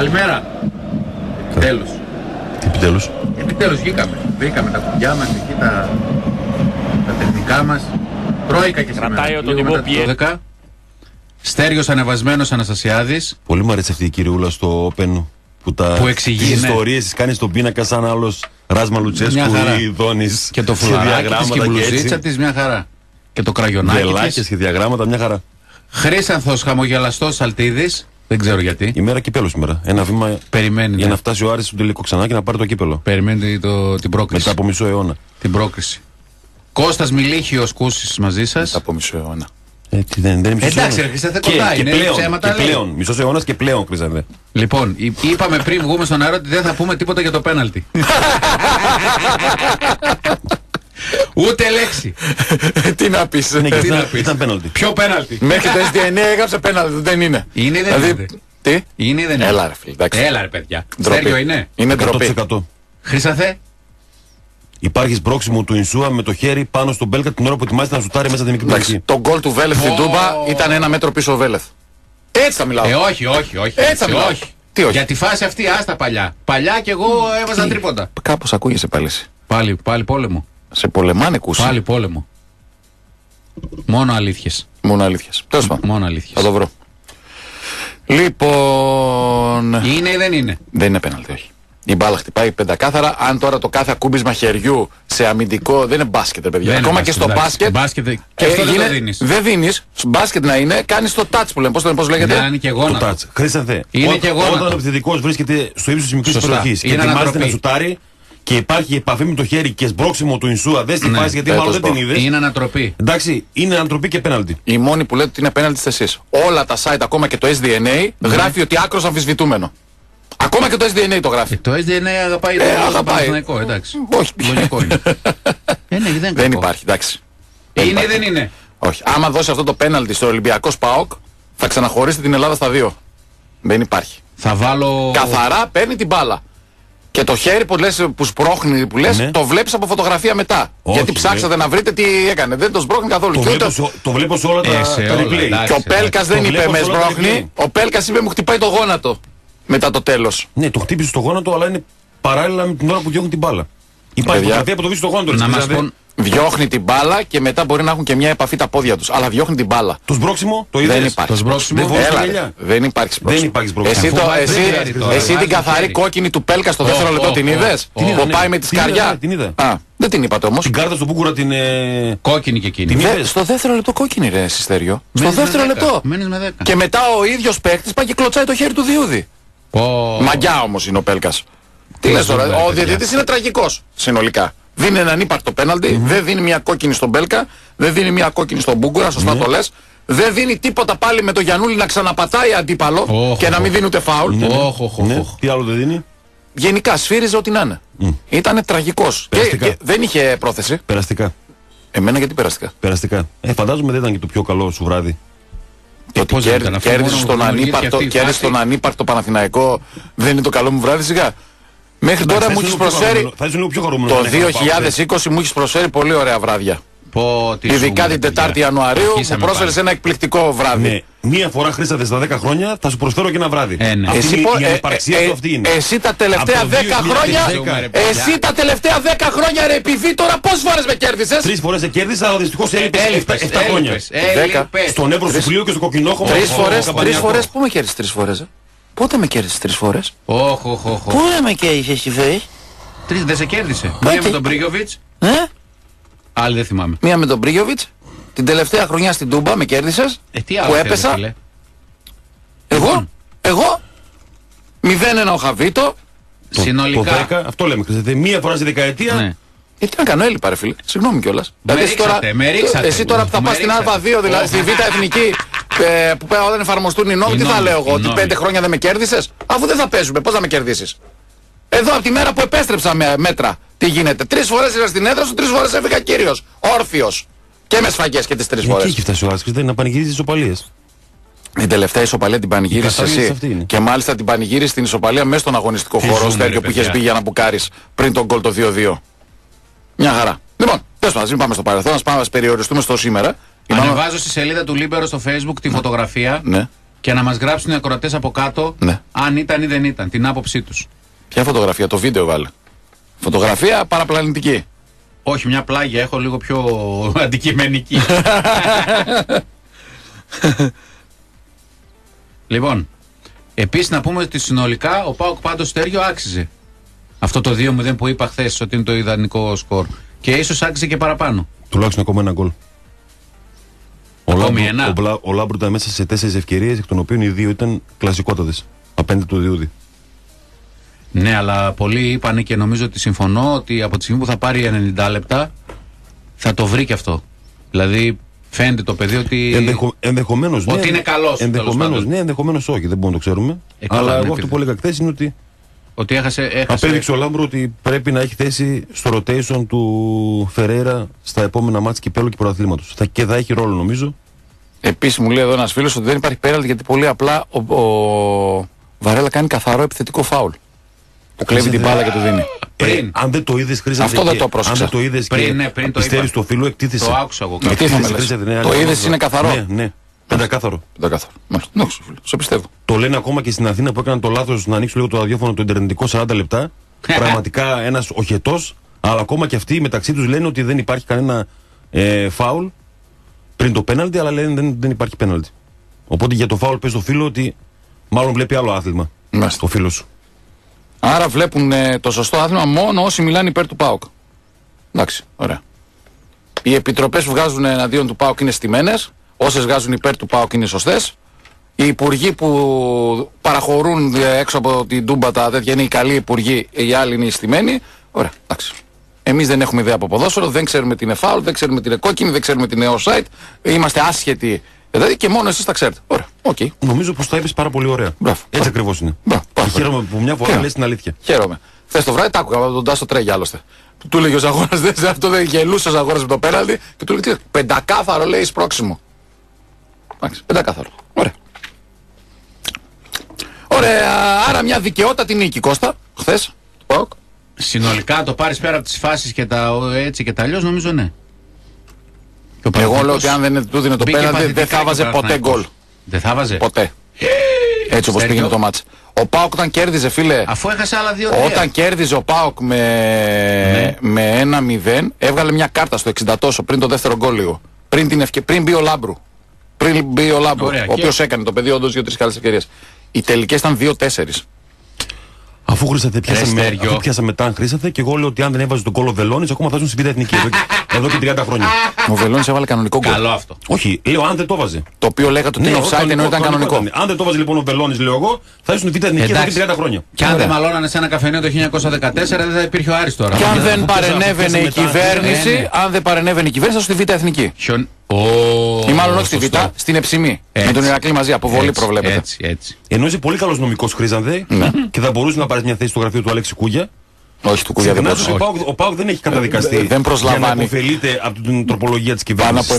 Καλημέρα. Επιτέλους. Επιτέλους. Επιτέλους βγήκαμε. Βρήκαμε τα κουμπιά μας, εκεί τα τεχνικά μας. Τρόικα και σήμερα. Λίγο μετά τις 12. Στέριος ανεβασμένος Αναστασιάδης. Πολύ μου αρέσει αυτή η κυριούλα στο Open που εξηγεί, τις ναι. ιστορίες τις κάνει στον πίνακα σαν άλλος Ράσμα Λουτσέσκου ή Δόνης. Και το φουλαράκι της και η μπλουζίτσα της μια χαρά. Και το κραγιονάκι της. Και διαγράμματα μια χαρά. Χρήσανθος χαμογελαστός Αλτίδης. Δεν ξέρω γιατί. Ημέρα κυπέλου σήμερα. Ένα βήμα περιμένει, για ναι. να φτάσει ο Άρης στον τελικό ξανά και να πάρει το κύπελο. Περιμένει την πρόκριση. Μετά από μισό αιώνα. Την πρόκριση. Κώστας Μιλίχιος Κούσης μαζί σας. Μετά από μισό αιώνα. Δεν είναι μισός Εντάξει, Χρυσάνθε, κοντά είναι. Πλέον. Μισός αιώνας και πλέον, Χρυσάνθε. Λοιπόν, είπαμε πριν βγούμε στον αέρα ότι δεν θα πούμε τίποτα για το πέναλτι. Ούτε λέξη. Τι να πεις. Ήταν πέναλτι. Ποιο πέναλτι? Μέχρι το SDN έγραψε πέναλτι. Δεν είναι. Είναι ή δεν είναι? Τι? Είναι ή δεν είναι? Έλα ρε φίλε. Έλα ρε παιδιά. Στέργιο είναι? Είναι ντροπή. 100%. Χρυσανθέ. Υπάρχει σπρώξιμο του Ινσούα με το χέρι πάνω στον Μπέλκα την ώρα που ετοιμάζεται να σουτάρει μέσα την μικρή περιοχή. Το γκολ του Βέλεθ στην Τούμπα ήταν ένα μέτρο πίσω ο Βέλεθ. Έτσι θα μιλάω. Όχι. Έτσι θα μιλάω. Τι όχι? Για τη φάση αυτή άστα παλιά. Παλιά και εγώ έβαζα τρίποντα. Κάπως ακούγεσαι πάλι εσύ. Πάλι πόλεμο. Σε πολεμάνε κούση. Πάλι πόλεμο. Μόνο αλήθειες. Μόνο αλήθειες. Τέλος πάντων. Μόνο αλήθειες. Θα το βρω. Λοιπόν. Είναι ή δεν είναι? Δεν είναι πέναλτι, όχι. Η μπάλα χτυπάει πεντακάθαρα. Αν τώρα το κάθε ακούμπισμα χεριού σε αμυντικό δεν είναι μπάσκετ, παιδιά. Δεν ακόμα και στο μπάσκετ. Και αυτό δεν το δίνεις. Δεν δίνεις. Μπάσκετ να είναι, κάνεις το touch που λέμε. Πώς λέγεται? Να είναι και γόνατο. Χρήσανθε. Είναι και γόνατο. Όταν ο επιθετικός βρίσκεται στο ύψος της μικρής περιοχής και ετοιμάζεται να σουτάρει και υπάρχει επαφή με το χέρι και σμπρώξιμο του Ινσούα, δεν στη φάση γιατί μάλλον δεν την είδες. Είναι ανατροπή. Εντάξει, είναι ανατροπή και πέναλτι. Οι μόνοι που λέτε ότι είναι πέναλτι είστε εσείς. Όλα τα site, ακόμα και το SDNA, γράφει ότι άκρος αμφισβητούμενο. Ακόμα και το SDNA το γράφει. Το SDNA αγαπάει το Παναθηναϊκό, εντάξει. Όχι. Λογικό είναι. Δεν υπάρχει, εντάξει. Είναι ή δεν είναι? Όχι. Άμα δώσει αυτό το πέναλτι στο Ολυμπιακό ΣΠΑΟΚ, θα ξαναχωρίσετε την Ελλάδα στα δύο. Δεν υπάρχει. Θα βάλω. Καθαρά παίρνει την μπάλα. Και το χέρι που σπρώχνει, που λες, το βλέπεις από φωτογραφία μετά. Όχι, γιατί ψάξατε να βρείτε τι έκανε. Δεν το σπρώχνει καθόλου. Το βλέπω σε όλα τα replay. Και ο Πέλκας δεν είπε με σπρώχνει. Ο Πέλκας είπε μου χτυπάει το γόνατο. Μετά το τέλος. Ναι, το χτύπησε στο γόνατο, αλλά είναι παράλληλα με την ώρα που διώχνει την μπάλα. Υπάρχει φωτογραφία που το βρίσκει στο γόνατο. Να μας πούν. Διώχνει την μπάλα και μετά μπορεί να έχουν και μια επαφή τα πόδια τους. Αλλά διώχνει την μπάλα. Το σμπρώξιμο, το είδες? Δεν υπάρχει. Το σμπρώξιμο. Δεν υπάρχει σπρώξιμο. Εσύ την καθαρή κόκκινη του Πέλκα στο δεύτερο λεπτό την είδες? Που πάει με τη σκαριά. Την είδα. Δεν την είπατε όμως. Την κάρτα στο Μπούκουρα την. Κόκκινη και εκείνη. Στο δεύτερο λεπτό κόκκινη ρε Συστέριο. Στο δεύτερο λεπτό. Μένεις με 10. Και μετά ο ίδιος παίκτης πάει και κλωτσάει το χέρι του Διούδη. Μαγκιά όμως είναι ο Πέλκας. Τι λες τώρα, ο διαιτητής είναι τραγικός συνολικά. Δίνει έναν ύπαρκτο πέναλτι, δεν δίνει μια κόκκινη στον Μπέλκα, δεν δίνει μια κόκκινη στον Μπούγκουρα, σωστά το λες. Δεν δίνει τίποτα πάλι με το Γιαννούλη να ξαναπατάει αντίπαλο και να μην δίνει ούτε φάουλ. Τι άλλο δεν δίνει? Γενικά σφύριζε ό,τι να είναι. Ήτανε τραγικός. Και δεν είχε πρόθεση. Περαστικά. Εμένα γιατί περαστικά? Περαστικά. Φαντάζομαι δεν ήταν και το πιο καλό σου βράδυ. Ότι κέρδισε τον ανύπαρκτο Παναθηναϊκό δεν είναι το καλό μου βράδυ σιγά. Μέχρι τώρα μου έχεις προσφέρει. Το 2020 μου έχεις προσφέρει πολύ ωραία βράδια. Ειδικά την 4η Ιανουαρίου μου πρόσφερες ένα εκπληκτικό βράδυ. Ναι, μία φορά Χρήσταθε στα 10 χρόνια θα σου προσφέρω και ένα βράδυ. Η ανυπαρξία σου αυτή είναι. Εσύ τα τελευταία 10 χρόνια. Εσύ τα τελευταία 10 χρόνια ρε επειδή τώρα πόσες φορές με κέρδισες? 3 φορές σε κέρδισα, αλλά δυστυχώς έλειπες 7 χρόνια. Στον Εύρο του Φιλίου και στο Κοκκινόχωμα. 3 φορές πού με κέρδισες 3 φορές? Πότε με κέρδισες 3 φορές? Πού με κέρδισες εσύ φέρεις? Δεν σε κέρδισε. Μία με τον Μπρίγιοβιτς. Άλλη δεν θυμάμαι. Μία με τον Μπρίγιοβιτς. Την τελευταία χρονιά στην Τούμπα με κέρδισες. Που έπεσα. Εγώ 0-1 ο Χαβίτο. Συνολικά. Το 10, αυτό λέμε. Μία φορά στη δεκαετία. Τι να κάνω, έλειπα ρε φίλε. Συγγνώμη κιόλας. Εσύ τώρα που θα πας στην Α2, δηλαδή στη Β' Εθνική, που όταν εφαρμοστούν οι νόμοι, τι θα λέω εγώ? Ότι 5 χρόνια δεν με κέρδισες? Αφού δεν θα παίζουμε, πώς θα με κερδίσεις? Εδώ από τη μέρα που επέστρεψα με μέτρα, τι γίνεται? 3 φορές ήρθα στην έδρα σου, 3 φορές έφυγα κύριος. Όρθιος. Και με σφαγές και τις 3 φορές. Εκεί έχει φτάσει ο Άσκης, δεν είναι να πανηγυρίζει τις ισοπαλίες. Την τελευταία ισοπαλία την πανηγύρισες εσύ. Και μάλιστα την πανηγύρισες την ισοπαλία μέσα στον αγωνιστικό χώρο, Στέργιο, που είχες μπει για να μπουκάρεις πριν τον γκολ το 2-2. Μια χαρά. Λοιπόν, τέλος πάντων, μην πάμε στο παρελθόν, να περιοριστούμε στο σήμερα. Ανεβάζω στη σελίδα του Λίμπερο στο Facebook τη φωτογραφία. Ναι. και να μας γράψουν οι ακροατές από κάτω αν ήταν ή δεν ήταν, την άποψή τους. Ποια φωτογραφία, το βίντεο βάλε. Φωτογραφία παραπλανητική. Όχι, μια πλάγια, έχω λίγο πιο αντικειμενική. Λοιπόν, επίσης να πούμε ότι συνολικά ο ΠΑΟΚ πάντως, Στέργιο, άξιζε αυτό το 2-0 που είπα χθες ότι είναι το ιδανικό σκορ. Και ίσως άξιζε και παραπάνω. Τουλάχιστον ακόμα ένα γκολ. Ο Λάμπρου ήταν μέσα σε 4 ευκαιρίες, εκ των οποίων οι 2 ήταν κλασικότατες. Απέναντι του Διούδη. Ναι, αλλά πολλοί είπαν και νομίζω ότι συμφωνώ ότι από τη στιγμή που θα πάρει 90 λεπτά θα το βρει και αυτό. Δηλαδή φαίνεται το παιδί ότι. Ενδεχομένως ότι είναι καλός. Ενδεχομένως ναι, ενδεχομένως όχι. Δεν μπορούμε να το ξέρουμε. Αλλά εγώ αυτό που έλεγα χθες είναι ότι έχασε. Απέδειξε ο Λάμπρου ότι πρέπει να έχει θέση στο rotation του Φερέιρα στα επόμενα μάτς κυπέλλου και πρωταθλήματος. Και θα έχει ρόλο νομίζω. Επίσης μου λέει εδώ ένας φίλος ότι δεν υπάρχει πέναλτι γιατί πολύ απλά ο Βαρέλα κάνει καθαρό επιθετικό φάουλ. Που κλέβει την μπάλα και του δίνει. Αν δεν το είδες, Χρήσα. Αυτό δεν το πρόσεξα. Αν δεν το είδες και πιστεύεις στο φίλο, εκτίθεσαι. Το άκουσα εγώ. Το είδες, είναι καθαρό. Ναι. Πεντακάθαρο. Σε πιστεύω. Το λένε ακόμα και στην Αθήνα που έκαναν το λάθος να ανοίξουν λίγο το ραδιόφωνο το ιντερνετικό 40 λεπτά. Πραγματικά ένας οχετός, αλλά ακόμα και αυτοί μεταξύ τους λένε ότι δεν υπάρχει κανένα φάουλ πριν το πέναλτι, αλλά λένε δεν υπάρχει πέναλτι. Οπότε για το φάουλ πες στο φίλο ότι μάλλον βλέπει άλλο άθλημα. Ο φίλος σου. Άρα βλέπουν το σωστό άθλημα μόνο όσοι μιλάνε υπέρ του ΠΑΟΚ. Εντάξει, ωραία. Οι επιτροπές που βγάζουν εναντίον του ΠΑΟΚ είναι στημένες. Όσες βγάζουν υπέρ του ΠΑΟΚ είναι σωστές. Οι υπουργοί που παραχωρούν έξω από την Τούμπα τα τέτοια είναι οι καλοί υπουργοί, οι άλλοι είναι οι στημένοι. Ωραία, εντάξει. Εμείς δεν έχουμε ιδέα από ποδόσφαιρο, δεν ξέρουμε τι είναι φάουλ, δεν ξέρουμε τι είναι κόκκινη, δεν ξέρουμε τι είναι offside. Είμαστε άσχετοι. Δηλαδή και μόνο εσείς τα ξέρετε. Ωραία, okay. Νομίζω πως τα είπες πάρα πολύ ωραία. Μπράβο. Έτσι ακριβώς είναι. Χαίρομαι που μια φορά λες την αλήθεια. Χαίρομαι. Χθες το βράδυ τα άκουγα από τον Τάσο Τρέγια άλλωστε. Του έλεγε ο Ζαγόρας, αυτό δεν γελούσε ο Ζαγόρας με το πέναλτι και του λέει πεντακάθαρο λέει σπρώξιμο. Εντάξει, πεντακάθαρο. Ωραία. Ωραία, άρα μια δικαιότατη νίκη Κώστα, χθες. Συνολικά το πάρεις πέρα από τις φάσεις και τα έτσι και τα αλλιώς νομίζω ναι. Εγώ λέω ότι αν δεν του δίνει το πέναλτι δεν θα βάζε ποτέ γκολ. Δεν θα βάζε. Ποτέ. Έτσι όπως πήγαινε το μάτς. Ο ΠΑΟΚ όταν κέρδιζε φίλε. Αφού έχασε άλλα 2-3. Όταν κέρδιζε ο ΠΑΟΚ με 1-0 έβγαλε μια κάρτα στο 60 τόσο πριν το δεύτερο γκολ λίγο. Πριν μπει ο Λάμπρου. Ο οποίος έκανε το παιδί όντως 2-3 καλές ευκαιρίες. Οι τελικές ήταν 2-4. Αφού πιάσαμε μετά αν χρήσατε και εγώ λέω ότι αν δεν έβαζε τον κόλλο Βελώνης ακόμα θα ζουν στη Β' Εθνική εδώ και 30 χρόνια. Ο Βελώνης έβαλε κανονικό γκολ. Καλό αυτό. Όχι, λέω αν δεν το βάζε. Το οποίο λέγατε ότι είναι offside ενώ ήταν κανονικό. Αν δεν το βάζε λοιπόν ο Βελώνης, λέω εγώ, θα ήσουν στη Β' Εθνική εδώ και 30 χρόνια. Και αν δεν μαλώνανε σε ένα καφενείο το 1914 δεν θα υπήρχε ο Άρης τώρα. Και αν δεν παρενέβαινε η κυβέρνηση, θα ήσουν στη Β' Εθνική. Ή μάλλον όχι στη Β', στην Εψημή. Με τον Ηρακλή μαζί, αποβολή προβλέπεται. Ενώ είσαι πολύ καλός νομικός Χρήζανδε και θα μπορούσε να πάρει μια θέση στο γραφείο του Αλέξη Κούγια. Όχι, του Κούγια δεν μπορούσε. Ο ΠΑΟΚ δεν έχει καταδικαστεί. Δεν προσλαμβάνει. Για να υποφελείται από την τροπολογία της κυβέρνησης.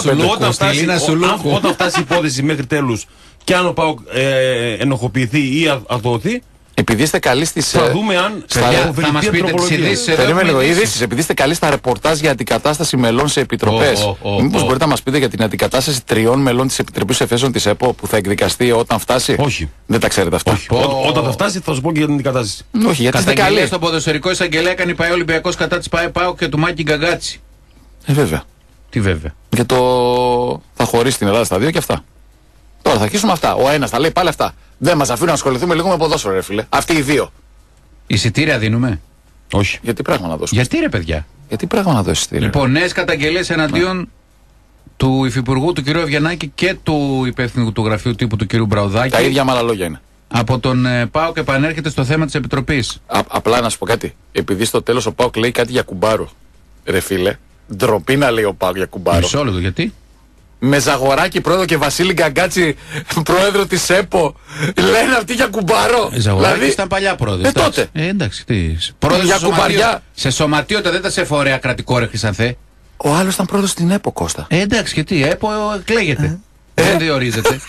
Όταν φτάσει η υπόθεση μέχρι τέλους και αν ο ΠΑΟΚ ενοχοποιηθεί ή αθωωωθεί. Επειδή είστε καλοί στις. Θα δούμε αν θα μας πείτε τις ειδήσεις. Περίμενε λίγο. Ειδήσεις. Επειδή είστε καλοί στα ρεπορτάζ για αντικατάσταση μελών σε επιτροπές. Μήπως μπορείτε να μας πείτε για την αντικατάσταση 3 μελών της Επιτροπής Εφέσεων της ΕΠΟ που θα εκδικαστεί όταν φτάσει. Όχι. Δεν τα ξέρετε αυτά. Όταν θα φτάσει θα σου πω και για την αντικατάσταση. Όχι, γιατί είστε καλοί. Στο ποδοσφαιρικό εισαγγελέα έκανε πάει Ολυμπιακός κατά της ΠΑΟΚ και του Μάκη Γκαγκάτσι. Βέβαια. Τι βέβαια. Για το. Θα χωρίσει την Ελλάδα στα 2 και αυτά. Τώρα θα αρχίσουμε αυτά. Ο ένας θα λέει πάλι αυτά. Δεν μας αφήνουν να ασχοληθούμε λίγο με ποδόσφαιρο, ρε φίλε. Αυτοί οι δύο. Εισιτήρια δίνουμε. Όχι. Γιατί πράγμα να δώσουμε. Γιατί ρε παιδιά. Γιατί πράγμα να δώσει εισιτήρια. Λοιπόν, νέες καταγγελίες εναντίον του υφυπουργού του κ. Ευγενάκη και του υπεύθυνου του γραφείου τύπου του κ. Μπραουδάκη. Τα ίδια με άλλα λόγια είναι. Από τον ΠΑΟΚ επανέρχεται στο θέμα της Επιτροπής. Απλά να σου πω κάτι. Επειδή στο τέλος ο ΠΑΟΚ λέει κάτι για κουμπάρο. Ρε φίλε, ντροπή να λέει ο ΠΑΟΚ για κουμπάρο. Μισό λεπτό, γιατί. Με Ζαγοράκη πρόεδρο και Βασίλη Γκαγκάτσι πρόεδρο της ΕΠΟ. Λένε αυτοί για κουμπάρο. Ζαγοράκη δηλαδή, ήταν παλιά πρόεδρος. Τότε. Εντάξει, τι. Πρόεδρος για κουμπαριά. Σε σωματείο δεν ήταν σε φορέα κρατικό ρε Χρυσανθέ. Ο άλλος ήταν πρόεδρος στην ΕΠΟ, Κώστα. Εντάξει, γιατί η ΕΠΟ εκλέγεται. Δεν διορίζεται.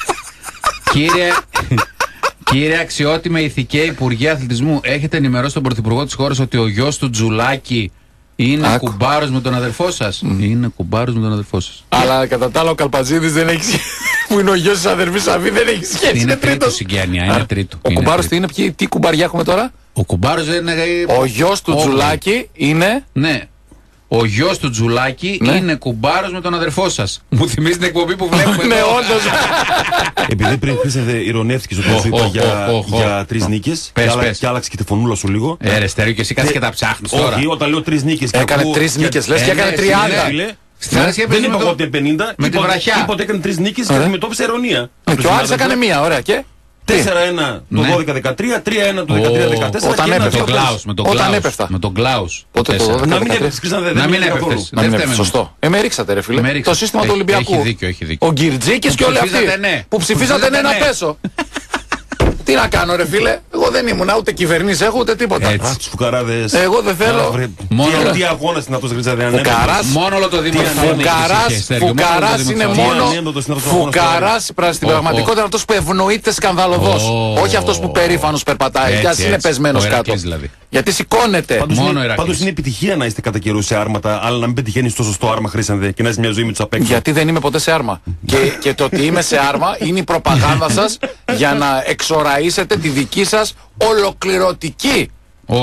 Κύριε αξιότιμε ηθικέ Υπουργέ Αθλητισμού, έχετε ενημερώσει τον Πρωθυπουργό της χώρας ότι ο γιος του Τζουλάκη Είναι κουμπάρος με τον αδερφό σας. Είναι κουμπάρος με τον αδερφό σας. Αλλά κατά τα άλλα ο Καλπατζίδης δεν έχει σχέση. Που είναι ο γιος της αδερφής Σαββίδη, δεν έχει σχέση. Είναι τρίτο συγγένεια. Είναι τρίτο. Ο κουμπάρος τι είναι, τι κουμπαριά έχουμε τώρα? Ο κουμπάρος είναι. Ο γιος του Τζουλάκη είναι. Ναι. Ο γιος του Τζουλάκη είναι κουμπάρος με τον αδερφό σας. Μου θυμίζει την εκπομπή που βλέπουμε. Ναι, όντως. Επειδή πριν Χρήσταθε ηρωνεύτηκες όταν σου είπα για 3 νίκες και άλλαξε και τη φωνούλα σου λίγο. Ρε Στέριο, και εσύ κάτσε και τα ψάχνεις τώρα. Όχι, όταν λέω 3 νίκες. Έκανε 3 νίκες, λες και έκανε 30. Δεν είπα ότι είναι 50. Με την βραχιά. Είπα ότι έκανε 3 νίκες και αντιμετώπισε ειρωνία. Και ο Άρης έκανε 1, ωραία και. 4-1 το 12-13, 3-1 το 13-14. Όταν έπεφτα. Με τον Κλάους. Να μην έπεφτες. Να μην έπεφτες. Σωστό. Με ρίξατε ρε φίλε. Το σύστημα του Ολυμπιακού. Έχει δίκιο. Ο Γκυρτζίκης και όλοι αυτοί που ψηφίσατε ναι να πέσω. Τι να κάνω ρε φίλε, εγώ δεν ήμουν ούτε κυβερνής έχω ούτε τίποτα. Τους φουκαράδες. Εγώ δεν θέλω. Τι αγώνας είναι αυτός Χρήσταθε? Μόνο όλο το Δήμο. Φουκαράς είναι μόνο. Φουκαράς στην πραγματικότητα είναι αυτός που ευνοείται σκανδαλωδώς. Όχι αυτός που περήφανος περπατάει. Και ας είναι πεσμένος κάτω. Γιατί σηκώνεται. Πάντως είναι επιτυχία να είστε κατά καιρού σε άρματα, αλλά να μην πετυχαίνεις τόσο στο άρμα Χρήσταθε και να είσαι μια ζωή με τους απ' έξω. Γιατί δεν είμαι ποτέ σε άρμα. Και το ότι είμαι σε άρμα είναι η προπαγάνδα σας για να εξοραίσετε τη δική σας ολοκληρωτική.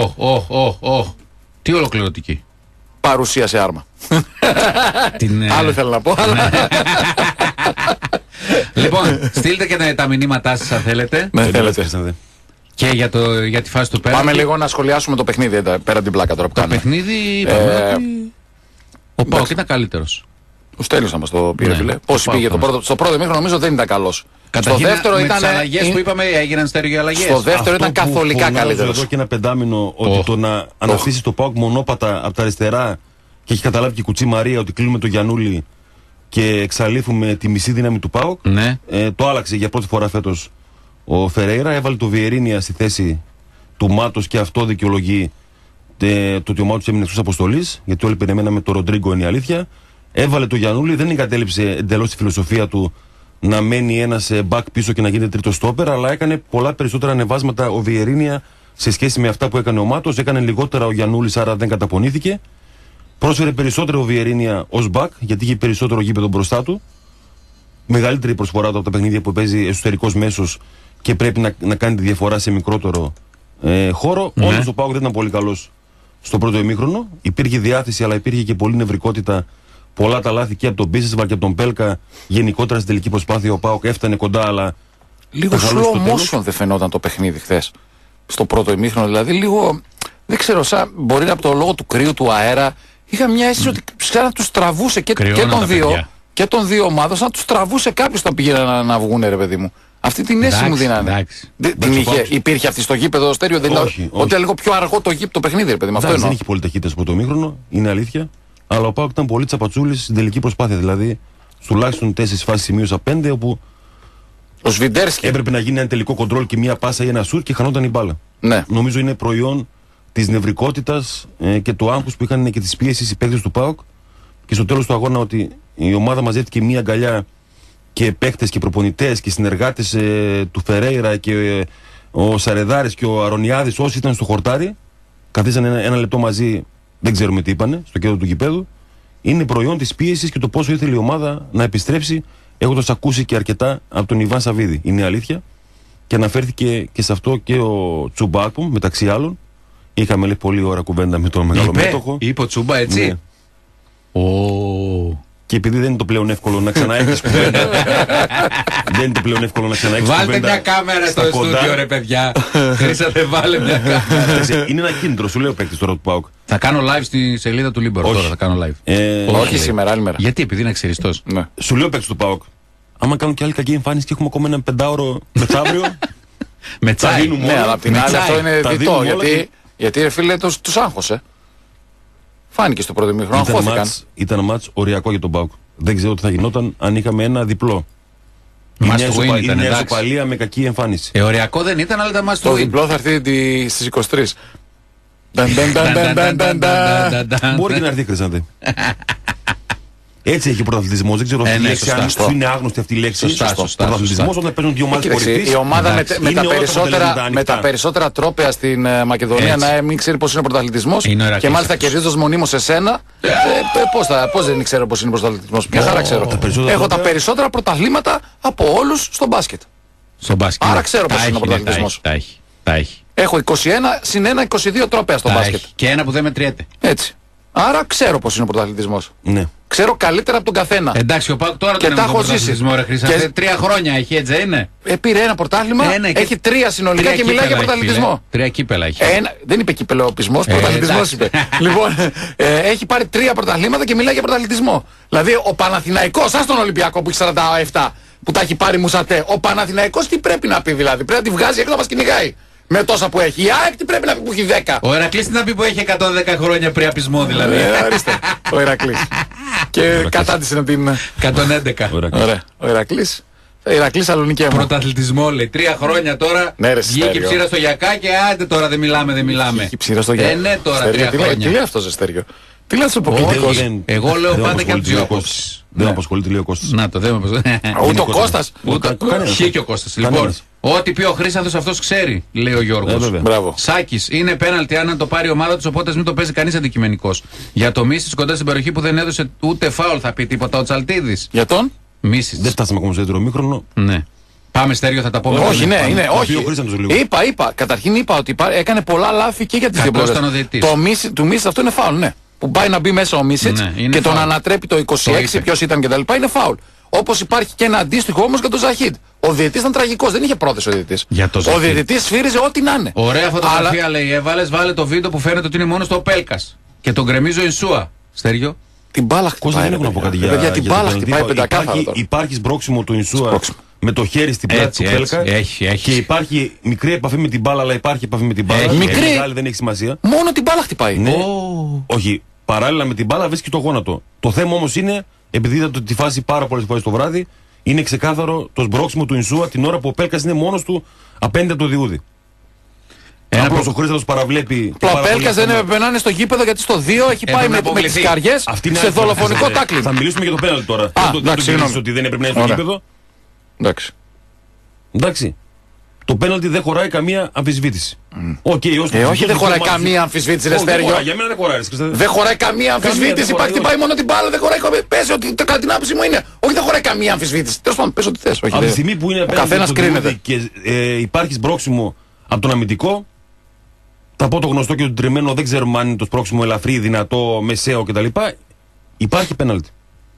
Τι ολοκληρωτική? Παρουσία σε άρμα. Άλλο θέλω να πω. Λοιπόν, στείλτε και τα μηνύματά σας αν θέλετε. Ναι, θέλετε. Και για τη φάση του πέρα. Πάμε λίγο να σχολιάσουμε το παιχνίδι πέρα την πλάκα τώρα που κάνουμε. Το παιχνίδι ο ΠΑΟΚ ήταν καλύτερος. Ο Στέλιος θα μας το πήρε, φίλε. Πώς πήγε στο πρώτο ημίχρονο, νομίζω δεν ήταν καλός. Στο δεύτερο ήταν. Με τις αλλαγές που είπαμε έγιναν Στέλιο αλλαγές. Στο δεύτερο ήταν καθολικά καλύτερος. Εδώ και ένα πεντάμινο ότι το να αναστήσει το ΠΑΟΚ μονόπατα από τα αριστερά και έχει καταλάβει και η Κουτσή Μαρία ότι κλείνουμε το Γιαννούλη και εξαλείφουμε τη μισή δύναμη του ΠΑΟΚ. Το άλλαξε για πρώτη φορά φέτος ο Φερέιρα. Έβαλε το Βιερίνια στη θέση του Μάτος και αυτό δικαιολογεί το ότι ο Μάτος έμεινε εκτός αποστολής. Γιατί όλοι περιμέναμε το Ροντρίγκο, είναι η αλήθεια. Έβαλε το Γιαννούλη, δεν εγκατέλειψε εντελώς τη φιλοσοφία του να μένει ένας back πίσω και να γίνεται τρίτο στόπερ, αλλά έκανε πολλά περισσότερα ανεβάσματα ο Βιερίνια σε σχέση με αυτά που έκανε ο Μάτος. Έκανε λιγότερα ο Γιαννούλης, άρα δεν καταπονήθηκε. Πρόσφερε περισσότερο ο Βιερίνια ως back, γιατί είχε περισσότερο γήπεδο μπροστά του. Μεγαλύτερη προσφορά του από τα παιχνίδια που παίζει εσωτερικός μέσος και πρέπει να κάνει τη διαφορά σε μικρότερο χώρο. Όντως ο ΠΑΟΚ δεν ήταν πολύ καλός στο πρώτο ημίχρονο. Υπήρχε διάθεση, αλλά υπήρχε και πολλή νευρικότητα. Πολλά τα λάθη και από τον Μπίσεσβαρ και από τον Πέλκα. Γενικότερα στην τελική προσπάθεια ο ΠΑΟΚ έφτανε κοντά, αλλά. Λίγο slow motion δεν φαινόταν το παιχνίδι χθες. Στο πρώτο ημίχρονο δηλαδή, λίγο. Δεν ξέρω, μπορεί να από το λόγο του κρύου, του αέρα. Είχα μια αίσθηση ότι σαν να τους τραβούσε και των δύο ομάδων, σαν να τους τραβούσε κάποιος όταν πήγαιναν να βγουν, ρε παιδί μου. Αυτή την αίσθηση μου δίνανε. Υπήρχε αυτή στο γήπεδο Στέριο, δεν ήταν. Ότι λίγο πιο αργό το παιχνίδι, ρε παιδί μου. Δεν είχε πολύ ταχύτητα στο πρώτο ημίχρονο, είναι αλήθεια. Αλλά ο ΠΑΟΚ ήταν πολύ τσαπατσούλης στην τελική προσπάθεια. Δηλαδή, τουλάχιστον 4 φάσεις σημείωσα 5, όπου ο Σβιντέρσκι έπρεπε να γίνει ένα τελικό κοντρόλ και μία πάσα ή ένα σουτ και χανόταν η μπάλα. Ναι. Νομίζω είναι προϊόν της νευρικότητας και του άγχους που είχαν και της πίεσης οι παίκτες του ΠΑΟΚ. Και στο τέλος του αγώνα, ότι η ομάδα μαζεύτηκε μία αγκαλιά και παίκτες και προπονητές και συνεργάτες του Φερέιρα και ο Σαρεδάρης και ο Αρωνιάδης, όσοι ήταν στο χορτάρι, καθίσανε ένα λεπτό μαζί. Δεν ξέρουμε τι είπανε στο κέντρο του γηπέδου. Είναι προϊόν της πίεσης και το πόσο ήθελε η ομάδα να επιστρέψει, έχοντας ακούσει και αρκετά από τον Ιβάν Σαββίδη. Είναι αλήθεια. Και αναφέρθηκε και σε αυτό και ο Τσουμπάκου, μεταξύ άλλων. Είχαμε λέει πολύ ώρα κουβέντα με τον μεγαλομέτωχο. Είπε ο Τσούμπα έτσι. Ναι. Και επειδή δεν είναι το πλέον εύκολο να ξαναέχεις κουβέντα. Δεν είναι το πλέον εύκολο να ξαναέχεις κουβέντα. Βάλτε μια κάμερα στο στούντιο, ρε παιδιά. Χρήσατε, βάλε μια κάμερα. Είναι ένα κίνητρο, σου λέει ο παίκτης τώρα του ΠΑΟΚ. Θα κάνω live στη σελίδα του Λίμπερο τώρα. Θα κάνω live. Όχι σήμερα, άλλη μέρα. Γιατί, επειδή είναι εξαιριστός. Σου λέει ο παίκτης του ΠΑΟΚ. Άμα κάνουν και άλλη κακή εμφάνιση και έχουμε ακόμα ένα 5ωρο μεθαύριο. Με τσάι. Ναι, αλλά απ' την άλλη αυτό είναι διτό. Γιατί ρε φίλε τους άγχωσε. Φάνηκε στο πρώτο ημίχρονο. Ήταν μάτς οριακό για τον ΠΑΟΚ. Δεν ξέρω τι θα γινόταν αν είχαμε ένα διπλό. Μια ισοπαλία με κακή εμφάνιση. Οριακό δεν ήταν, αλλά ήταν μάτς του. Το διπλό θα έρθει στις 23. Μπορεί και να έρθει, Χρυσάντε. Έτσι έχει ο πρωταθλητισμός. Δεν ξέρω αν είναι άγνωστη αυτή η λέξη. Πρωταθλητισμός όταν παίζουν δύο ομάδες κορυφής. Η ομάδα με τα περισσότερα τρόπαια στην Μακεδονία να μην ξέρει πώς είναι ο πρωταθλητισμός και μάλιστα κερδίζοντας μονίμως σε σένα. Πώς δεν ξέρω πώς είναι ο πρωταθλητισμός. Μια χαρά ξέρω. Έχω τα περισσότερα πρωταθλήματα από όλους στο μπάσκετ. Άρα ξέρω πώς είναι ο πρωταθλητισμός. Τα έχει. Έχω 21 συν 1, 22 τρόπαια στο μπάσκετ. Και ένα που δεν μετριέται. Έτσι. Άρα ξέρω πώς είναι ο πρωταθλητισμός. Ναι. Ξέρω καλύτερα από τον καθένα. Εντάξει, ο Πάκ τώρα δεν έχει πρωταθλητισμό, ρε Χρήσα. 3 χρόνια έχει, έτσι δεν είναι. Πήρε ένα πρωτάθλημα, έχει 3 συνολικά και μιλάει για πρωταθλητισμό. 3 κύπελα έχει. Δεν είπε κυπελοπισμός, πρωταθλητισμός είπε. Λοιπόν, έχει πάρει 3 πρωταθλήματα και μιλάει για πρωταθλητισμό. Δηλαδή ο Παναθηναϊκός, ας τον Ολυμπιακό που έχει 47, που τα έχει πάρει Μουσατέ. Ο Παναθηναϊκός τι πρέπει να πει δηλαδή? Πρέπει να τη βγάζει έξω να μας κυνηγάει. Με τόσα που έχει. Η ΑΕΚ τι πρέπει να πει που έχει 10. Ο Ηρακλής τι να πει που έχει 110 χρόνια πριαπισμό δηλαδή. Ορίστε. Ο Ηρακλής. Και κατάντησε να την. 111. Ωραία. Ο Ηρακλής. Ηρακλής Σαλονίκη. Πρωταθλητισμό λέει. 3 χρόνια τώρα. Βγήκε ψήρα στο Γιακά και άντε τώρα δεν μιλάμε. Βγήκε ψήρα στο Γιακά. Ναι, τώρα 3 χρόνια. Τι λέει αυτό Ζεστέριο? Τι λέει αυτό ο Εγώ λέω πάντα και από τους δύο Κώστας. Δεν απασχολείται λέει ο Κώστας. Να το δέμε. Ούτε ο Κώστας. Χει και ο Κώστας. Λοιπόν, ό,τι πει ο Χρήσταθος αυτός ξέρει, λέει ο Γιώργος. Σάκης, είναι πέναλτι αν το πάρει η ομάδα του, οπότε μην το παίζει κανείς αντικειμενικός. Για το Μίσης κοντά στην περιοχή που δεν έδωσε ούτε φάουλ θα πει τίποτα ο Τσαλτίδης. Για τον Μίσης. Δεν φτάσαμε ακόμα στο δεύτερο μήχρονο. Ναι. Πάμε Στέριο, θα τα πούμε. Όχι, όχι. Είπα. Καταρχήν είπα ότι έκανε πολλά λάθη και για τις δύο πλευρές. Το Μίσης αυτό είναι φάουλ, ναι. Που πάει να μπει μέσα ο Μίσιτς και τον ανατρέπει το 26, ποιος ήταν κτλ. Είναι φάουλ. Όπως υπάρχει και ένα αντίστοιχο όμως για τον Ζαχίτ. Ο διαιτητής ήταν τραγικός, δεν είχε πρόθεση ο διαιτητής. Ο διαιτητής σφύριζε ό,τι να είναι. Ωραία φωτογραφία λέει, έβαλες, βάλε το βίντεο που φαίνεται ότι είναι μόνο στο Πέλκας. Και τον γκρεμίζει ο Ινσούα. Στέριο. Την μπάλα χτυπάει. Δεν έχω να πω κάτι για την μπάλα χτυπάει πεντακάθαρα. Υπάρχει σμπρόξιμο του Ινσούα με το χέρι στην πλάτη του Πέλκα. Και υπάρχει μικρή επαφή με την μπάλα, αλλά υπάρχει επαφή με την μπάλα. Μικρή. Δεν έχει σημασία. Μόνο την μπάλα χτυπάει. Όχι. Παράλληλα με την μπάλα βρίσκει το γόνατο. Το θέμα όμως είναι, επειδή είδατε τη φάση πάρα πολλές φορές το βράδυ, είναι ξεκάθαρο το σμπρόξιμο του Ινσούα την ώρα που ο Πέλκας είναι μόνος του απέναντι από το διούδι. Απλώς ο Χρήστος παραβλέπει. Ο Πέλκας δεν έπρεπε να είναι στο γήπεδο γιατί στο 2 έχει πάει με τις καριές σε δολοφονικό τάκλινγκ. Θα μιλήσουμε για το πέναλτι τώρα. Δεν το ξέρεις ότι δεν έπρεπε να είναι στο γήπεδο. Εντάξει. Το πέναλτι δεν χωράει καμία αμφισβήτηση. Όχι, δεν χωράει καμία αμφισβήτηση, ρε Στέριο. Για μένα δεν χωράει. Δεν χωράει καμία αμφισβήτηση. Υπάρχει πάει μόνο την μπάλα. Δεν χωράει. Πες ότι κατά την άποψή μου είναι. Όχι, δεν χωράει καμία αμφισβήτηση. Τέλος πάντων, πες ό,τι θες. Από τη στιγμή που είναι απέναντι και υπάρχει σπρώξιμο από τον αμυντικό, θα πω το γνωστό και το τριμμένο, δεν ξέρουμε αν είναι το σπρώξιμο ελαφρύ, δυνατό, μεσαίο κτλ. Υπάρχει πέναλτι.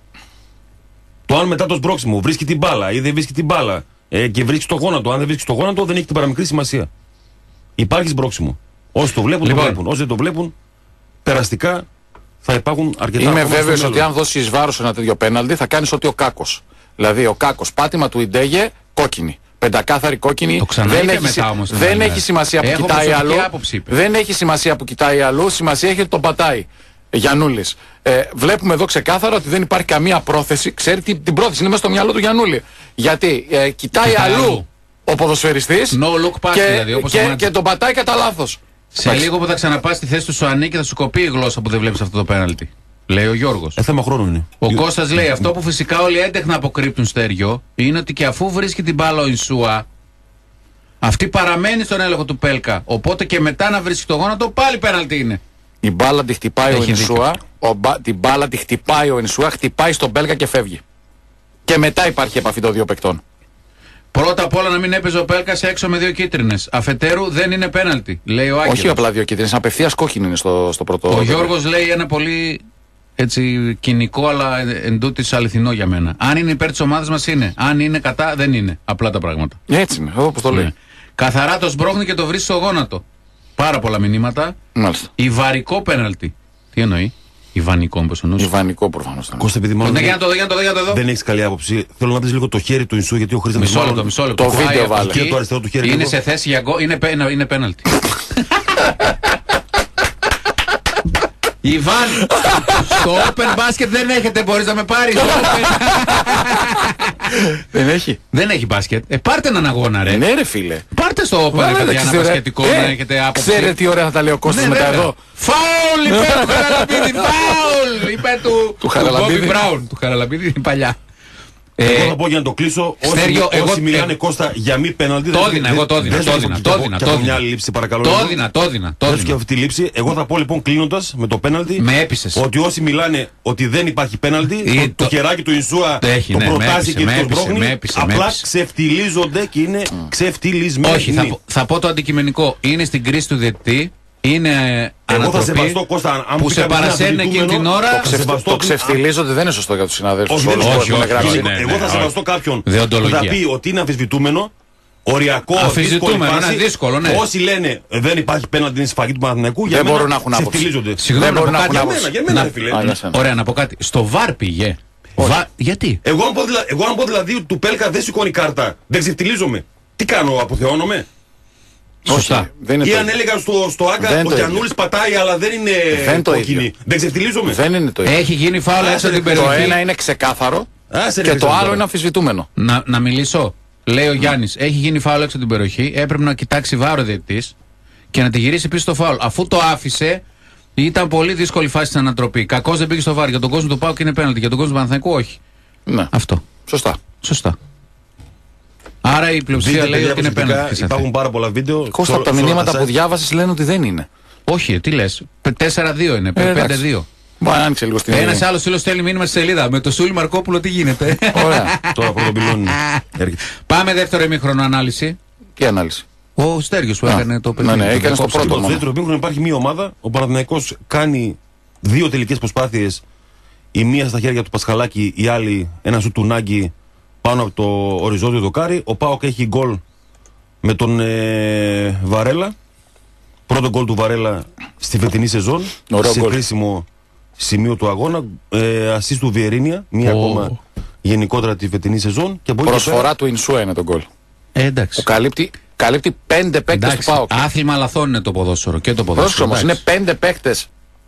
Το αν μετά το σπρώξιμο βρίσκει την μπάλα ή δεν βρίσκει την μπάλα. Και βρίσκει το γόνατο. Αν δεν βρίσκει το γόνατο, δεν έχει την παραμικρή σημασία. Υπάρχει σμπρόξιμο. Όσοι το βλέπουν, το βλέπουν. Όσοι δεν το βλέπουν, περαστικά θα υπάρχουν αρκετά. Είμαι βέβαιος ότι αν δώσεις βάρος ένα τέτοιο πέναλτι, θα κάνεις ό,τι ο Κάκος. Δηλαδή, ο Κάκος, πάτημα του Ιντέγε, κόκκινη. Πεντακάθαρη κόκκινη. Δεν έχει σημασία που κοιτάει αλλού. Δεν έχει σημασία που κοιτάει αλλού. Σημασία έχει ότι τον πατάει. Γιαννούλης. Βλέπουμε εδώ ξεκάθαρα ότι δεν υπάρχει καμία πρόθεση. Ξέρει την πρόθεση είναι μέσα στο μυαλό του Γιαννούλη. Γιατί κοιτάει αλλού ο ποδοσφαιριστής δηλαδή, και τον πατάει κατά λάθος. Σε λίγο που θα ξαναπάς στη θέση του Σοανί και θα σου κοπεί η γλώσσα που δεν βλέπεις αυτό το πέναλτι. Λέει ο Γιώργος. Θέμα χρόνου είναι. Ο Κώστας λέει αυτό που φυσικά όλοι έντεχνα αποκρύπτουν Στέριο είναι ότι και αφού βρίσκει την μπάλα ο Ινσούα, αυτή παραμένει στον έλεγχο του Πέλκα. Οπότε και μετά να βρίσκει το γόνατο πάλι πέναλτι είναι. Η μπάλα τη χτυπάει ο Ινσούα, την μπάλα τη χτυπάει ο Ινσούα, χτυπάει στον Πέλκα και φεύγει. Και μετά υπάρχει επαφή των δύο παικτών. Πρώτα απ' όλα να μην έπαιζε ο Πέλκας έξω με 2 κίτρινες. Αφετέρου δεν είναι πέναλτι, λέει ο Άγγελος. Όχι απλά 2 κίτρινες, απευθείας κόκκινη είναι στο πρώτο. Ο Γιώργος λέει ένα πολύ έτσι κοινικό αλλά εντούτοις αληθινό για μένα. Αν είναι υπέρ της ομάδας μας είναι. Αν είναι κατά δεν είναι. Απλά τα πράγματα. Έτσι είναι, όπως το λέει. Ναι. Καθαρά το σμπρώχνει και το βρίσκει στο γόνατο. Πάρα πολλά μηνύματα. Μάλιστα. Ιβαρικό πέναλτι. Τι εννοεί? Ιβανικό, όπως εννοούσε. Ιβανικό προφανώς. Κώστα, επειδή μάλλον για να το δω. Δεν έχεις καλή άποψη. Θέλω να δεις λίγο το χέρι του Ινσού, γιατί ο Χρήστος. Μισό λεπτό. Το βίντεο βάλε. Το αριστερό του χέρι είναι σε θέση για γκολ. Είναι πέναλτι. Ιβάν, στο open basket δεν έχετε, μπορείς να με πάρεις. Δεν έχει. Δεν έχει μπάσκετ. Πάρτε έναν αγώνα, ρε. Ναι, ρε φίλε. Πάρτε στο ένα μπασκετικό να έχετε άποψη. Ξέρετε τι ωραία θα τα λέει ο Κώστας μετά εδώ. Φάουλ υπέρ του Χαραλαμπίδη. Φάουλ υπέρ του Μπόμπι Μπράουν. Του Χαραλαμπίδη παλιά. Εγώ θα πω για να το κλείσω. Όσοι μιλάνε Κώστα για μη πέναλτι. Το έδινα, εγώ το έδινα. Το έδινα. Και αυτή τη λήψη. Εγώ θα πω λοιπόν κλείνοντας με το πέναλτι. Με έπεισες. Ότι όσοι μιλάνε ότι δεν υπάρχει πέναλτι, το χεράκι του Ινσούα το προτάσει και το μπρόχνει. Απλά ξεφτιλίζονται και είναι ξεφτιλισμένοι. Όχι, θα πω το αντικειμενικό. Είναι στην κρίση του διαιτητή. Είναι ανατροπή που σε παρασένει εκείνη την ώρα. Το ξεφτιλίζονται δεν είναι σωστό για τους συναδέλφους. Όχι. Εγώ θα σεβαστώ κάποιον που θα πει ότι είναι αμφισβητούμενο. Οριακό, δύσκολο, ναι. Όσοι λένε δεν υπάρχει πέναντι στην σφαγή του Παναθηναϊκού, δεν μπορούν να έχουν άποψη. Συγγνώμη, να πω κάτι. Για μένα, φίλε. Ωραία, να πω κάτι. Στο ΒΑΡ πήγε. Γιατί? Εγώ αν πω δηλαδή του Πέλκα δεν σηκώνει κάρτα, δεν ξεφτιλίζομαι. Τι κάνω, αποθεώνομαι? Σωστά. Ή αν έλεγα στο Άγκα ο Γιαννούλης πατάει αλλά δεν είναι κόκκινη. Δεν ξεφτιλίζομαι. Δεν είναι το ίδιο. Έχει γίνει φάουλ έξω από την περιοχή. Το ένα είναι ξεκάθαρο και το άλλο είναι αμφισβητούμενο. Να μιλήσω. Λέει ο Γιάννης, έχει γίνει φάουλ έξω από την περιοχή. Έπρεπε να κοιτάξει βάρο διαιτητής και να τη γυρίσει πίσω στο φάουλ. Αφού το άφησε, ήταν πολύ δύσκολη φάση στην ανατροπή. Κακώς δεν πήγε στο βάρο. Για τον κόσμο του ΠΑΟΚ είναι πέναλτι. Για τον κόσμο του Παναθηναϊκού όχι. Ναι. Αυτό. Σωστά. Άρα η πλειοψηφία λέει ότι είναι πέναλτι. Υπάρχουν πάρα πολλά βίντεο. Κώστα, από τα μηνύματα που διάβασες λένε ότι δεν είναι. Όχι, τι λες. 4-2 είναι. 5-2. Άνοιξε λίγο στην Ένας άλλος φίλος στέλνει μήνυμα στη σελίδα. Με το Σούλη Μαρκόπουλο τι γίνεται? Ωραία. Τώρα πρώτο πυλώνει. Πάμε δεύτερο ημίχρονο ανάλυση. Τι ανάλυση? Ο Στέργιος που έκανε το παιχνίδι. Ναι, έκανε στο πρώτο. Στο δεύτερο ημίχρονο υπάρχει μία ομάδα. Ο Παναθηναϊκός κάνει 2 τελικές προσπάθειες. Η μία στα χέρια του Πασχαλάκη, η άλλη ένα σου του Νάγκη πάνω από το οριζόντιο δοκάρι. Ο ΠΑΟΚ έχει γκολ με τον Βαρέλα. Πρώτο γκολ του Βαρέλα στη φετινή σεζόν. Σε κρίσιμο σημείο του αγώνα. Ασίστ του Βιερίνια. Μία ακόμα γενικότερα τη φετινή σεζόν. Και προσφορά του Ινσούα είναι το γκολ. Εντάξει. Που καλύπτει 5 παίκτες του ΠΑΟΚ. Άθλημα λαθών είναι το ποδόσφαιρο και το ποδόσφαιρο. Όμως είναι 5 παίκτες.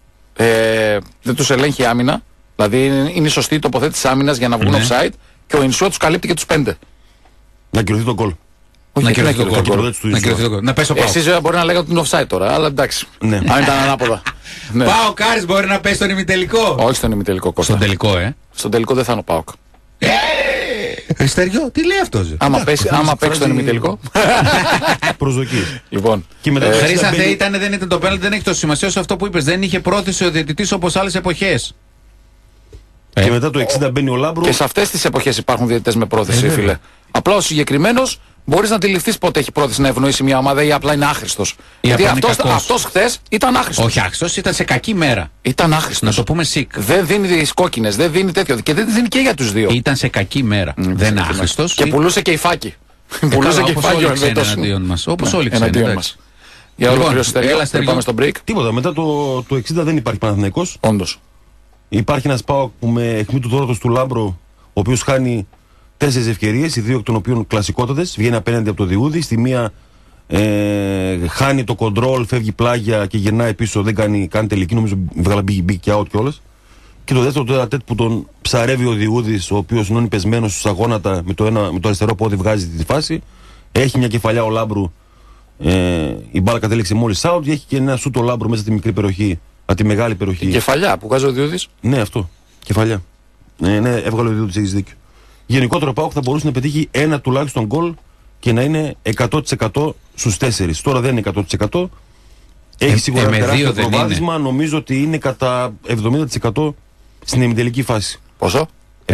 Δεν τους ελέγχει άμυνα. Δηλαδή είναι η σωστή τοποθέτηση άμυνας για να βγουν offside. Και ο Ινσούα τους καλύπτει και τους 5. Να κυρωθεί το γκολ. Να κυρωθεί το γκολ. Να πέσει ο ΠΑΟΚ. Εσείς μπορεί να λέγατε ότι είναι offside τώρα, αλλά εντάξει. Ναι. Αν ήταν ανάποδα. ΠΑΟΚ Άρης μπορεί να πέσει στον ημιτελικό. Όχι στον ημιτελικό, Κώστα. Στον τελικό, Στον τελικό δεν θα είναι ο ΠΑΟΚ. Στεριό, τι λέει αυτός? Άμα παίξει στον ημιτελικό. Προσδοκίες. Λοιπόν. Χρήσατε ήταν, δεν ήταν το πέναλτι, δεν έχει τόσο σημασία όσο αυτό που είπες. Δεν είχε πρόθεση ο διαιτητής όπως άλλες εποχές. Και μετά το 60 μπαίνει ο Λάμπρο. Και σε αυτές τις εποχές υπάρχουν διαιτητές με πρόθεση, φίλε. Απλά ο συγκεκριμένος μπορείς να αντιληφθείς πότε έχει πρόθεση να ευνοήσει μια ομάδα ή απλά είναι άχρηστος. Γιατί αυτός χθες ήταν άχρηστος. Όχι άχρηστος, ήταν σε κακή μέρα. Ήταν άχρηστος. Να το πούμε σικ. Δεν δίνει τις κόκκινες, δεν δίνει τέτοιο. Και δεν δίνει και για τους δύο. Ήταν σε κακή μέρα. Δεν είναι άχρηστος. Και πουλούσε και η φάκη. Πουλούσε και η φάκη ο Ελβετός. Όπως όλοι ξέρουν. Για ολοκλήρωση, πάμε στο break. Τίποτα. Μετά το 60 δεν υπάρχει Παναθηναϊκός. Όντως. Υπάρχει ένας ΠΑΟΚ που με αιχμή του δόρατος του Λάμπρο, ο οποίος χάνει 4 ευκαιρίες, οι 2 εκ των οποίων κλασικότατες. Βγαίνει απέναντι από το Διούδη. Στη μία χάνει το κοντρόλ, φεύγει πλάγια και γυρνάει πίσω. Δεν κάνει τελική. Νομίζω μπήκε και out κιόλας. Και το δεύτερο το που τον ψαρεύει ο Διούδης, ο οποίος είναι πεσμένος στους αγώνατα με το αριστερό πόδι βγάζει τη φάση. Έχει μια κεφαλιά ο Λάμπρου. Η μπάλα κατέληξε μόλις out. Και έχει και ένα σούτ ο Λάμπρου μέσα στη μικρή περιοχή. Από τη μεγάλη περιοχή. Η κεφαλιά που βγάζει ο Διούδης. Ναι, αυτό. Κεφαλιά. Ναι, έβγαλε ο Διούδης, έχεις δίκιο. Γενικότερα ο ΠΑΟΚ θα μπορούσε να πετύχει ένα τουλάχιστον γκολ και να είναι 100% στους 4. Τώρα δεν είναι 100%. Έχει σίγουρα ένα τεράστιο προβάδισμα. Νομίζω ότι είναι κατά 70% στην ημιτελική φάση. Πόσο?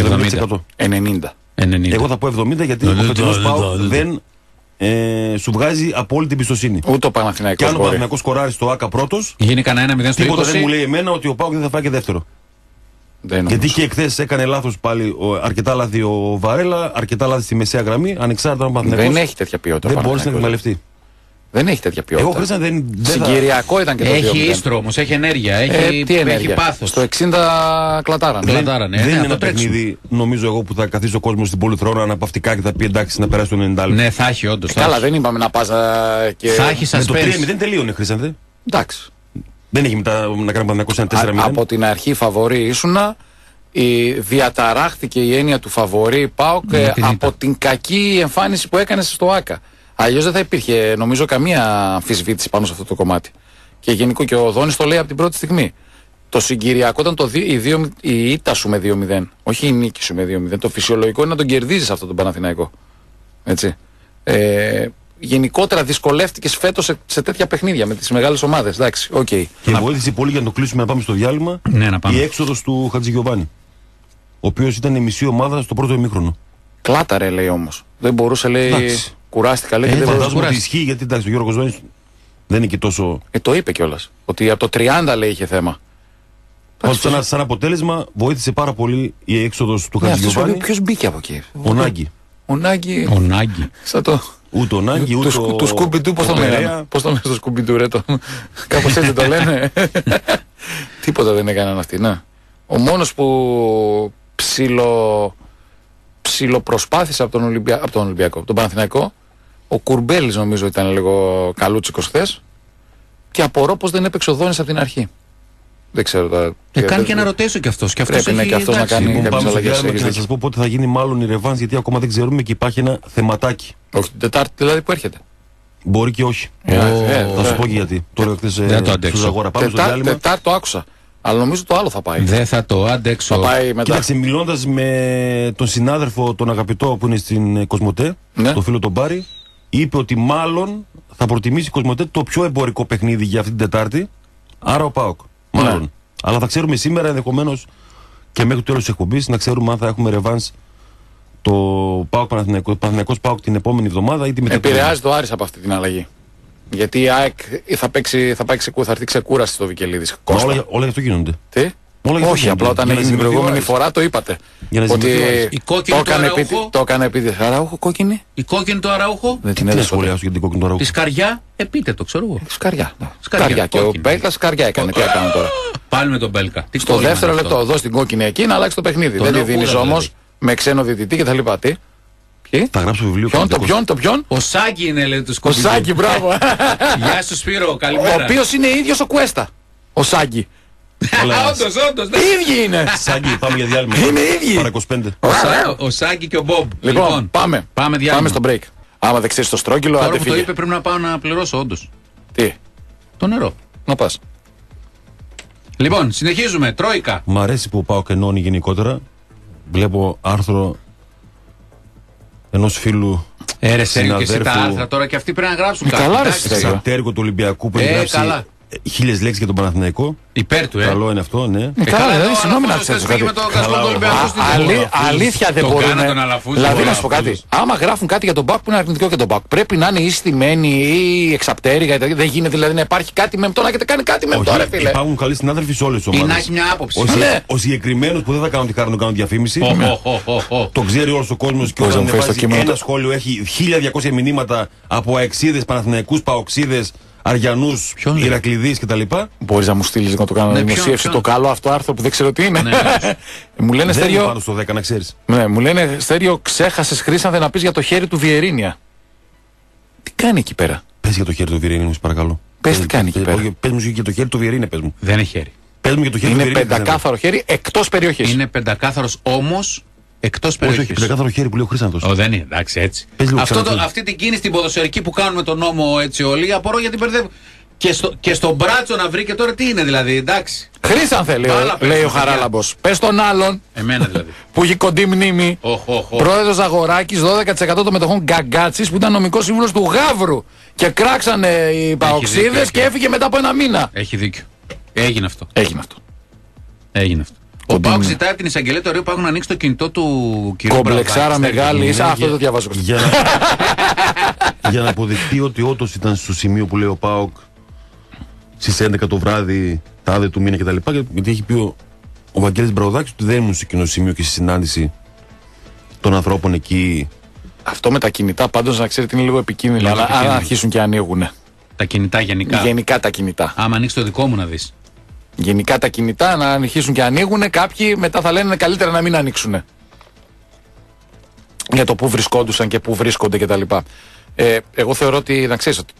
90%. Εγώ θα πω 70% γιατί ο φετινός ΠΑΟΚ δεν σου βγάζει απόλυτη εμπιστοσύνη. Ούτε ο Παναθηναϊκός. Και αν ο Παναθηναϊκός σκοράρει στο ΑΚΑ πρώτος, γίνει κανένα 0 στο 20. Τίποτα δεν μου λέει εμένα ότι ο ΠΑΟΚ δεν θα φάει και δεύτερο. Γιατί και εχθές έκανε λάθος πάλι, αρκετά λάθη ο Βαρέλα, αρκετά λάθη στη μεσαία γραμμή, ανεξάρτητα από τον Παναθηναϊκός. Δεν έχει τέτοια ποιότητα. Δεν μπορείς να εκμεταλλευτεί. Δεν έχει τέτοια ποιότητα. Εγώ Χρήστα δεν συγκυριακό ήταν και το Έχει ίστρο όμως, έχει ενέργεια, έχει πάθος. Στο 60 κλατάραν. Δεν είναι ένα παιχνίδι, νομίζω εγώ, που θα καθίσει ο κόσμος στην Πολυθρόνα αναπαυτικά και θα πει εντάξει να περάσει το 90 λεπτό. Ναι, θα έχει όντως. Καλά, δεν είπαμε να πας και. Θα έχει σας πέσει. Δεν τελείωνε, Χρήσαντε. Εντάξει. Δεν έχει μετά να κάνει 4-0. Από την αρχή φαβορί ήσουνα. διαταράχθηκε η έννοια του φαβορί ΠΑΟΚ από την κακή εμφάνιση που έκανε στο ΆΚΑ. Αλλιώς δεν θα υπήρχε νομίζω καμία αμφισβήτηση πάνω σε αυτό το κομμάτι. Και γενικό και ο Δόνης το λέει από την πρώτη στιγμή. Το συγκυριακό ήταν η ήττα σου με 2-0. Όχι η νίκη σου με 2-0. Το φυσιολογικό είναι να τον κερδίζεις αυτό τον Παναθηναϊκό. Έτσι. Γενικότερα δυσκολεύτηκες φέτος σε τέτοια παιχνίδια με τις μεγάλες ομάδες. Εντάξει, okay. Και βοήθησε πολύ για να το κλείσουμε να πάμε στο διάλειμμα. Ναι, να πάμε. Η έξοδος του Χατζηγιοβάνη. Ο οποίος ήταν η μισή ομάδα στο πρώτο ημίχρονο. Κλάταρε λέει όμως. Δεν μπορούσε, λέει. Εντάξει. Κουράστηκα, λέει. Φαντάζομαι ότι ισχύει γιατί εντάξει, ο Γιώργος Βάνης δεν είναι και τόσο. Το είπε κιόλας. Ότι από το 30 λέει είχε θέμα. Πάντως σαν αποτέλεσμα βοήθησε πάρα πολύ η έξοδος του Χατζηγιοβάνη. Ποιος μπήκε από εκεί? Ο Νάγκη. Ο Νάγκη. Σαν το. Ούτε ο Νάγκη, ούτε ο. Του Σκουμπιντού, πώς το λένε. Πώς το λένε στο Σκουμπιντού, ρε το. Κάπως έτσι το λένε. Τίποτα δεν έκαναν αυτοί, ναι. Ο μόνος που ψιλοπροσπάθησε από τον Ολυμπιακό, τον Παναθηναϊκό, ο Κουρμπέλης νομίζω ήταν λίγο καλούτσικος χθες. Και απορώ πως δεν έπαιξε ο Δόνης από την αρχή. Δεν ξέρω τώρα. Κάνει και ένα ρωτήσω κι αυτός. Πρέπει να και αυτός να κάνει κάποιες αλλαγές. Και να σας πω πότε θα γίνει μάλλον η ρεβάνς, γιατί ακόμα δεν ξέρουμε και υπάρχει ένα θεματάκι. Όχι την Τετάρτη δηλαδή που έρχεται. Μπορεί και όχι. Θα σου πω και γιατί. Τώρα χθες στους Αγόρα πάμε στο διάλειμμα. Τετάρτη το άκουσα. Αλλά νομίζω το άλλο θα πάει. Δεν θα το αντέξω. Θα πάει μετά. Κοίταξε, μιλώντας με τον συνάδελφο, τον αγαπητό που είναι στην Κοσμοτέ, τον φίλο τον Πάρη, είπε ότι μάλλον θα προτιμήσει η Κοσμοτέ το πιο εμπορικό παιχνίδι για αυτή την Τετάρτη. Άρα ο ΠΑΟΚ. Μάλλον. Ναι. Αλλά θα ξέρουμε σήμερα ενδεχομένως και μέχρι το τέλος της εκπομπής να ξέρουμε αν θα έχουμε ρεβάνς το Παναθηναϊκός ΠΑΟΚ την επόμενη εβδομάδα ή τη μετέπειτα. Επηρεάζει το Άρης από αυτή την αλλαγή. Γιατί η ΑΕΚ θα έρθει ξεκούραση στο Βικελίδης. Όλα γι' αυτό γίνονται. Τι? Όχι, απλά όταν έγινε την προηγούμενη φορά το είπατε. Ότι η κόκκινη το έκανε επίτηδες. Αραούχο κόκκινη. Η κόκκινη του Αραούχο. Δεν την σχολιάσω για την κόκκινη του Αραούχο. Τη Σκαριά, επίτετο, ξέρω εγώ. Σκαριά. Και ο Μπέλκα Σκαριά έκανε. Τι έκανε τώρα. Πάλι με τον Μπέλκα. Στο δεύτερο λεπτό, δώσει την κόκκινη εκεί να αλλάξει το παιχνίδι. Δεν τη δίνει όμως με ξένο διαιτητή κτλ. Θα γράψω βιβλίο. Το ποιον? Ο Σάκη είναι, λέει, του Σκοπιού. Ο Σάκη, μπράβο. Γεια σου Σπύρο, καλημέρα. Ο οποίος είναι ίδιος ο Κουέστα. Ο Σάκη. Όντως. Οι ίδιοι είναι. Σάκη, πάμε για διάλειμμα. Είναι ίδιοι. Παρά 25. Ο Σάκη και ο Μπομπ. Λοιπόν, πάμε στο break. Άμα δεν ξέρεις το στρόγγυλο, άντε φύγε. Τώρα που το είπε πρέπει να πάω να πληρώσω όντως. Τι? Το νερό. Να πας. Λοιπόν, συνεχίζουμε. Τρόικα. Μ' αρέσει που πάω και ενώνει γενικότερα. Βλέπω άρθρο ενός φίλου. Σέργιο, και εσύ τα άρθρα τώρα και αυτοί πρέπει να γράψουν κάτι. Καλά, Σαντέργο του Ολυμπιακού που έχει γράψει 1000 λέξεις για τον Παναθηναϊκό. Υπέρ του, Καλό είναι αυτό, ναι. Καλά, δηλαδή, συγγνώμη να ξέρεις κάτι. Αλήθεια δεν μπορούν. Δηλαδή, να σου πω κάτι. Άμα γράφουν κάτι για τον Μπακ που είναι αρνητικό για τον Μπακ, πρέπει να είναι ή στημένοι ή εξαπτέρυγα. Δεν γίνεται δηλαδή να υπάρχει κάτι με το να έχετε κάνει κάτι με το, ρε φίλε. Υπάρχουν καλοί συνάδελφοι σε όλες τις ομάδες. Ή να έχει μια άποψη. Ο συγκεκριμένος που δεν θα κάνουν τη χάρη να κάνουν διαφήμιση. Το ξέρει όλος ο κόσμος και όταν βάζει ένα σχόλιο έχει 1200 μηνύματα από αεξίδες, Παναθηναϊκούς, Παοξίδες, Αριανούς, Ηρακλειδείς κτλ. Μπορείς να μου στείλεις να το κάνω δημοσίευση το καλό αυτό άρθρο που δεν ξέρω τι είναι. Μου λένε δεν είναι πάνω στο 10 να ξέρεις. Ναι, μου λένε Στέριο, ξέχασες Χρήσανθε να πεις για το χέρι του Βιερίνια. Τι κάνει εκεί πέρα? Πες για το χέρι του Βιερίνια, μου παρακαλώ. Πες τι κάνει εκεί πέρα. Πες μου για το χέρι του Βιερίνια, πες μου. Δεν είναι χέρι. Πες μου για το χέρι του Βιερίνια. Είναι πεντακάθαρο χέρι εκτός περιοχής. Είναι πεντακάθαρος όμως. Εκτός περιοχής. Όχι, πεντακάθαρο χέρι που λέει ο Χρήσανθος. Δεν είναι, εντάξει, έτσι. Αυτή την κίνηση την ποδοσφαιρική που κάνουμε τον νόμο έτσι όλοι, απορώ γιατί μπερδεύω. Και στον μπράτσο να βρει και τώρα τι είναι δηλαδή, εντάξει. Χρήσανθε λέει ο Χαράλαμπος. Πες τον άλλον. Εμένα δηλαδή. Που έχει κοντή μνήμη. Πρόεδρος Αγοράκης, 12% των μετοχών Γκαγκάτσης που ήταν νομικός σύμβουλος του Γαύρου. Και κράξανε οι Παοξίδες και έφυγε μετά από ένα μήνα. Έχει δίκιο. Έγινε αυτό. Έγινε αυτό. Ο Πάοκ ζητάει από την εισαγγελέα το Ρίο να ανοίξει το κινητό του κυρίου Μπραβάκη. Κομπλεξάρα μεγάλη. Αυτό το διαβάζω. Για να αποδειχτεί ότι όντως ήταν στο σημείο που λέει ο Πάοκ στις 11 το βράδυ, τάδε του μήνα κτλ. Γιατί έχει πει ο Βαγγέλης Μπραβάκης ότι δεν ήμουν σε εκείνο το σημείο και στη συνάντηση των ανθρώπων εκεί. Αυτό με τα κινητά πάντως να ξέρετε είναι λίγο επικίνδυνο. Αν αρχίσουν και ανοίγουν. Τα κινητά γενικά. Γενικά τα κινητά. Άμα ανοίξει το δικό μου να δεις. Γενικά τα κινητά να αρχίσουν και ανοίγουν, κάποιοι μετά θα λένε καλύτερα να μην ανοίξουν. Για το που βρισκόντουσαν και που βρίσκονται κτλ. Εγώ θεωρώ ότι, να ξέρεις, ότι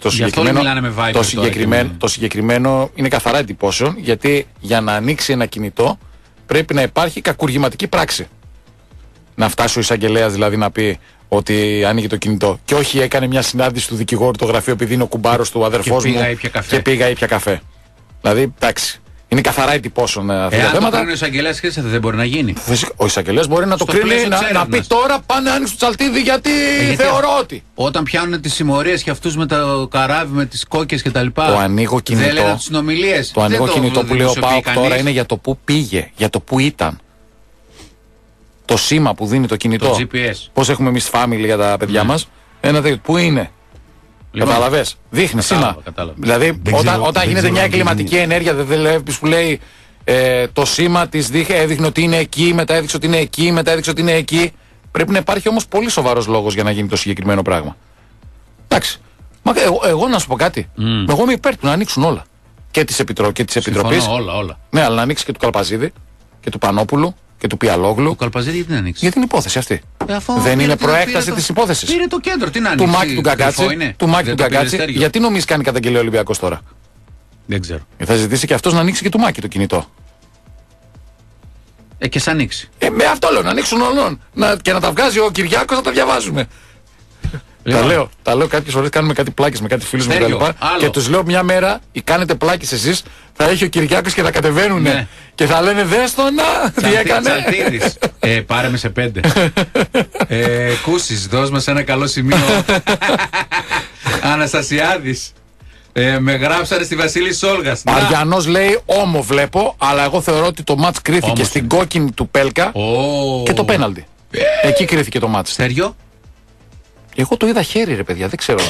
το συγκεκριμένο είναι καθαρά εντυπώσεων, γιατί για να ανοίξει ένα κινητό πρέπει να υπάρχει κακουργηματική πράξη. Να φτάσει ο εισαγγελέας δηλαδή να πει ότι ανοίγει το κινητό. Και όχι έκανε μια συνάντηση του δικηγόρου το γραφείο επειδή είναι ο κουμπάρος του αδερφός μου και πήγα ήπια καφέ. Δηλαδή, εντάξει. Είναι καθαρά εντυπώσεων αυτά τα θέματα. Αν το κρίνει ο εισαγγελέας, δεν μπορεί να γίνει. Ο εισαγγελέας μπορεί να το κρίνει, να πει τώρα πάνε άνοιξε το τσαλτίδι γιατί θεωρώ ότι. Όταν πιάνουν τις συμμορίες και αυτούς με το καράβι, με τις κόκκες κτλ. Το ανοίγω κινητό. Δεν λένε τις συνομιλίες. Το ανοίγω κινητό που λέω πάω τώρα είναι για το που πήγε, για το που ήταν. Το σήμα που δίνει το κινητό. Το GPS. Πώς έχουμε εμείς family για τα παιδιά μας. Ένα τέτοιο. Πού είναι. Λοιπόν, καταλαβες. Δείχνει σήμα. Δηλαδή, όταν γίνεται μια εγκληματική ενέργεια, δεν που λέει το σήμα της έδειχνε ότι είναι εκεί, μετά έδειξε ότι είναι εκεί, μετά έδειξε ότι είναι εκεί. Πρέπει να υπάρχει όμως πολύ σοβαρός λόγος για να γίνει το συγκεκριμένο πράγμα. Εντάξει. Εγώ να σου πω κάτι. Εγώ είμαι υπέρ του να ανοίξουν όλα. Και της Επιτροπής. Όλα. Ναι, αλλά να ανοίξει και του Καλπαζίδη και του Πανόπουλου και του Πιαλόγλου. Το Καλπαζίδη γιατί να ανοίξει. Για την υπόθεση αυτή. Δεν είναι προέκταση της υπόθεσης. Πήρε το κέντρο, τι να ανοίξει. Του Μάκη του Γκαγκάτση. Γιατί νομίζει κάνει καταγγελία ο Ολυμπιακός τώρα. Δεν ξέρω. Θα ζητήσει και αυτός να ανοίξει και του Μάκη το κινητό. Και σ' ανοίξει. Με αυτό λέω, να ανοίξουν όλων. Και να τα βγάζει ο Κυριάκος να τα διαβάζουμε. Τα λέω κάποιες φορές, κάνουμε κάτι πλάκες με κάτι φίλους μου και τους λέω μια μέρα, κάνετε πλάκες εσείς, θα έχει ο Κυριάκος και θα κατεβαίνουν και θα λένε δες το να, τι έκανε. Τσαλτίδης. Πάρε με σε 5. Κούσης, δώσ' μας ένα καλό σημείο. Αναστασιάδης. Με γράψανε στη Βασίλη Σόλγας. Αριανός λέει όμο βλέπω, αλλά εγώ θεωρώ ότι το μάτς κρίθηκε στην κόκκινη του Πέλκα και το πέναλτι. Εκεί κρίθηκε το μάτς. Στέριο. Εγώ το είδα χέρι ρε παιδιά, δεν ξέρω.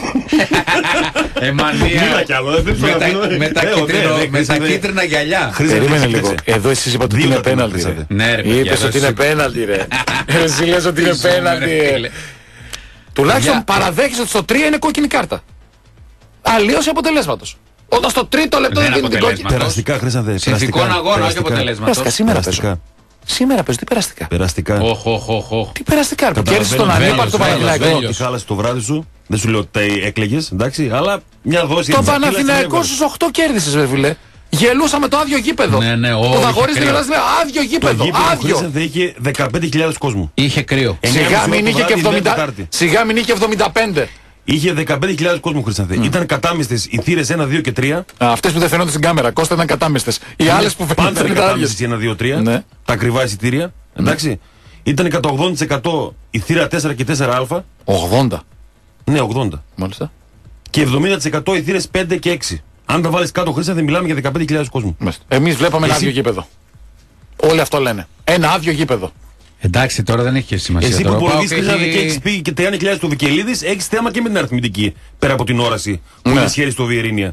Μανία. Με τα κίτρινα γυαλιά. Περίμενε λίγο. Εδώ εσείς είπατε ότι είναι πέναλτι. Είπες ότι είναι πέναλτι ρε. Εσύ λες ότι είναι πέναλτι. Τουλάχιστον παραδέχεις ότι στο 3 είναι κόκκινη κάρτα. Αλλίωση αποτελέσματος. Όταν στο τρίτο λεπτό δεν δίνει την κόκκινη. Περαστικά Χρήστανθε. Συνθηκών αγώνα, όχι αποτελέσματος. Σήμερα παίζω, τι περαστικά. Περαστικά. Τι περαστικά, ρε. Κέρδισε τον ανύπαρκτο Παναθηναϊκό. Τι χάλασε το βράδυ σου. Δεν σου λέω ότι έκλαιγες, εντάξει, αλλά μια δόση. Το Παναθηναϊκό στους 8 κέρδισες, ρε φίλε. Γελούσαμε το άδειο γήπεδο. Ναι, το Δαγορής δεν λέει άδειο γήπεδο. Άδειο. Είχε 15.000 κόσμο. Είχε κρύο. Σιγά μην είχε 75. Είχε 15.000 κόσμο Χρήστανθε. Ήταν κατάμεστες οι θύρες 1, 2 και 3. Αυτές που δεν φαινόνται στην κάμερα. Κώστα ήταν κατάμεστες. Οι άλλες που φαινόνται ήταν κατάμεστες 1, 2, 3. Ναι. Τα ακριβά εισιτήρια. Εντάξει. Ήταν 180% η θύρα 4 και 4α. 80. Ναι, 80. Μάλιστα. Και 70% οι θύρες 5 και 6. Αν τα βάλεις κάτω Χρήστανθε, μιλάμε για 15.000 κόσμο. Εμείς βλέπαμε ένα άδειο γήπεδο. Όλοι αυτό λένε. Ένα άδειο γήπεδο. Εντάξει, τώρα δεν έχει και σημασία. Εσύ που υπολογίζεις και έχεις πει και 30.000 του Βικελίδης, έχεις θέμα και με την αριθμητική. Πέρα από την όραση που είναι χέρι στο Βιερίνια.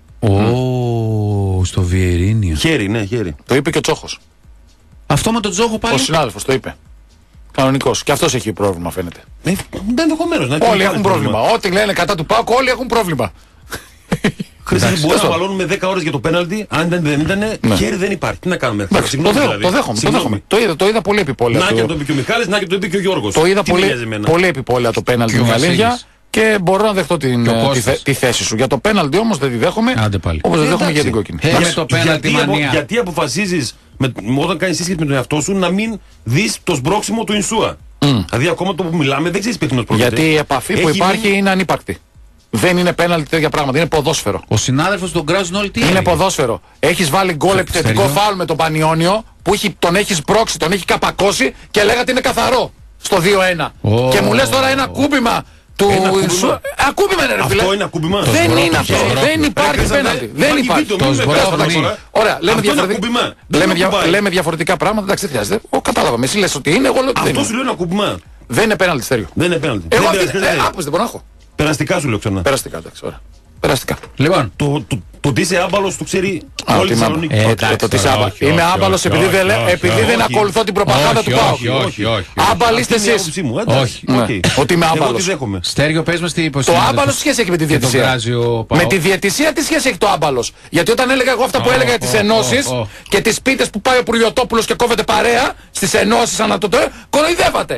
Στο Βιερίνια. Χέρι, ναι, χέρι. Το είπε και ο Τσόχος. Αυτό με τον Τσόχο πάλι. Ο συνάδελφος το είπε. Κανονικός. Και αυτός έχει πρόβλημα φαίνεται. Ενδεχομένως. Όλοι έχουν πρόβλημα. Ό,τι λένε κατά του ΠΑΟΚ, όλοι έχουν πρόβλημα. Χρήστανθε, μπορεί να βαλώνουμε 10 ώρες για το πέναλτι. Αν δεν ήταν, χέρι δεν υπάρχει. Τι να κάνουμε. Το δέχομαι. Το είδα πολύ επιπόλαια. Να και το είπε και ο Μιχάλης, να και το είπε και ο Γιώργος. Το είδα πολύ επιπόλαια το πέναλτι. Είναι αλήθεια. Και μπορώ να δεχτώ τη θέση σου. Για το πέναλτι όμως δεν τη δέχομαι. Όπως δεν δέχομαι για την κόκκινη. Γιατί αποφασίζεις όταν κάνεις σύσκεψη με τον εαυτό σου να μην δεις το σμπρόξιμο του Ινσούα. Δηλαδή ακόμα το που μιλάμε δεν ξέρεις ποιον πρόκειται. Γιατί η επαφή που υπάρχει είναι ανύπαρκτη. Δεν είναι πέναλτι τέτοια πράγματα, είναι ποδόσφαιρο. Ο συνάδελφος τον κράζουν όλοι τι είναι ποδόσφαιρο. Έχεις βάλει γκολ επιθετικό φάουλ με τον Πανιόνιο που τον έχεις πρόξει, τον έχει καπακώσει και λέγατε είναι καθαρό στο 2-1. Και μου λες τώρα ένα κούμπημα του Ινσούα. Ακούμπημα είναι ρε φίλε. Αυτό είναι ακούμπημα. Δεν είναι αυτό. Δεν υπάρχει πέναλτι. Δεν υπάρχει. Ωραία, λέμε διαφορετικά πράγματα. Εντάξει, δεν χρειάζεται. Κατάλαβα. Εσύ λες ότι είναι, εγώ λέω ότι δεν είναι. Αυτό σου λέω ένα ακούμπημα. Δεν είναι πέναλτι, Στέριο. Δεν είναι πέναλτι. Εγώ άπως δεν μπορώ να έχω. Περαστικά σου λέω ξανά. Περαστικά, εντάξει, ωραία. Περαστικά. Λοιπόν, το ότι είσαι άμπαλος το ξέρει όλη η Θεσσαλονίκη. Είμαι άμπαλος επειδή δεν ακολουθώ την προπαγάνδα του ΠΑΟΚ. Όχι. Άμπαλοι είστε εσείς. Όχι. Ότι είμαι άμπαλος. Στέριο, πες μας τι υποστηρίζει. Το άμπαλος τι σχέση έχει με τη διαιτησία. Με τη διαιτησία τι σχέση έχει το άμπαλος. Γιατί όταν έλεγα εγώ αυτά που έλεγα για τις ενώσεις και τις πίτες που πάει ο Πουργιωτόπουλος και κόβεται παρέα στις ενώσεις ανά το κοροϊδεύατε.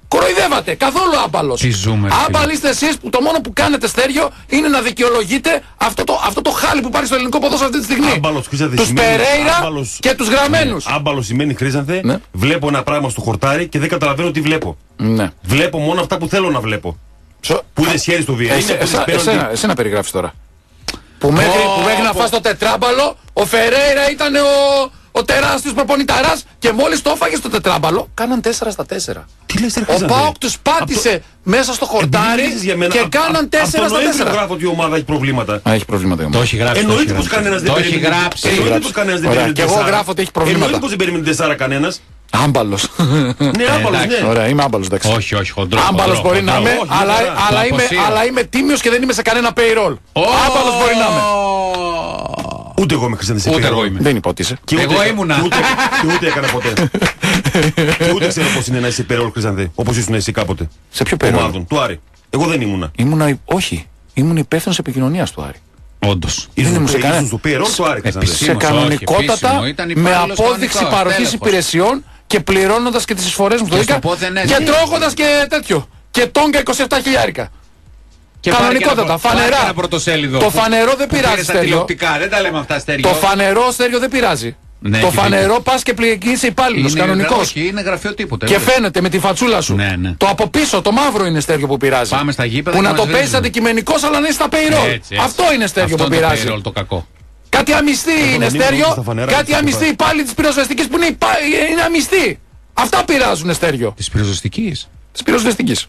Κοροϊδεύατε, καθόλου άμπαλος. Άμπαλοι είστε εσείς που το μόνο που κάνετε, Στέργιο, είναι να δικαιολογείτε αυτό το χάλι που πάρει στο ελληνικό ποδόσφαιρο αυτή τη στιγμή. Τους Περέιρα και τους γραμμένους. Άμπαλος σημαίνει, Χρήστανθε, ναι. Βλέπω ένα πράγμα στο χορτάρι και δεν καταλαβαίνω τι βλέπω. Ναι. Βλέπω μόνο αυτά που θέλω να βλέπω. Που είναι σχέδι στο βίαιο. Εσένα περιγράφεις τώρα. Που μέχρι να φας το τετράμπαλο, ο Φερέιρα ήταν ο τεράστιος προπονηταράς και μόλις το έφαγε στο τετράμπαλο, κάναν 4 στα 4. Τι λες, ο ΠΑΟΚ τους πάτησε μέσα στο χορτάρι και κάναν 4 στα 4. Από το γράφω ότι η ομάδα έχει προβλήματα. Έχει προβλήματα η ομάδα. Το έχει γράψει. Εννοείται πως κανένας δεν περιμένει. Εννοείται πως κανένας δεν περιμένει. Και εγώ γράφω ότι έχει προβλήματα. Εννοείται πως δεν περιμένει 4 κανένας. Άμπαλος. Ναι, άμπαλος, ναι. Ωραία, είμαι άμπαλος, εντάξει. Όχι, χοντρό. Άμπαλος μπορεί να είμαι, αλλά είμαι τίμιος και δεν είμαι σε κανένα payroll. Άμπαλος μπορεί να είμαι. Ούτε εγώ είμαι Χρήστανθε. Ούτε εγώ είμαι. Δεν είπα ότι είσαι. Εγώ ήμουνα. Και ούτε έκανα ποτέ. Και ούτε ξέρω πώς είναι να είσαι payroll, Χρήστανθε. Όπως ήσουν εσύ κάποτε. Σε ποιο payroll? Ομάδων, του Άρη. Εγώ δεν ήμουνα. Όχι. Ήμουν υπεύθυνος επικοινωνίας του Άρη. Όντως. Ήσουν στο payroll του Άρη. Σε κανονικότατα, με απόδειξη παροχής υπηρεσιών και πληρώνοντας και τις εισφορές μου στο ΔΙΚΑ και τρώγοντας και τέτοιο. Και τόγκα 27 χιλιάρικα. Κανονικότατα, φανερά. Το φανερό δεν πειράζει, Στέργιο. Δεν τα λέμε αυτά, Στέργιο. Το φανερό, Στέργιο, δεν πειράζει. Ναι, το φανερό πας και είσαι υπάλληλος, κανονικός. Όχι, είναι γραφείο τίποτα. Και φαίνεται με τη φατσούλα σου. Ναι. Το από πίσω, το μαύρο είναι, Στέργιο, που πειράζει. Πάμε στα γήπεδα. Που να το παίζεις αντικειμενικός, αλλά να είσαι στα payroll. Έτσι. Αυτό είναι, Στέργιο, που πειράζει. Payroll, το κακό. Κάτι αμυστή είναι, Στέργιο. Κάτι αμυστή υπάλληλοι της πυροσβεστικής που είναι αμυστή. Αυτά πειράζουν, Στέργιο. Της πυροσβεστικής. Της πυροσβεστικής.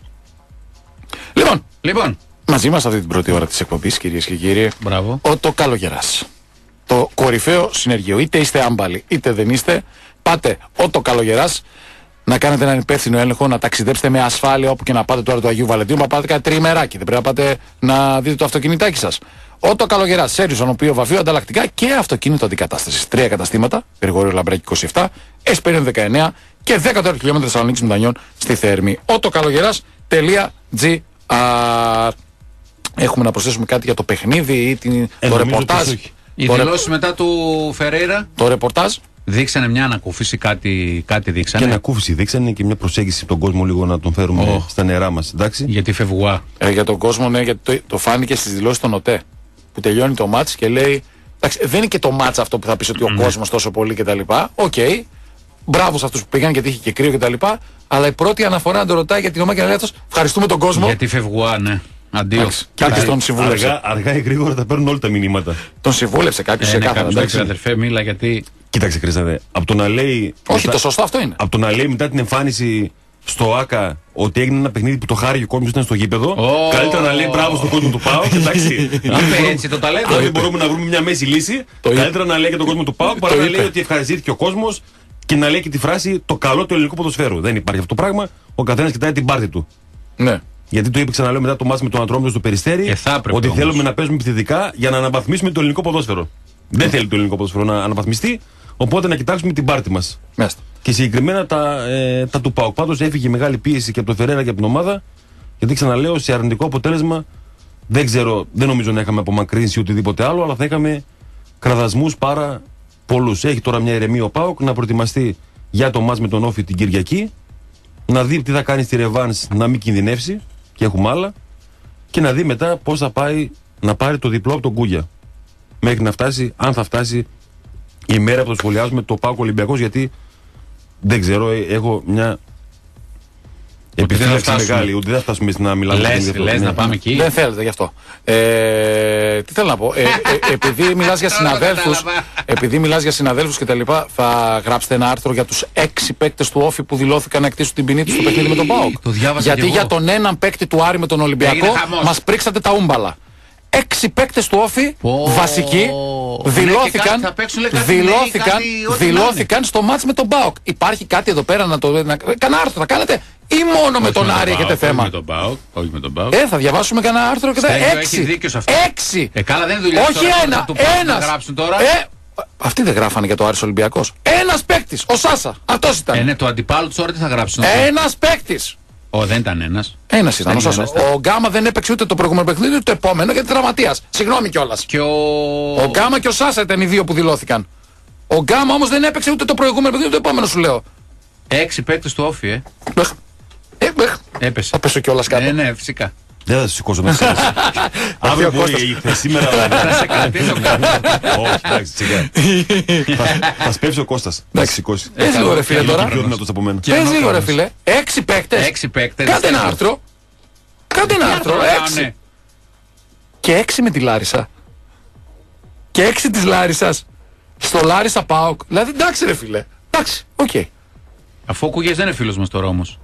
Λοιπόν. Μαζί μας αυτή την πρώτη ώρα της εκπομπής, κυρίες και κύριοι, το Καλογεράς. Το κορυφαίο συνεργείο. Είτε είστε άμπαλοι, είτε δεν είστε, πάτε το Καλογεράς να κάνετε έναν υπεύθυνο έλεγχο, να ταξιδέψετε με ασφάλεια όπου και να πάτε τώρα του Αγίου Βαλεντίνου, να πάτε κάτι τριημεράκι. Δεν πρέπει να πάτε να δείτε το αυτοκινητάκι σας. Το Καλογεράς, σέρβις ονοπείο βαφείο, ανταλλακτικά και αυτοκίνητο αντικατάστασης. 3 καταστήματα, Γρηγόριο Λαμπράκη 27, Εσπερίνο 19 και 10 χιλιόμετρα Θεσσαλονίκης Μητανιών στη Θέρμη. Καλογεράς.gr. Έχουμε να προσθέσουμε κάτι για το παιχνίδι ή το ρεπορτάζ? Οι δηλώσεις μετά του Φερέιρα. Το ρεπορτάζ. Δείξανε μια ανακούφιση, κάτι δείξανε. Και ανακούφιση δείξανε και μια προσέγγιση τον κόσμο λίγο να τον φέρουμε στα νερά μας. Εντάξει. Γιατί φευγουά. Για τον κόσμο, ναι, γιατί το φάνηκε στις δηλώσεις των ΟΤΕ. Που τελειώνει το μάτς και λέει. Εντάξει, δεν είναι και το μάτς αυτό που θα πεις ότι ο κόσμος τόσο πολύ κτλ. Οκ. Μπράβο σε αυτούς που πήγαν γιατί είχε και κρύο κτλ. Αλλά η πρώτη αναφορά να το ρωτάει για την ομάδα και να λέει αυτός, ευχαριστούμε τον κόσμο. Γιατί φευγουά, ναι. Αντίο. Κάποιος τον συμβούλευσε. Αργά ή γρήγορα τα παίρνουν όλα τα μηνύματα. Τον συμβούλευσε κάποιος σε κάθε. Εντάξει, αδερφέ, μίλα γιατί. Κοίταξε, Χρήστανθε. Από το να λέει. Όχι, το σωστό αυτό είναι. Από το να λέει μετά την εμφάνιση στο ΑΚΑ ότι έγινε ένα παιχνίδι που το χάρηκε ο κόσμος ήταν στο γήπεδο. Καλύτερα να λέει μπράβο στον κόσμο του ΠΑΟΚ. Εντάξει. Έτσι το ταλέντο. Αν δεν μπορούμε να βρούμε μια μέση λύση, καλύτερα να λέει για τον κόσμο του ΠΑΟΚ παρά να λέει ότι ευχαριστήθηκε ο κόσμος και να λέει και τη φράση το καλό του ελληνικού ποδοσφαίρου. Δεν υπάρχει αυτό το πράγμα. Ο καθένας κοιτάει την πάρτη του. Ναι. Γιατί το είπε, ξαναλέω, μετά το μάτς με τον Ατρόμητο στο Περιστέρι, ότι θέλουμε να παίζουμε επιθετικά για να αναβαθμίσουμε το ελληνικό ποδόσφαιρο. Δεν θέλει το ελληνικό ποδόσφαιρο να αναβαθμιστεί, οπότε να κοιτάξουμε την πάρτη μας. Και συγκεκριμένα τα του ΠΑΟΚ. Πάντως έφυγε μεγάλη πίεση και από τον Φερέιρα και από την ομάδα, γιατί ξαναλέω, σε αρνητικό αποτέλεσμα δεν νομίζω να είχαμε απομακρύνσει οτιδήποτε άλλο, αλλά θα είχαμε κραδασμούς πάρα πολλούς. Έχει τώρα μια ηρεμία ο ΠΑΟΚ να προετοιμαστεί για το μάτς με τον Όφη την Κυριακή, να δει τι θα κάνει στη ρεβάνς, να μην κινδυνεύσει, και έχουμε άλλα, και να δει μετά πώς θα πάει να πάρει το διπλό από τον Κούγια. Μέχρι να φτάσει, αν θα φτάσει η μέρα που το σχολιάζουμε, το ΠΑΟΚ Ολυμπιακός, γιατί δεν ξέρω, έχω μια επιφύλαξη μεγάλη, ότι δεν θα φτάσουμε να μιλάμε. Λες να πάμε εκεί. Δεν θέλετε γι' αυτό. Τι θέλω να πω. Επειδή μιλάς για συναδέλφους και τα λοιπά, θα γράψετε ένα άρθρο για τους 6 παίκτες του Όφη που δηλώθηκαν να εκτίσουν την ποινή τους στο παιχνίδι με τον ΠΑΟΚ. Γιατί για τον έναν παίκτη του Άρη με τον Ολυμπιακό μας πρίξατε τα ούμπαλα. 6 παίκτες του Όφη, βασικοί, δηλώθηκαν στο μάτς με τον ΠΑΟΚ. Υπάρχει κάτι εδώ πέρα κανένα άρθρο θα κάνετε ή μόνο με τον Άρη έχετε θέμα? Όχι με τον ΠΑΟΚ. Θα διαβάσουμε κανένα άρθρο και θα... 6! Καλά, δεν είναι δουλειά. Όχι ένας! Αυτοί δεν γράφανε για το Άρης Ολυμπιακός. Ένας παίκτης, ο Σάσα, αυτός ήταν. Το αντιπάλου του τώρα τι θα γράψουν? Ένας παίκτης. Δεν ήταν ένας. Ένας ήταν ο Σάσα. Ο Γκάμα δεν έπαιξε ούτε το προηγούμενο παιχνίδι ούτε το επόμενο γιατί τραυματίας. Συγγνώμη κιόλας. Ο Γκάμα και ο Σάσα ήταν οι δύο που δηλώθηκαν. Ο Γκάμα όμως δεν έπαιξε ούτε το προηγούμενο παιχνίδι ούτε το επόμενο, σου λέω. 6 παίκτες του Όφη, Έπεσε. Θα πέσω κιόλας κάτω. Ναι, φυσικά. Δεν θα σε σηκώσω να ξέρεις. Αύριο μπορεί σήμερα να σε κρατήσω κάτω. Όχι, εντάξει, τσιγά. Θα σπεύσει ο Κώστας. Να σε σηκώσει. Έτσι λίγο ρε φίλε τώρα. Έτσι λίγο ρε φίλε. 6 παίκτες. Κάντε ένα άρθρο. Κάντε ένα άρθρο. 6. Και 6 με τη Λάρισα. Και 6 της Λάρισσας. Στο Λάρισα ΠΑΟΚ. Δηλαδή εντάξει ρε φίλε. Εντάξει, οκ. Αφού ο Κούγιας δεν είναι φίλος μας τώρα όμως.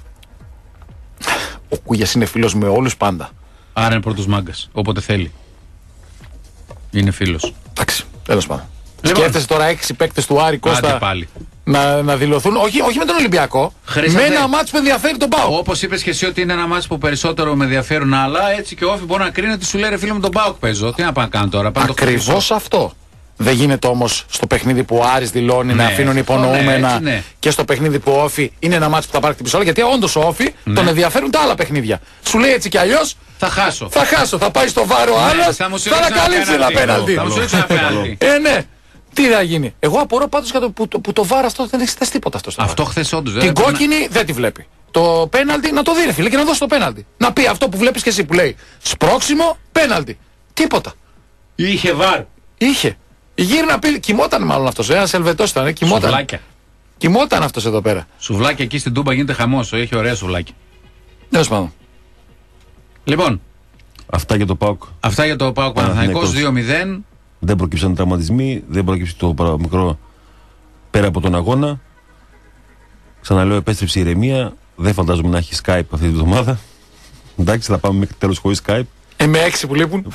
Ο Κούγιας είναι φίλος με όλους πάντα. Άρα είναι πρώτος μάγκας. Όποτε θέλει. Είναι φίλος. Εντάξει, τέλος πάντων. Σκέφτεσαι τώρα 6 παίκτες του Άρη Κώστα να δηλωθούν, όχι με τον Ολυμπιακό, με ένα μάτς που ενδιαφέρει τον ΠΑΟΚ. Όπως είπες και εσύ ότι είναι ένα μάτς που περισσότερο με ενδιαφέρουν άλλα, έτσι και ο Όφη μπορεί να κρίνει ότι σου λέει ρε φίλε με τον ΠΑΟΚ παίζω. Τι να πάω να κάνω τώρα. Ακριβώς αυτό. Δεν γίνεται όμως στο παιχνίδι που ο Άρης δηλώνει να αφήνουν υπονοούμενα και στο παιχνίδι που ο Όφη είναι ένα μάτς που θα πάρει την πιστόλα. Γιατί όντως ο Όφη τον ενδιαφέρουν τα άλλα παιχνίδια. Σου λέει έτσι κι αλλιώς θα χάσω. Θα πάει στο βάρο άλλος, θα ανακαλύψει ένα πέναλτι. Ναι. Τι θα γίνει. Εγώ απορώ πάντως για που το βάρο αυτό δεν έχει θέσει τίποτα αυτό. Αυτό χθες όντως. Την κόκκινη δεν τη βλέπει. Το πέναλτι να το δει ρε φίλε και να δώσει το πέναλτι. Να πει αυτό που βλέπεις και εσύ που λέει σπρώξιμο πέναλτι. Τίποτα. Είχε βάρ. Είχε. Γύρω να πει, κοιμόταν μάλλον αυτός, ένας Ελβετός ήταν, κοιμόταν. Σουβλάκια. Κοιμόταν αυτός εδώ πέρα. Σουβλάκια εκεί στην Τούμπα γίνεται χαμός, έχει ωραία σουβλάκια. Τέλος πάντων. Λοιπόν. Αυτά για το ΠΑΟΚ. Αυτά για το ΠΑΟΚ Παναθηναϊκός 2-0. Δεν προκύψαν τραυματισμοί, δεν προκύψει το μικρό πέρα από τον αγώνα. Ξαναλέω, επέστρεψε η ηρεμία. Δεν φαντάζομαι να έχει Skype αυτή τη βδομάδα. Εντάξει, θα πάμε μέχρι τέλος χωρίς Skype. Με 6 που λείπουν.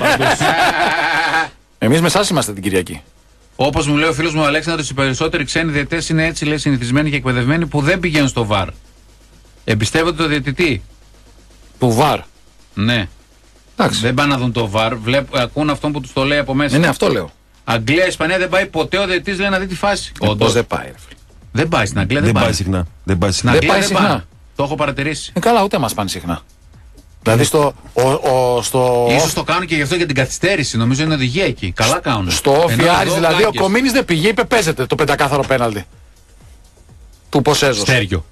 Εμείς με εσάς είμαστε την Κυριακή. Όπως μου λέει ο φίλος μου ο Αλέξανδρος, οι περισσότεροι ξένοι διαιτητές είναι έτσι λέει συνηθισμένοι και εκπαιδευμένοι που δεν πηγαίνουν στο VAR. Εμπιστεύονται το διαιτητή. Του VAR. Ναι. Εντάξει. Δεν πάνε να δουν το VAR, ακούν αυτόν που τους το λέει από μέσα. Ναι, αυτό λέω. Αγγλία, Ισπανία δεν πάει ποτέ ο διαιτητής λέει να δει τη φάση. Πώς δεν πάει. Δεν πάει στην Αγγλία, δεν πάει συχνά. Δεν πάει συχνά. Το έχω παρατηρήσει. Καλά, ούτε μας πάνε συχνά. Δηλαδή ίσως το κάνουν και γι' αυτό για την καθυστέρηση. Νομίζω είναι οδηγία εκεί. Καλά κάνουν. Στο Όφι Άρης δηλαδή ο Κομίνης δεν πήγε, είπε παίζεται το πεντακάθαρο πέναλτι. Του Ποσέζος. Στέργιο.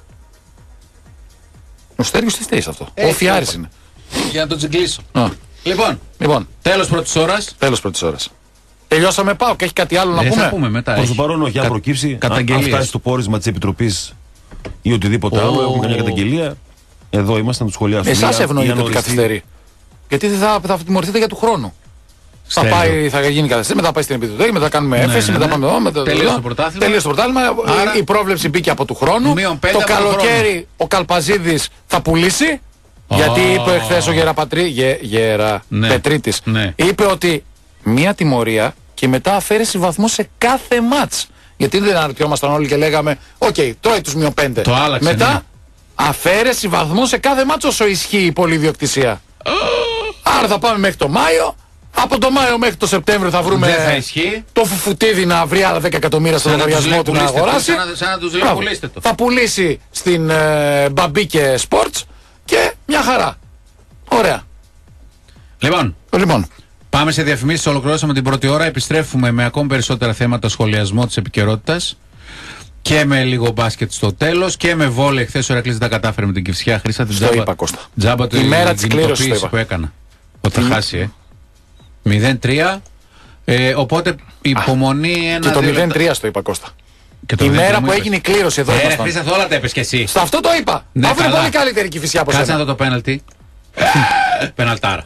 Ο Στέργιος τι στέει αυτό. Όφι Άρης είναι. Για να τον τσιγκλίσω. Λοιπόν. Τέλος πρώτης ώρας. Τελειώσαμε πάω και έχει κάτι άλλο να πούμε. Θα πούμε μετά. Προς το παρόν όχι, αν προκύψει, αν φτάσει στο πόρισμα της Επιτροπής ή οτιδήποτε άλλο, έχουμε καμιά καταγγελία. Εδώ είμαστε να του σχολιάσουμε. Εσάς ευνοείται ότι καθυστερεί. Γιατί θα τιμωρηθείτε για του χρόνου. Θα γίνει καθυστέρηση, μετά πάει στην Επιτροπή, μετά κάνουμε έφεση, μετά πάμε εδώ. Τελείωσε το πρωτάθλημα. Η πρόβλεψη μπήκε από του χρόνου. Το καλοκαίρι ο Καλπαζίδης θα πουλήσει. Γιατί είπε εχθές ο Γεραπετρίτης. Είπε ότι μία τιμωρία και μετά αφαίρεση βαθμό σε κάθε μάτς. Γιατί δεν αναρωτιόμασταν όλοι και λέγαμε, οκ, τρώει τους -5. Το άλλαξε. Μετά αφαίρεση βαθμού σε κάθε μάτσο όσο ισχύει η πολυδιοκτησία. Άρα θα πάμε μέχρι το Μάιο. Από το Μάιο μέχρι το Σεπτέμβριο θα βρούμε το Φουφουτίδι να βρει άλλα 10 εκατομμύρια στο λογαριασμό του να αγοράσει. Σαν να τους λέει πουλήστε το. Θα πουλήσει στην Μπαμπίκε Sports και μια χαρά. Ωραία. Λοιπόν. Πάμε σε διαφημίσεις, ολοκληρώσαμε την πρώτη ώρα. Επιστρέφουμε με ακόμη περισσότερα θέματα σχολιασμό της επικαιρότητας. Και με λίγο μπάσκετ στο τέλος και με βόλεϊ. Χθες ο Ηρακλής δεν τα κατάφερε με την Κυφσιά. Χρήσα την τζάμπα του κινητοποίηση που έκανα. Ότι θα χάσει, 0-3. Οπότε υπομονή ένα. Και το 0-3 στο είπα Κώστα. Η μέρα που έγινε η κλήρωση εδώ. Χρήσα, όλα τα έπες και εσύ. Σε αυτό το είπα. Αφού είναι πολύ καλύτερη η Κυφσιά από σένα. Κάτσε να δω το πέναλτι. Πεναλτάρα.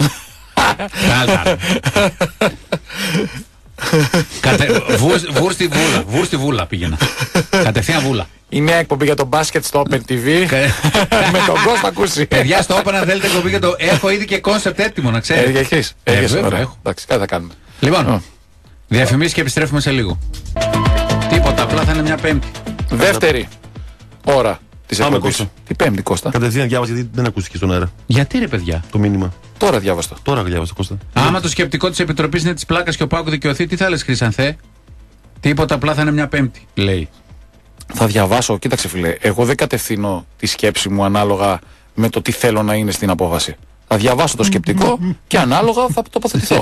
Βουρ στη βούλα πήγαινα. Κατευθείαν βούλα. Η νέα εκπομπή για το μπάσκετ στο Open TV. Με τον Κώστα ακούσει. Παιδιά, στο Open αν θέλετε εκπομπή για το. Έχω ήδη και κόνσεπτ έτοιμο να ξέρετε. Έχεις. Εντάξει, κάτι θα κάνουμε. Λοιπόν, διαφημίσεις και επιστρέφουμε σε λίγο. Τίποτα, απλά θα είναι μια Πέμπτη. Δεύτερη ώρα της εκπομπής. Τι Πέμπτη, Κώστα? Κατευθείαν διάβασα γιατί δεν ακούστηκε στον αέρα. Γιατί ρε παιδιά? Το μήνυμα. Τώρα διάβασα. Τώρα διάβασα, Κώστα. Άμα το σκεπτικό της Επιτροπής είναι της πλάκας και ο ΠΑΟΚ δικαιωθεί, τι θα λες Χρυσανθέ? Τίποτα, απλά θα είναι μια Πέμπτη, λέει. Θα διαβάσω, κοίταξε φίλε, εγώ δεν κατευθύνω τη σκέψη μου ανάλογα με το τι θέλω να είναι στην απόφαση. Θα διαβάσω το σκεπτικό και ανάλογα θα τοποθετηθώ.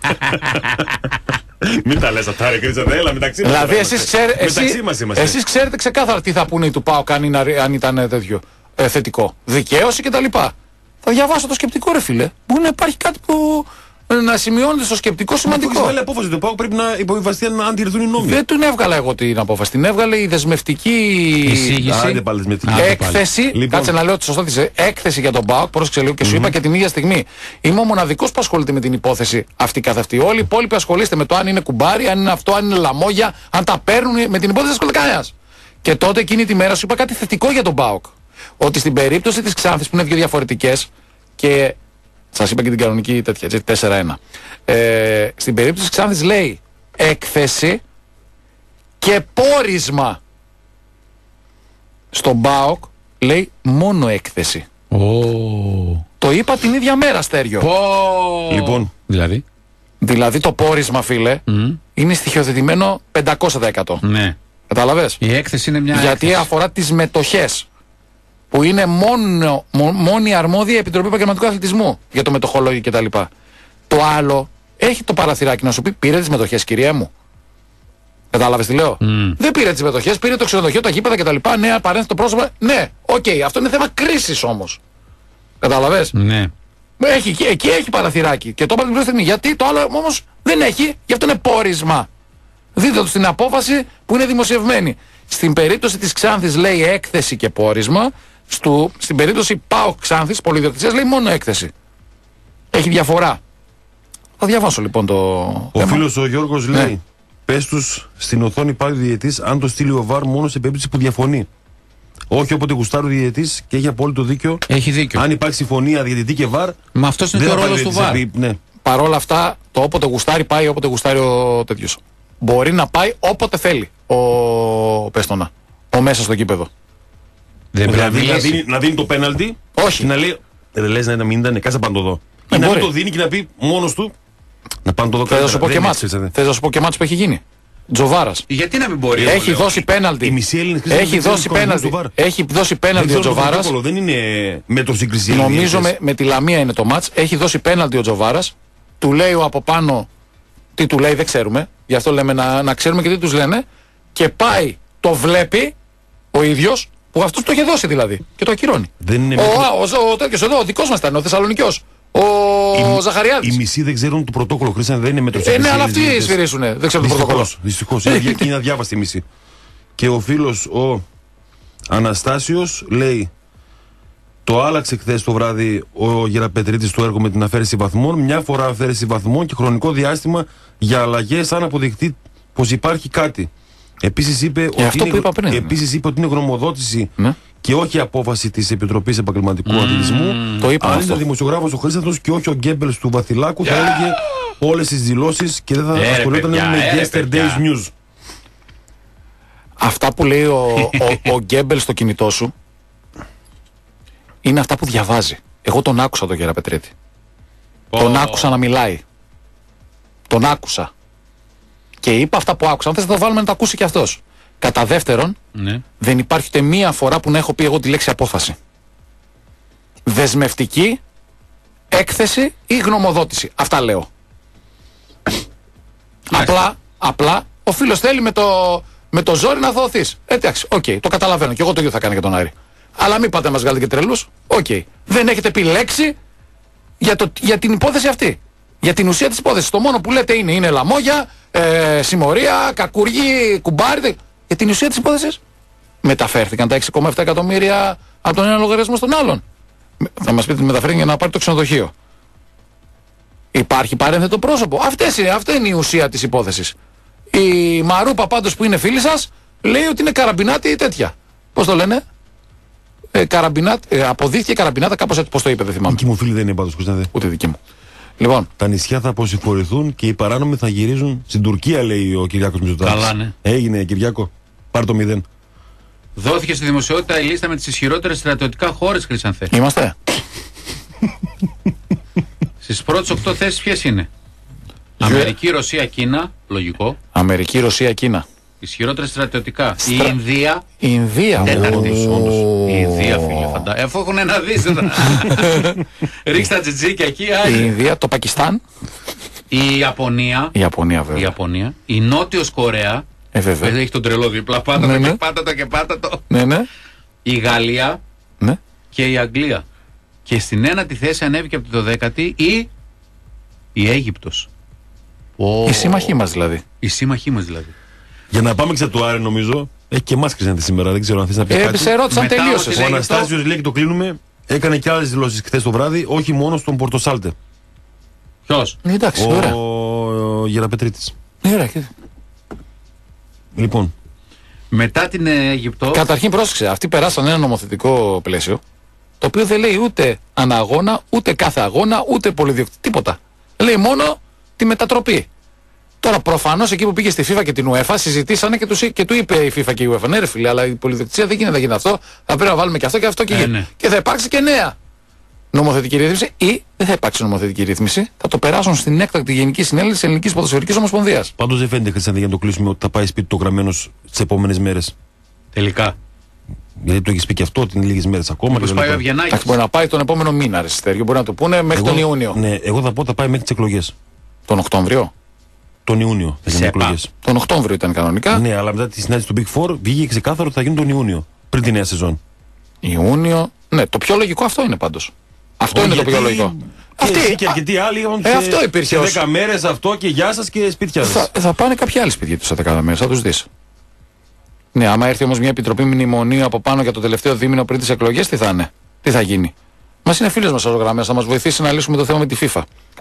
Μην τα λες αυτά ρε Χρυσανθέ, έλα μεταξύ μας. Δηλαδή εσείς ξέρετε ξεκάθαρα τι θα πούνε του ΠΑΟΚ αν ήταν τέτοιο. θετικό. Δικαίωση κτλ. Θα διαβάσω το σκεπτικό, ρε φίλε. Μπορεί να υπάρχει κάτι που να σημειώνεται στο σκεπτικό σημαντικό. Αφού έχει απόφαση του ΠΑΟΚ, πρέπει να υποβιβαστεί αν τηρηθούν οι νόμοι. Δεν την έβγαλα εγώ την απόφαση. Την έβγαλε η δεσμευτική έκθεση. Λοιπόν. Κάτσε να λέω τη σωστά τη έκθεση για τον ΠΑΟΚ. Πρόσεξε λίγο και σου είπα και την ίδια στιγμή. Είμαι ο μοναδικός που ασχολείται με την υπόθεση αυτή καθ' αυτή. Όλοι οι υπόλοιποι ασχολείστε με το αν είναι κουμπάρι, αν είναι αυτό, αν είναι λαμόγια, αν τα παίρνουν. Με την υπόθεση ασχολείται κανένας. Και τότε εκείνη τη μέρα σου είπα κάτι θετικό για τον ΠΑΟΚ. Ότι στην περίπτωση της Ξάνθης που είναι δύο διαφορετικές και. Σας είπα και την κανονική τέτοια, έτσι, 4-1. Στην περίπτωση της Ξάνθης λέει έκθεση και πόρισμα. Στον ΠΑΟΚ λέει μόνο έκθεση. Το είπα την ίδια μέρα, Στέριο. Λοιπόν, δηλαδή το πόρισμα, φίλε, είναι στοιχειοθετημένο 500%. Ναι. Κατάλαβες. Η έκθεση είναι μια γιατί έκθεση. Αφορά τις μετοχές. Που είναι μόνη αρμόδια Επιτροπή Επαγγελματικού Αθλητισμού για το μετοχολόγιο κτλ. Το άλλο έχει το παραθυράκι να σου πει: πήρε τις μετοχές, κυρία μου. Κατάλαβες τι λέω. Δεν πήρε τις μετοχές, πήρε το ξενοδοχείο, τα γήπεδα κτλ. Ναι, απαραίτητο πρόσωπο. Ναι, οκ, αυτό είναι θέμα κρίσης όμως. Κατάλαβες. Ναι. Εκεί έχει παραθυράκι. Και το είπα την πρώτη στιγμή. Γιατί το άλλο όμως δεν έχει, γι' αυτό είναι πόρισμα. Δείτε το στην απόφαση που είναι δημοσιευμένη. Στην περίπτωση της Ξάνθης λέει έκθεση και πόρισμα. Στην περίπτωση ΠΑΟΚ Ξάνθης, πολυδιοκτησίας, λέει μόνο έκθεση. Έχει διαφορά. Θα διαβάσω λοιπόν το. Ο φίλος ο Γιώργος λέει: πες τους στην οθόνη πάλι ο διαιτητής αν το στείλει ο ΒΑΡ μόνο σε περίπτωση που διαφωνεί. Όχι όποτε γουστάρει ο διαιτητής και έχει απόλυτο δίκιο. Έχει δίκιο. Αν υπάρχει συμφωνία διαιτητή και ΒΑΡ. Μα αυτός είναι το ρόλος του ΒΑΡ. Ναι. Παρ' όλα αυτά, το όποτε γουστάρει πάει όποτε γουστάρει ο τέτοιος. Μπορεί να πάει όποτε θέλει ο Πέστονα. Ο μέσα στο κήπεδο. Δηλαδή να δίνει το πέναλτι. Όχι. Και να λέει: δεν λες να μην ήταν, κάτσε να το δω. Ή να μην το δίνει και να πει μόνος του. Να πάνε το δω. Θες να σου πω και μάτς που έχει γίνει. Τζοβάρας. Γιατί να μην μπορεί. Έχει δώσει πέναλτι. Έχει δώσει πέναλτι ο Τζοβάρας. Δεν είναι μέτρο σύγκριση. Νομίζω με τη Λαμία είναι το μάτς. Έχει δώσει πέναλτι ο Τζοβάρας. Του λέει ο από πάνω. Τι του λέει δεν ξέρουμε. Γι' αυτό λέμε να ξέρουμε και τι τους λένε. Και πάει, το βλέπει ο ίδιος. Που αυτός το είχε δώσει δηλαδή. Και το ακυρώνει. Ο τέτοιος εδώ, ο δικός μας ήταν, ο Θεσσαλονικιός. Ο Ζαχαριάδης. Οι μισοί δεν ξέρουν το πρωτόκολλο, Χρήστο, δεν είναι με το σύγκριση. Ναι, αλλά αυτοί σφυρίσουνε. Δεν ξέρουν το πρωτόκολλο. Δυστυχώς. Είναι αδιάβαστη η μισή. Και ο φίλος ο Αναστάσιος λέει: το άλλαξε χθες το βράδυ ο Γεραπετρίτης το έργο με την αφαίρεση βαθμών. Μια φορά αφαίρεση βαθμών και χρονικό διάστημα για αλλαγές αν αποδειχτεί πως υπάρχει κάτι. Επίσης είπε ότι είναι γνωμοδότηση και όχι απόφαση της Επιτροπής Επαγγελματικού Αθλητισμού. Αν ήταν δημοσιογράφος ο Χρήσταθος και όχι ο Γκέμπελς του Βαθυλάκου, θα έλεγε όλες τις δηλώσεις και δεν θα ασχολιόταν με yesterday's news. Αυτά που λέει ο Γκέμπελς στο κινητό σου είναι αυτά που διαβάζει. Εγώ τον άκουσα τον Γεραπετρίτη. Τον άκουσα να μιλάει. Τον άκουσα. Και είπα αυτά που άκουσα. Αν θες να το βάλουμε να το ακούσει και αυτός. Κατά δεύτερον, δεν υπάρχει ούτε μία φορά που να έχω πει εγώ τη λέξη απόφαση. Δεσμευτική, έκθεση ή γνωμοδότηση. Αυτά λέω. Απλά ο φίλος θέλει με το ζόρι να δοθείς. Εντάξει, το καταλαβαίνω. Και εγώ το ίδιο θα κάνω για τον Άρη. Αλλά μην πάτε να μας βγάλετε και τρελούς. Δεν έχετε πει λέξη για την υπόθεση αυτή. Για την ουσία της υπόθεσης. Το μόνο που λέτε είναι λαμόγια, συμμορία, κακούργη, κουμπάρι. Για την ουσία της υπόθεσης μεταφέρθηκαν τα 6,7 εκατομμύρια από τον ένα λογαριασμό στον άλλον. Θα μας πείτε μεταφέρθηκαν για να πάρει το ξενοδοχείο. Υπάρχει παρένθετο πρόσωπο. Αυτή είναι η ουσία της υπόθεσης. Η Μαρούπα πάντως που είναι φίλη σας λέει ότι είναι καραμπινάτη ή τέτοια. Πώς το λένε? Αποδείχθηκε καραμπινάτα, κάπως έτσι, πώς το είπε, δεν θυμάμαι. Δική μου φίλη δεν είναι πάντως, Κωνσταντέ. Ούτε δική μου. Λοιπόν. Τα νησιά θα αποσυμφορηθούν και οι παράνομοι θα γυρίζουν στην Τουρκία, λέει ο Κυριάκος Μητσοτάκης. Καλά, ναι. Έγινε, Κυριάκο. Πάρ' το 0. Δόθηκε στη δημοσιότητα η λίστα με τις ισχυρότερες στρατιωτικά χώρες, Χρυσανθέ. Είμαστε. Στις πρώτες 8 θέσεις ποιες είναι? Αμερική, Ρωσία, Κίνα. Λογικό. Αμερική, Ρωσία, Κίνα. Ισχυρότερες στρατιωτικά. Η Ινδία. Η Ινδία. Τέταρτη, όντως. Η Ινδία, φίλε, φαντάζομαι. Αφού έχουν ένα δις. Ρίξτε τα τζιτζίκια εκεί. Η Ινδία, το Πακιστάν. Η Ιαπωνία. Η Ιαπωνία, βέβαια. Η Ιαπωνία. Η Νότιος Κορέα. Βέβαια. Έχει τον τρελό δίπλα. Πάτα το και πάτα το. Ναι. Η Γαλλία. Ναι. και η Αγγλία. Και στην ένατη θέση ανέβηκε από το 10η η Αίγυπτος. Η σύμμαχή μας δηλαδή. Η σύμμαχή μας δηλαδή. Για να πάμε και το Άρη, νομίζω. Έχει και εμάς Χρυσάνθη σήμερα. Δεν ξέρω αν θες να πεις κάτι. Σε ρώτησαν, τελείωσες. Ο Αναστάσιος λέει και το κλείνουμε. Έκανε και άλλες δηλώσεις χθες το βράδυ, όχι μόνο στον Πορτοσάλτε. Ποιος? Εντάξει, ο Γεραπετρίτης. Λοιπόν. Μετά την Αίγυπτο. Καταρχήν πρόσεξε, αυτοί περάσαν ένα νομοθετικό πλαίσιο, το οποίο δεν λέει ούτε αναγώνα, ούτε κάθε αγώνα, ούτε πολυδιοκτήτη. Τίποτα. Λέει μόνο τη μετατροπή. Τώρα προφανώς εκεί που πήγε στη FIFA και την UEFA συζητήσανε και του είπε η FIFA και η UEFA: ναι, ρε φίλε, αλλά η πολυδιοκτησία δεν γίνεται να γίνει αυτό. Θα πρέπει να βάλουμε και αυτό και αυτό και γίνει. Ναι. Και θα υπάρξει και νέα νομοθετική ρύθμιση, ή δεν θα υπάρξει νομοθετική ρύθμιση. Θα το περάσουν στην έκτακτη Γενική Συνέλευση της Ελληνικής Ποδοσφαιρικής Ομοσπονδίας. Πάντως δεν φαίνεται, Χρυσάνθη, για να το κλείσουμε, ότι θα πάει σπίτι το γραμμένος τις επόμενες μέρες. Τελικά. Γιατί το έχεις πει και αυτό, ότι είναι λίγες μέρες ακόμα. Πώς πάει ο Αβγενάκης? Μπορεί να πάει τον επόμενο μήνα, ρε Στέργιο, μπορεί να το πούνε μέχρι τον Ιούνιο. Ναι, εγώ θα πω ότι θα πάει μέχρι τις εκλογές. Τον Οκτώβριο. Τον Ιούνιο θα γίνουν εκλογές. Τον Οκτώβριο ήταν κανονικά. Ναι, αλλά μετά τη συνάντηση του Big Four βγήκε ξεκάθαρο ότι θα γίνει τον Ιούνιο. Πριν τη νέα σεζόν. Ιούνιο. Ναι, το πιο λογικό αυτό είναι πάντως. Αυτό είναι το πιο λογικό. Και αρκετοί άλλοι είπαν αυτό υπήρχε. Σε 10 μέρες αυτό και γεια σας και σπίτια σας. Θα πάνε κάποιοι άλλοι σπίτια τους σε 10 μέρες, θα τους δεις. Ναι, άμα έρθει όμως μια επιτροπή μνημονίου από πάνω για το τελευταίο δίμηνο πριν τις εκλογές, τι θα είναι? Τι θα γίνει? Μας είναι φίλος μας ο γραμμέας, θα μας βοηθήσει να λύσουμε το θέμα με τη FIFA.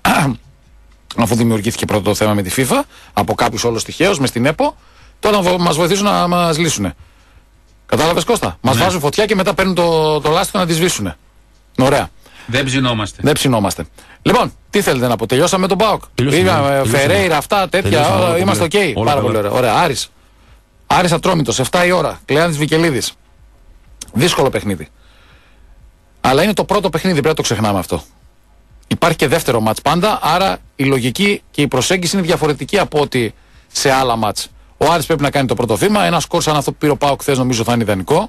Αφού δημιουργήθηκε πρώτο το θέμα με τη FIFA, από κάποιους όλους τυχαίους, μες στην ΕΠΟ, τώρα μας βοηθήσουν να μας λύσουν. Κατάλαβες, Κώστα? Μας βάζουν φωτιά και μετά παίρνουν το λάστιχο να τη σβήσουν. Ωραία. Δεν ψινόμαστε. Λοιπόν, τι θέλετε να πω? Τελειώσαμε με τον ΠΑΟΚ. Φερέιρα, αυτά τέτοια. Είμαστε οκ. Πάρα πολύ ωραία. Ωραία. Άρης Ατρόμητος, 7 η ώρα. Κλεάνης Βικελίδης. Δύσκολο παιχνίδι. Αλλά είναι το πρώτο παιχνίδι, πρέπει να το ξεχνάμε αυτό. Υπάρχει και δεύτερο μάτς πάντα, άρα η λογική και η προσέγγιση είναι διαφορετική από ότι σε άλλα μάτς. Ο Άρης πρέπει να κάνει το πρώτο βήμα. Ένα σκορ σαν αυτό που πήρε ο ΠΑΟΚ χθες νομίζω θα είναι ιδανικό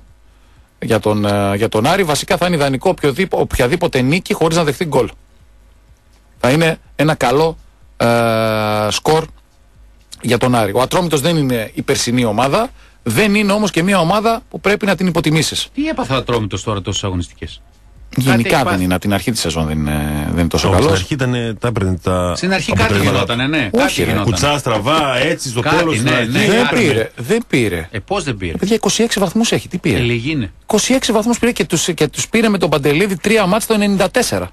για τον Άρη. Βασικά θα είναι ιδανικό οποιαδήποτε νίκη χωρίς να δεχτεί γκολ. Θα είναι ένα καλό σκορ για τον Άρη. Ο Ατρόμητος δεν είναι η περσινή ομάδα, δεν είναι όμως και μια ομάδα που πρέπει να την υποτιμήσεις. Τι έπαθε ο Ατρόμητος τώρα τόσες αγωνιστικές? Γενικά δεν είναι, από την αρχή της σεζόν δεν είναι τόσο καλός. Στην αρχή ήταν τα έπαιρνε τα. Στην αρχή κάτι γινότανε, ναι. Όχι, κουτσά, στραβά, έτσι στο τέλος. Δεν πήρε. Πώς δεν πήρε? Παιδιά, 26 βαθμούς έχει, τι πήρε? 26 βαθμούς πήρε και τους πήρε με τον Παντελίδη 3 μάτς το 94.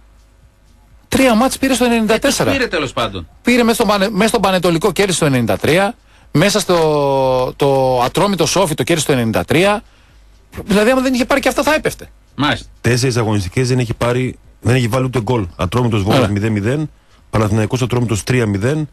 3 μάτς πήρε στο 94. Πήρε τέλος πάντων. Πήρε μέσα στον Πανετολικό, κέρδισε το 93. Μέσα στο Ατρόμητο Σόφι το κέρδισε το 93. Δηλαδή, άμα δεν είχε πάρει και αυτά, θα έπεφτε. Μάλιστα. 4 αγωνιστικές δεν έχει βάλει ούτε γκολ. Ατρόμητος Βόλος 0-0. Παναθηναϊκός Ατρόμητος 3-0.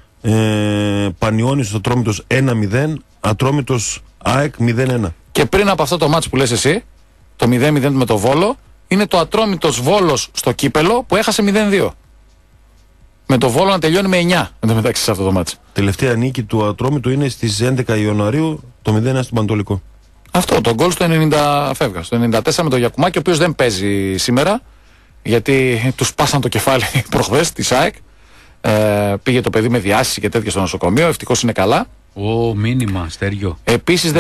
Πανιώνιος Ατρόμητος 1-0. Ατρόμητος ΑΕΚ 0-1. Και πριν από αυτό το μάτς που λες εσύ, το 0-0 με το Βόλο, είναι το Ατρόμητος Βόλος στο κύπελο που έχασε 0-2. Με το Βόλο να τελειώνει με 9 εν τω μεταξύ σε αυτό το μάτς. Τελευταία νίκη του Ατρόμητου είναι στις 11 Ιανουαρίου το 0-1 στον Πανατολικό. Αυτό, το γκολ στο 90 φεύγα. Στο 94 με τον Γιακουμάκη, ο οποίος δεν παίζει σήμερα, γιατί του σπάσαν το κεφάλι προχθές της ΑΕΚ. Πήγε το παιδί με διάσηση και τέτοια στο νοσοκομείο, ευτυχώς είναι καλά. Μήνυμα, Στέργιο. Επίσης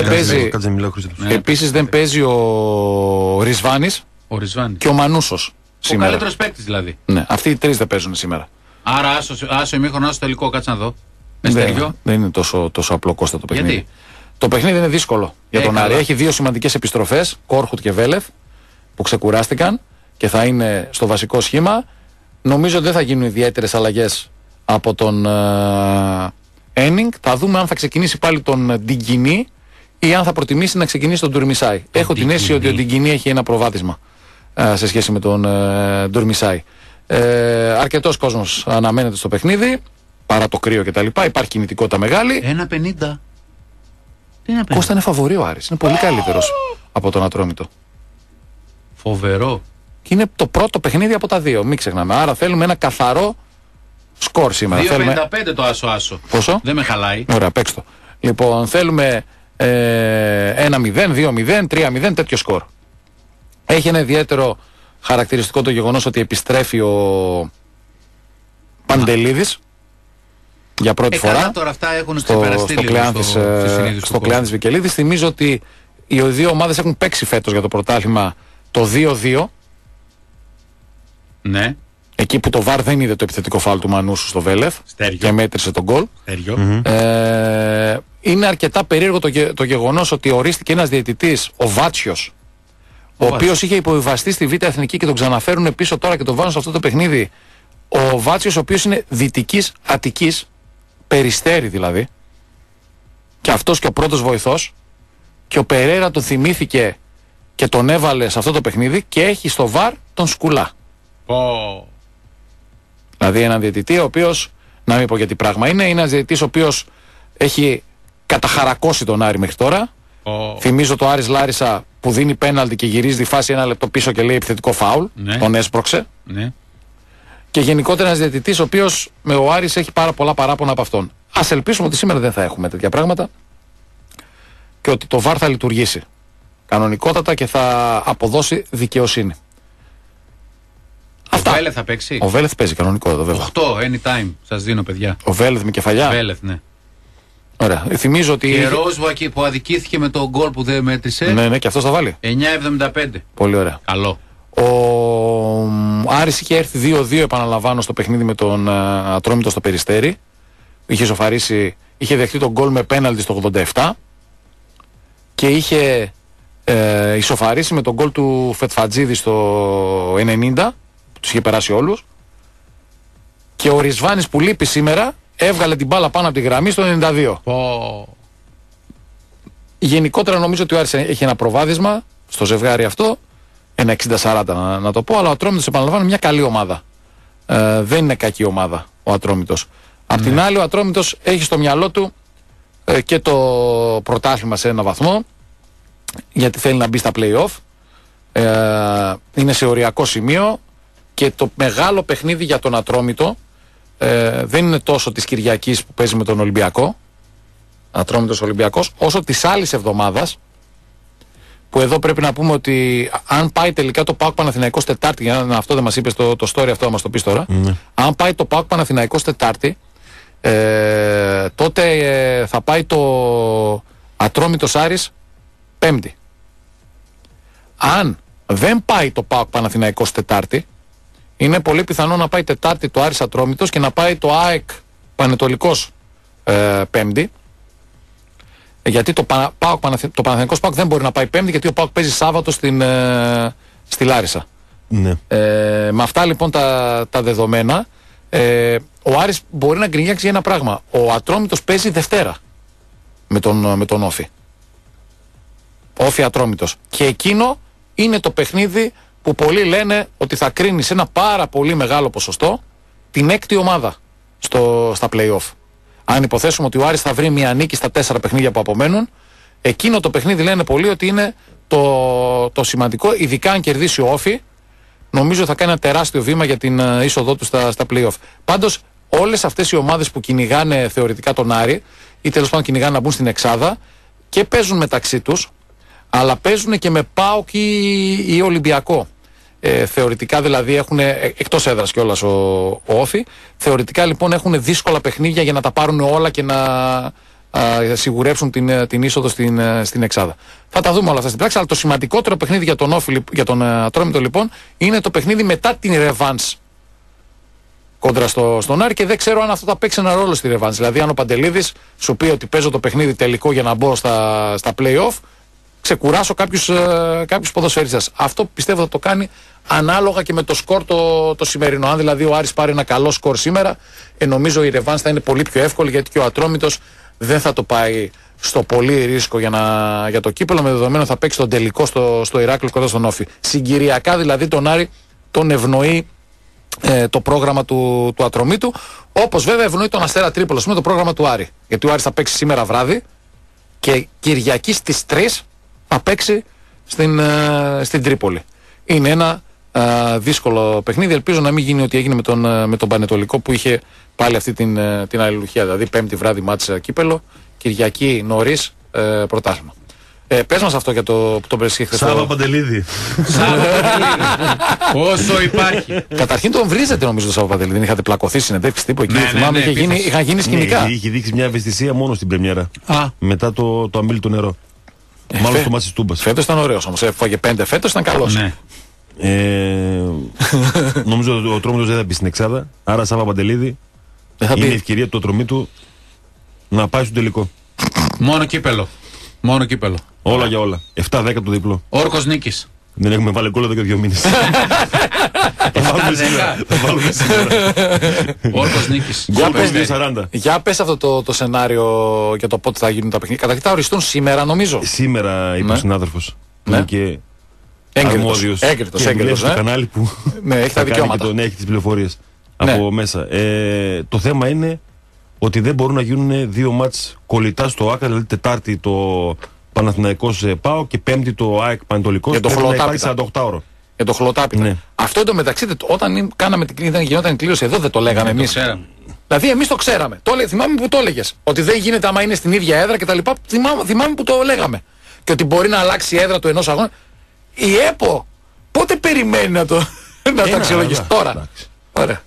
δεν παίζει ο Ρισβάνης και ο Μανούσος σήμερα. Ο καλύτερος παίκτης δηλαδή. Ναι, αυτοί οι τρεις δεν παίζουν σήμερα. Άρα άσο ημίχρονο, άσο τελικό, κάτσε να δω. Δεν είναι τόσο απλό, Κώστα, το παιχνίδι. Γιατί? Το παιχνίδι είναι δύσκολο για τον Άρη. Έχει δύο σημαντικές επιστροφές, Κόρχουτ και Βέλεφ, που ξεκουράστηκαν και θα είναι στο βασικό σχήμα. Νομίζω ότι δεν θα γίνουν ιδιαίτερες αλλαγές από τον Ένινγκ. Θα δούμε αν θα ξεκινήσει πάλι τον Ντιγκινή ή αν θα προτιμήσει να ξεκινήσει τον Ντουρμισάη. Έχω την αίσθηση ότι ο Ντιγκινή έχει ένα προβάδισμα σε σχέση με τον Ντουρμισάη. Αρκετός κόσμος αναμένεται στο παιχνίδι, παρά το κρύο κτλ. Υπάρχει κινητικότητα μεγάλη. 1,50. Κώστα είναι φαβορί ο Άρης. Είναι πολύ καλύτερος από τον Ατρόμητο. Φοβερό. Και είναι το πρώτο παιχνίδι από τα δύο. Μην ξεχνάμε. Άρα θέλουμε ένα καθαρό σκορ σήμερα. 2,55 το άσο-άσο. Πόσο? Δεν με χαλάει. Ωραία, παίξ' το. Λοιπόν, θέλουμε 1-0, 2-0, 3-0, τέτοιο σκορ. Έχει ένα ιδιαίτερο χαρακτηριστικό το γεγονός ότι επιστρέφει ο Παντελίδης για πρώτη φορά τώρα αυτά έχουν στο Κλεάνθης Βικελίδης. Θυμίζω ότι οι δύο ομάδες έχουν παίξει φέτος για το πρωτάθλημα το 2-2. Ναι. Εκεί που το VAR δεν είδε το επιθετικό φάουλ του Μανούσου στο Βέλεθ και μέτρησε τον γκολ. Είναι αρκετά περίεργο το γεγονός ότι ορίστηκε ένας διαιτητής, ο Βάτσιος, ο οποίος είχε υποβιβαστεί στη Β' Εθνική και τον ξαναφέρουν πίσω τώρα και τον βάζουν σε αυτό το παιχνίδι. Ο Βάτσιος, ο οποίος είναι Δυτικής Αττικής, Περιστέρι δηλαδή, και αυτός και ο πρώτος βοηθός, και ο Περέρα τον θυμήθηκε και τον έβαλε σε αυτό το παιχνίδι και έχει στο VAR τον Σκουλά. Δηλαδή έναν διαιτητή ο οποίος, να μην πω γιατί πράγμα είναι ένας διαιτητής ο οποίος έχει καταχαρακώσει τον Άρη μέχρι τώρα. Θυμίζω το Άρης Λάρισα που δίνει πέναλτι και γυρίζει τη φάση 1 λεπτό πίσω και λέει επιθετικό φάουλ. Ναι. Τον έσπρωξε. Ναι. Και γενικότερα ένας διαιτητής ο οποίος με ο Άρης έχει πάρα πολλά παράπονα από αυτόν. Ας ελπίσουμε ότι σήμερα δεν θα έχουμε τέτοια πράγματα και ότι το VAR θα λειτουργήσει κανονικότατα και θα αποδώσει δικαιοσύνη. Ο Βέλεθ θα παίξει. Ο Βέλεθ παίζει κανονικότατα βέβαια. 8 anytime σας δίνω παιδιά. Ο Βέλεθ με κεφαλιά. Βέλεθ, ναι. Ωραία. Θυμίζω ότι. Και Ρόσβα που αδικήθηκε με τον γκολ που δεν μέτρησε. Ναι, και αυτό θα βάλει. 9,75. Πολύ ωραία. Καλό. Ο Άρης είχε έρθει 2-2, επαναλαμβάνω, στο παιχνίδι με τον Ατρόμητο στο Περιστέρι. Είχε ισοφαρίσει, είχε δεχτεί τον γκολ με πέναλτι στο 87 και είχε ισοφαρίσει με τον γκολ του Φετφατζίδη στο 90, που τους είχε περάσει όλους. Και ο Ρισβάνης που λείπει σήμερα έβγαλε την μπάλα πάνω από τη γραμμή στο 92. Γενικότερα νομίζω ότι ο Άρης έχει ένα προβάδισμα στο ζευγάρι αυτό, ένα 60-40 να το πω, αλλά ο Ατρόμητος, επαναλαμβάνω, μια καλή ομάδα. Δεν είναι κακή ομάδα ο Ατρόμητος. Απ' την άλλη, ο Ατρόμητος έχει στο μυαλό του και το πρωτάθλημα σε ένα βαθμό, γιατί θέλει να μπει στα play-off. Είναι σε οριακό σημείο και το μεγάλο παιχνίδι για τον Ατρόμητο δεν είναι τόσο της Κυριακής που παίζει με τον Ολυμπιακό, Ατρόμητος Ολυμπιακός, όσο της άλλης εβδομάδας, που εδώ πρέπει να πούμε ότι αν πάει τελικά το ΠΑΟΚ Παναθηναϊκός Τετάρτη, για να αυτό δεν μας είπες το story, αυτό θα μας το πεις τώρα, αν πάει το ΠΑΟΚ Παναθηναϊκός Τετάρτη, τότε θα πάει το Ατρόμητος Άρης Πέμπτη. Αν δεν πάει το ΠΑΟΚ Παναθηναϊκός Τετάρτη, είναι πολύ πιθανό να πάει Τετάρτη το Άρης Ατρόμητος και να πάει το ΑΕΚ Πανετολικός Πέμπτη. Γιατί το Παναθηναϊκός ΠΑΟΚ δεν μπορεί να πάει Πέμπτη, γιατί ο ΠΑΟΚ παίζει Σάββατο στη Λάρισα. Ναι. Με αυτά λοιπόν τα δεδομένα, ο Άρης μπορεί να γκρινιάξει για ένα πράγμα. Ο Ατρόμητος παίζει Δευτέρα με τον Όφη. Όφη Ατρόμητος. Και εκείνο είναι το παιχνίδι που πολλοί λένε ότι θα κρίνει σε ένα πάρα πολύ μεγάλο ποσοστό την έκτη ομάδα στα play-off. Αν υποθέσουμε ότι ο Άρης θα βρει μια νίκη στα 4 παιχνίδια που απομένουν, εκείνο το παιχνίδι λένε πολλοί ότι είναι το σημαντικό, ειδικά αν κερδίσει ο Όφη, νομίζω θα κάνει ένα τεράστιο βήμα για την είσοδό του στα play-off. Πάντως, όλες αυτές οι ομάδες που κυνηγάνε θεωρητικά τον Άρη, ή τέλος πάντων κυνηγάνε να μπουν στην εξάδα, και παίζουν μεταξύ τους, αλλά παίζουν και με ΠΑΟΚ ή Ολυμπιακό. Θεωρητικά δηλαδή έχουν, εκτός έδρας κιόλας ο Όφη, θεωρητικά λοιπόν έχουν δύσκολα παιχνίδια για να τα πάρουν όλα και να σιγουρέψουν την είσοδο στην εξάδα. Θα τα δούμε όλα αυτά στην πράξη, αλλά το σημαντικότερο παιχνίδι για τον Όφη, για τον Ατρόμητο λοιπόν, είναι το παιχνίδι μετά την ρεβάνς κόντρα στον Άρη, και δεν ξέρω αν αυτό θα παίξει ένα ρόλο στη ρεβάνς. Δηλαδή αν ο Παντελίδης σου πει ότι παίζω το παιχνίδι τελικό για να μπω στα play-off, ξεκουράσω κάποιους ποδοσφαιριστές. Αυτό πιστεύω θα το κάνει ανάλογα και με το σκορ το σημερινό. Αν δηλαδή ο Άρης πάρει ένα καλό σκορ σήμερα, νομίζω η ρεβάνς θα είναι πολύ πιο εύκολη, γιατί και ο Ατρόμητος δεν θα το πάει στο πολύ ρίσκο για το κύπελλο, με δεδομένο θα παίξει τον τελικό στο Ηράκλειο κοντά στον Όφη. Συγκυριακά δηλαδή τον Άρη τον ευνοεί το πρόγραμμα του Ατρομήτου, όπως βέβαια ευνοεί τον Αστέρα Τρίπολης με το πρόγραμμα του Άρη. Γιατί ο Άρης θα παίξει σήμερα βράδυ και Κυριακή στις 3 θα παίξει στην Τρίπολη. Είναι ένα δύσκολο παιχνίδι. Ελπίζω να μην γίνει ό,τι έγινε με τον Πανετολικό, που είχε πάλι αυτή την αλληλουχία. Δηλαδή Πέμπτη βράδυ μάτσα κύπελο, Κυριακή νωρίς πρωτάθλημα. Πες μας αυτό για το Μπρεσί χθες. Σάβα Παντελίδη. Όσο υπάρχει. Καταρχήν τον βρίζετε νομίζω το Σάβα Παντελίδη. Δεν είχατε πλακωθεί συνεντεύξεις τύπου εκεί. Θυμάμαι είχαν γίνει σκηνικά. Είχε δείξει μια ευαισθησία μόνο στην πρεμιέρα. Μετά το αμήλυτο νερό. Μάλλον στο μάτι της Τούμπας. Φέτος ήταν ωραίος όμως. Έφαγε 5 φέτος, ήταν καλός. Ναι. Νομίζω ότι ο Τρόμητος δεν θα μπει στην εξάδα. Άρα Σάβα Παντελίδη είναι η ευκαιρία του Ατρωμίτου να πάει στο τελικό. Μόνο κύπελο. Μόνο κύπελο. Όλα για όλα. 7-10 το διπλό. Όρκος νίκης. Δεν έχουμε βάλει γκολ εδώ και 2 μήνες. Θα βάλουμε σήμερα. Όρκος νίκης. Γκολ 2-40. Για πες αυτό το σενάριο για το πότε θα γίνουν τα παιχνίδια. Καταρχήν θα οριστούν σήμερα, νομίζω. Σήμερα είπε ο συνάδελφος. Ναι. Και έγκριτος. Έγκριτος. Στο κανάλι που έχει τα δικαιώματα. Ναι, έχει τις πληροφορίες από μέσα. Το θέμα είναι ότι δεν μπορούν να γίνουν 2 μάτς κολλητά στο ΆΚΑ, δηλαδή Τετάρτη το Παναθηναϊκός ΠΑΟ και Πέμπτη το ΑΕΚ Πανετολικός. Για το Χολοτάπητα. 48ωρο. Για το Χολοτάπητα. Ναι. Αυτό εντωμεταξύ, όταν κάναμε γινόταν η κλήρωση εδώ, δεν το λέγαμε εμείς. Δηλαδή, εμείς το ξέραμε. Θυμάμαι που το έλεγες. Ότι δεν γίνεται άμα είναι στην ίδια έδρα κτλ. Θυμάμαι που το λέγαμε. Και ότι μπορεί να αλλάξει η έδρα του ενός αγώνα. Η ΕΠΟ πότε περιμένει να το αξιολογήσει? Τώρα. Ωραία.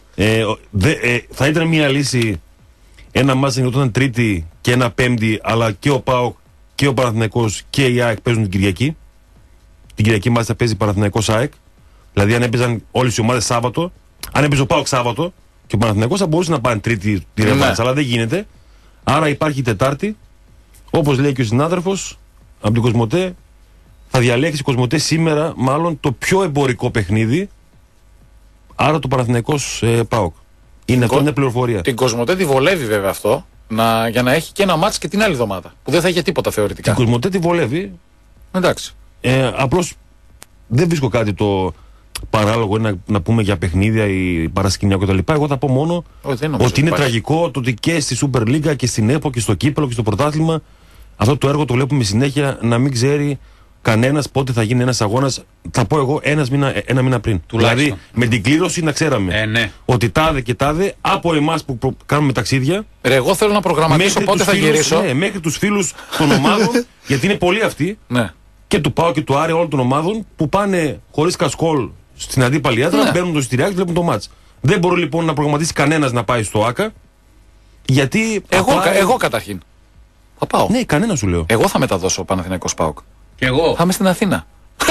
Θα ήταν μια λύση ένα μάτς να γινόταν Τρίτη και ένα Πέμπτη, αλλά και ο ΠΑΟΚ και ο Παναθηναϊκός και η ΑΕΚ παίζουν την Κυριακή. Την Κυριακή μάλιστα θα παίζει Παναθηναϊκός ΑΕΚ. Δηλαδή, αν έπαιζαν όλες οι ομάδες Σάββατο, αν έπαιζε ο ΠΑΟΚ Σάββατο και ο Παναθηναϊκός θα μπορούσε να πάνε Τρίτη τη ρεβάνς, αλλά δεν γίνεται. Άρα υπάρχει Τετάρτη. Όπως λέει και ο συνάδελφος από την Κοσμοτέ, θα διαλέξει η Κοσμοτέ σήμερα μάλλον το πιο εμπορικό παιχνίδι. Άρα το Παναθηναϊκός ΠΑΟΚ. Είναι αυτό, είναι πληροφορία. Την Κοσμοτέ τη βολεύει βέβαια αυτό, για να έχει και ένα μάτς και την άλλη εβδομάδα. Που δεν θα είχε τίποτα θεωρητικά. Την Κοσμοτέ τη βολεύει. Εντάξει. Απλώς δεν βρίσκω κάτι το παράλογο να πούμε για παιχνίδια ή παρασκηνιακό κτλ. Εγώ θα πω μόνο ότι είναι τραγικό το ότι και στη Super League και στην ΕΠΟ και στο κύπελο και στο πρωτάθλημα αυτό το έργο το βλέπουμε συνέχεια να μην ξέρει κανένας πότε θα γίνει ένας αγώνας. Θα πω εγώ ένα μήνα πριν. Δηλαδή με την κλήρωση να ξέραμε ότι τάδε και τάδε από εμάς που κάνουμε ταξίδια. Εγώ θέλω να προγραμματίσω πότε θα γυρίσω. Ναι, μέχρι τους φίλους των ομάδων, γιατί είναι πολλοί αυτοί. Ναι. Και του ΠΑΟ και του Άρη όλων των ομάδων που πάνε χωρίς κασκόλ στην αντίπαλη έδρα, μπαίνουν το εισιτηριάκι και βλέπουν το μάτς. Δεν μπορεί λοιπόν να προγραμματίσει κανένας να πάει στο ΆΚΑ. Γιατί. Εγώ καταρχήν. Θα πάω. Ναι, κανένα σου λέω. Εγώ θα μεταδώσω Παναθηναϊκός ΠΑΟΚ. Και εγώ. Θα είμαι στην Αθήνα.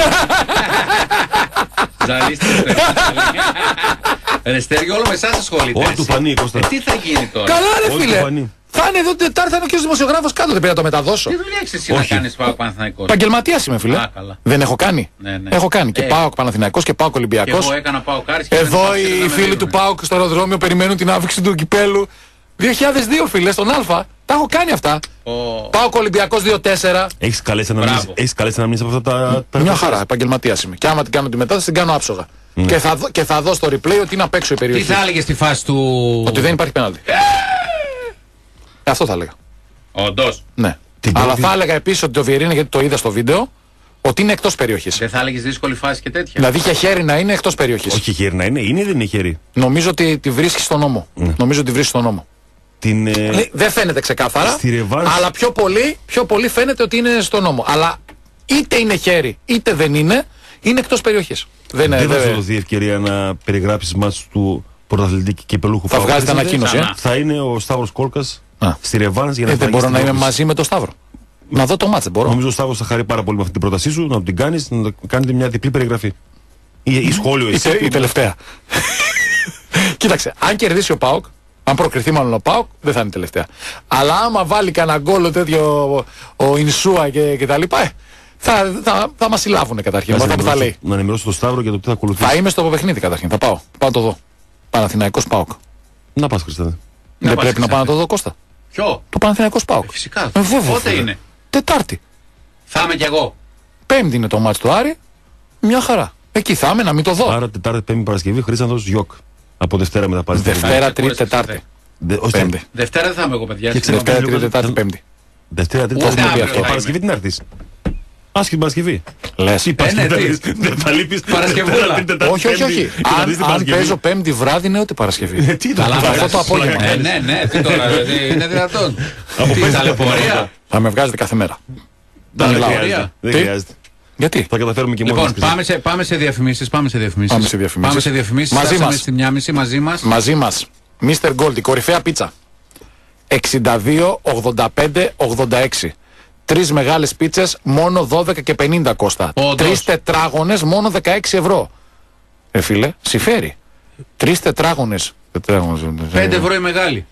Ζαλίστε. Ρεστέργιο, όλο με εσάς ασχολείται. Ό,τι του φανεί, Κώστα. Τι θα γίνει τώρα? Καλά, ρε φίλε. Θα είναι εδώ την Τετάρτη, θα είναι και ο δημοσιογράφος κάτω. Δεν πρέπει να το μεταδώσω. Τι δουλειά έχεις εσύ να κάνεις ΠΑΟΚ Παναθηναϊκός? Επαγγελματίας είμαι, φίλε. Δεν έχω κάνει. Ναι. Έχω κάνει και ΠΑΟΚ Παναθηναϊκός και ΠΑΟΚ Ολυμπιακός. Εγώ έκανα ΠΑΟΚ Άρης. Εδώ οι φίλοι του ΠΑΟΚ στο αεροδρόμιο περιμένουν την άφηξη του κυπέλου. 2002, φίλε, στον Α. Τα έχω κάνει αυτά. ΠΑΟΚ Ολυμπιακός 2-4. Έχεις καλέσει να μείνεις από αυτά τα. Μια χαρά, επαγγελματίας είμαι. Και άμα την κάνω τη μετάδοση, την κάνω άψογα. Και θα δω στο replay ότι είναι απ' έξω η περιοχή. Τι θα έλεγε στη φάση του. Ότι δεν υπάρχει πέναλτι. Αυτό θα έλεγα. Όντως. Ναι. Αλλά θα έλεγα επίσης ότι το Βιερίνη, γιατί το είδα στο βίντεο, ότι είναι εκτός περιοχής. Δεν θα έλεγες δύσκολη φάση και τέτοια? Δηλαδή και χέρι να είναι εκτός περιοχής. Όχι χέρι να είναι, είναι ή δεν είναι χέρι? Νομίζω ότι τη βρίσκει στον νόμο. Νομίζω ότι βρίσκει στον νόμο. Δεν φαίνεται ξεκάθαρα, αλλά πιο πολύ φαίνεται ότι είναι στον νόμο. Αλλά είτε είναι χέρι είτε δεν είναι εκτός περιοχής. Δεν θα σου δοθεί ευκαιρία να περιγράψεις μάτς του πρωταθλητή και κυπελούχου. Θα βγάλει την ανακοίνωση. Θα είναι ο Σταύρος Κόλκας στη ρεβάνς για να δεν μπορώ να είμαι μαζί με τον Σταύρο. Να δω το μάτς, δεν μπορώ. Νομίζω ο Σταύρος θα χαρεί πάρα πολύ με αυτή την πρότασή σου, να την κάνεις, να κάνετε μια διπλή περιγραφή. Ή σχόλιο εσύ. Η τελευταία. Κοίταξε, αν κερδίσει ο ΠΑΟΚ, αν προκριθεί μάλλον ο ΠΑΟΚ, δεν θα είναι τελευταία. Αλλά άμα βάλει κανένα γκόλο τέτοιο ο Ινσούα και τα λοιπά, θα μας συλλάβουν καταρχήν. Να ενημερώσω τον Σταύρο για το τι θα ακολουθήσει. Θα είμαι στο παιχνίδι καταρχήν, θα πάω. Πάω το δω. Παναθηναϊκός ΠΑΟΚ. Να πας, Χριστέ. Δεν πρέπει να πάω να το δω, Κώστα? Ποιο? Το Παναθηναϊκός ΠΑΟΚ. Φυσικά. Πότε είναι? Τετάρτη. Θα είμαι κι εγώ. Πέμπτη είναι το μάτς του Άρη. Μια χαρά. Εκεί θα είμαι, να μην το δω. Άρα Τετάρτη, Πέμπτη, Παρασκευή, Χρήσανθος, Γιοκ. Από Δευτέρα μετά πας. Δευτέρα, Τρίτη, Τετάρτη. Πέμπτη. Δευτέρα δεν θα είμαι εγώ, παιδιά. Δευτέρα, Τρίτη, Τετάρτη, Πέμπτη. Δευτέρα, Τρίτη, Παρασκευή την έρθεις. Άσχη Παρασκευή. Λες. Δεν θα λείπεις Παρασκευούλα. Όχι. Αν παίζω Πέμπτη βράδυ είναι ότι Παρασκευή. Τι το αυτό το απόγευμα. Ναι. Τι τώρα, είναι δυνατόν? Τι ταλαιπωρία. Θα με βγάζετε κάθε μέρα. Δεν χρειάζεται. Γιατί? Θα καταφέρουμε και μόνοι μας. Πάμε σε διαφημίσεις. Μαζί μας. Mr. Gold, η κορυφαία πίτσα. 62, 85, 86. 3 μεγάλες πίτσες μόνο 12 και 50 Κώστα. 3 τετράγωνες μόνο 16 ευρώ. Φίλε, συμφέρει. 3 τετράγωνες. 5 ευρώ η μεγάλη.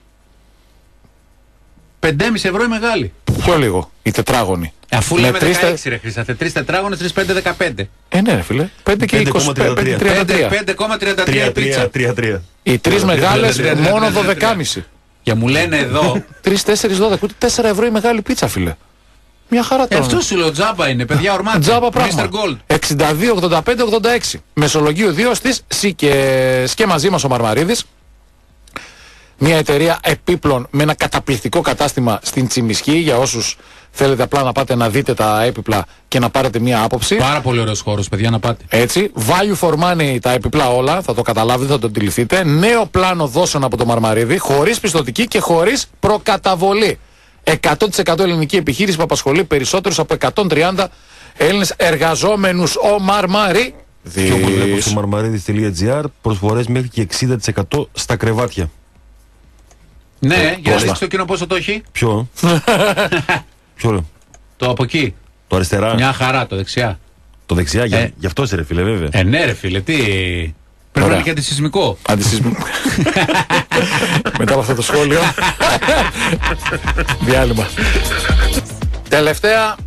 5,5 ευρώ η μεγάλη. Πιο λίγο η τετράγωνη. Αφού λέμε 16 ρε Χρήσταθε, 3 τετράγωνες, 3, 5, 15. Ναι ρε φίλε, 5 και 20, 5,33 πίτσα. 3,3. Οι 3 μεγάλες μόνο 12,5. Και μου λένε εδώ 3, 4, 12, ούτε 4 ευρώ η μεγάλη πίτσα φίλε. Μια χαρά τώρα. Αυτό σου λέω, τζάμπα είναι, παιδιά, ορμάτι. Τζάμπα πράγμα. 62, 85, 86. Μεσολογίου 2 στις ΣΥΚΕΣ. Και μαζί μας ο Μαρμαρίδης. Μια εταιρεία επίπλων με ένα καταπληκτικό κατάστημα στην Τσιμισκή. Για όσους θέλετε απλά να πάτε να δείτε τα έπιπλα και να πάρετε μια άποψη. Πάρα πολύ ωραίος χώρος, παιδιά, να πάτε. Έτσι. Value for money τα έπιπλα όλα. Θα το καταλάβετε, θα το αντιληφθείτε. Νέο πλάνο δόσεων από το Μαρμαρίδη. Χωρίς πιστωτική και χωρίς προκαταβολή. 100% ελληνική επιχείρηση που απασχολεί περισσότερους από 130 Έλληνες εργαζόμενους. Ο Μαρμαρίδης. Και όπως βλέπω στο marmaridis.gr προσφορές μέχρι και 60% στα κρεβάτια. Ναι, για να δείξει το κοινό πόσο το έχει. Ποιο? Ποιο? Το από εκεί. Το αριστερά. Μια χαρά, το δεξιά. Το δεξιά, γι' αυτό είσαι ρε φίλε, βέβαια. Ναι ρε φίλε, τι. Πρέπει να είναι και αντισυσμικό. Αντισυσμικό. Μετά από αυτό το σχόλιο. Διάλειμμα. Τελευταία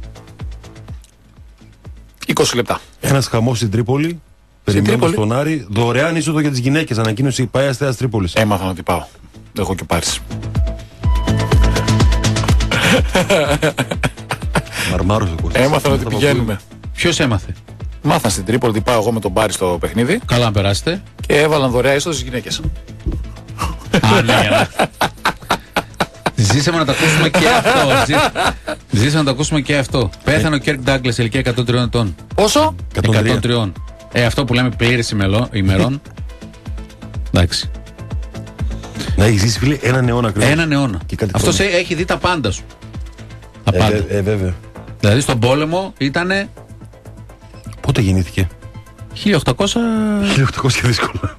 20 λεπτά. Ένας χαμός στην Τρίπολη. Περιμένουμε στον Άρη. Δωρεάν είσοδο για τις γυναίκες. Ανακοίνωσε η ΠΑΕ Αστέας Τρίπολης. Έμαθα να τι πάω. Έχω και πάρεις. Μαρμάρος ο Κώστας. Έμαθα ότι πηγαίνουμε. Ποιος έμαθε? Μάθαν στην Τρίπολη ότι πάω εγώ με τον Μπάρι στο παιχνίδι. Καλά να περάσετε. Και έβαλαν δωρεά είσοδο στις γυναίκες. Α, ναι. Ζήσαμε να το ακούσουμε και αυτό. Ζήσαμε να το ακούσουμε και αυτό. Πέθανε ο Κέρκ Ντάγκλας, ηλικία 103 ετών. Πόσο? 103. Αυτό που λέμε πλήρης ημερών. Εντάξει. Να έχει ζήσει φίλε έναν αιώνα ακριβώς. Έναν αιώνα. Αυτός έχει δει τα πάντα σου. Τα πάντα. Βέβαια. Δηλαδή στον πόλεμο ήτανε. Πότε γεννήθηκε? 1800 και δύσκολα.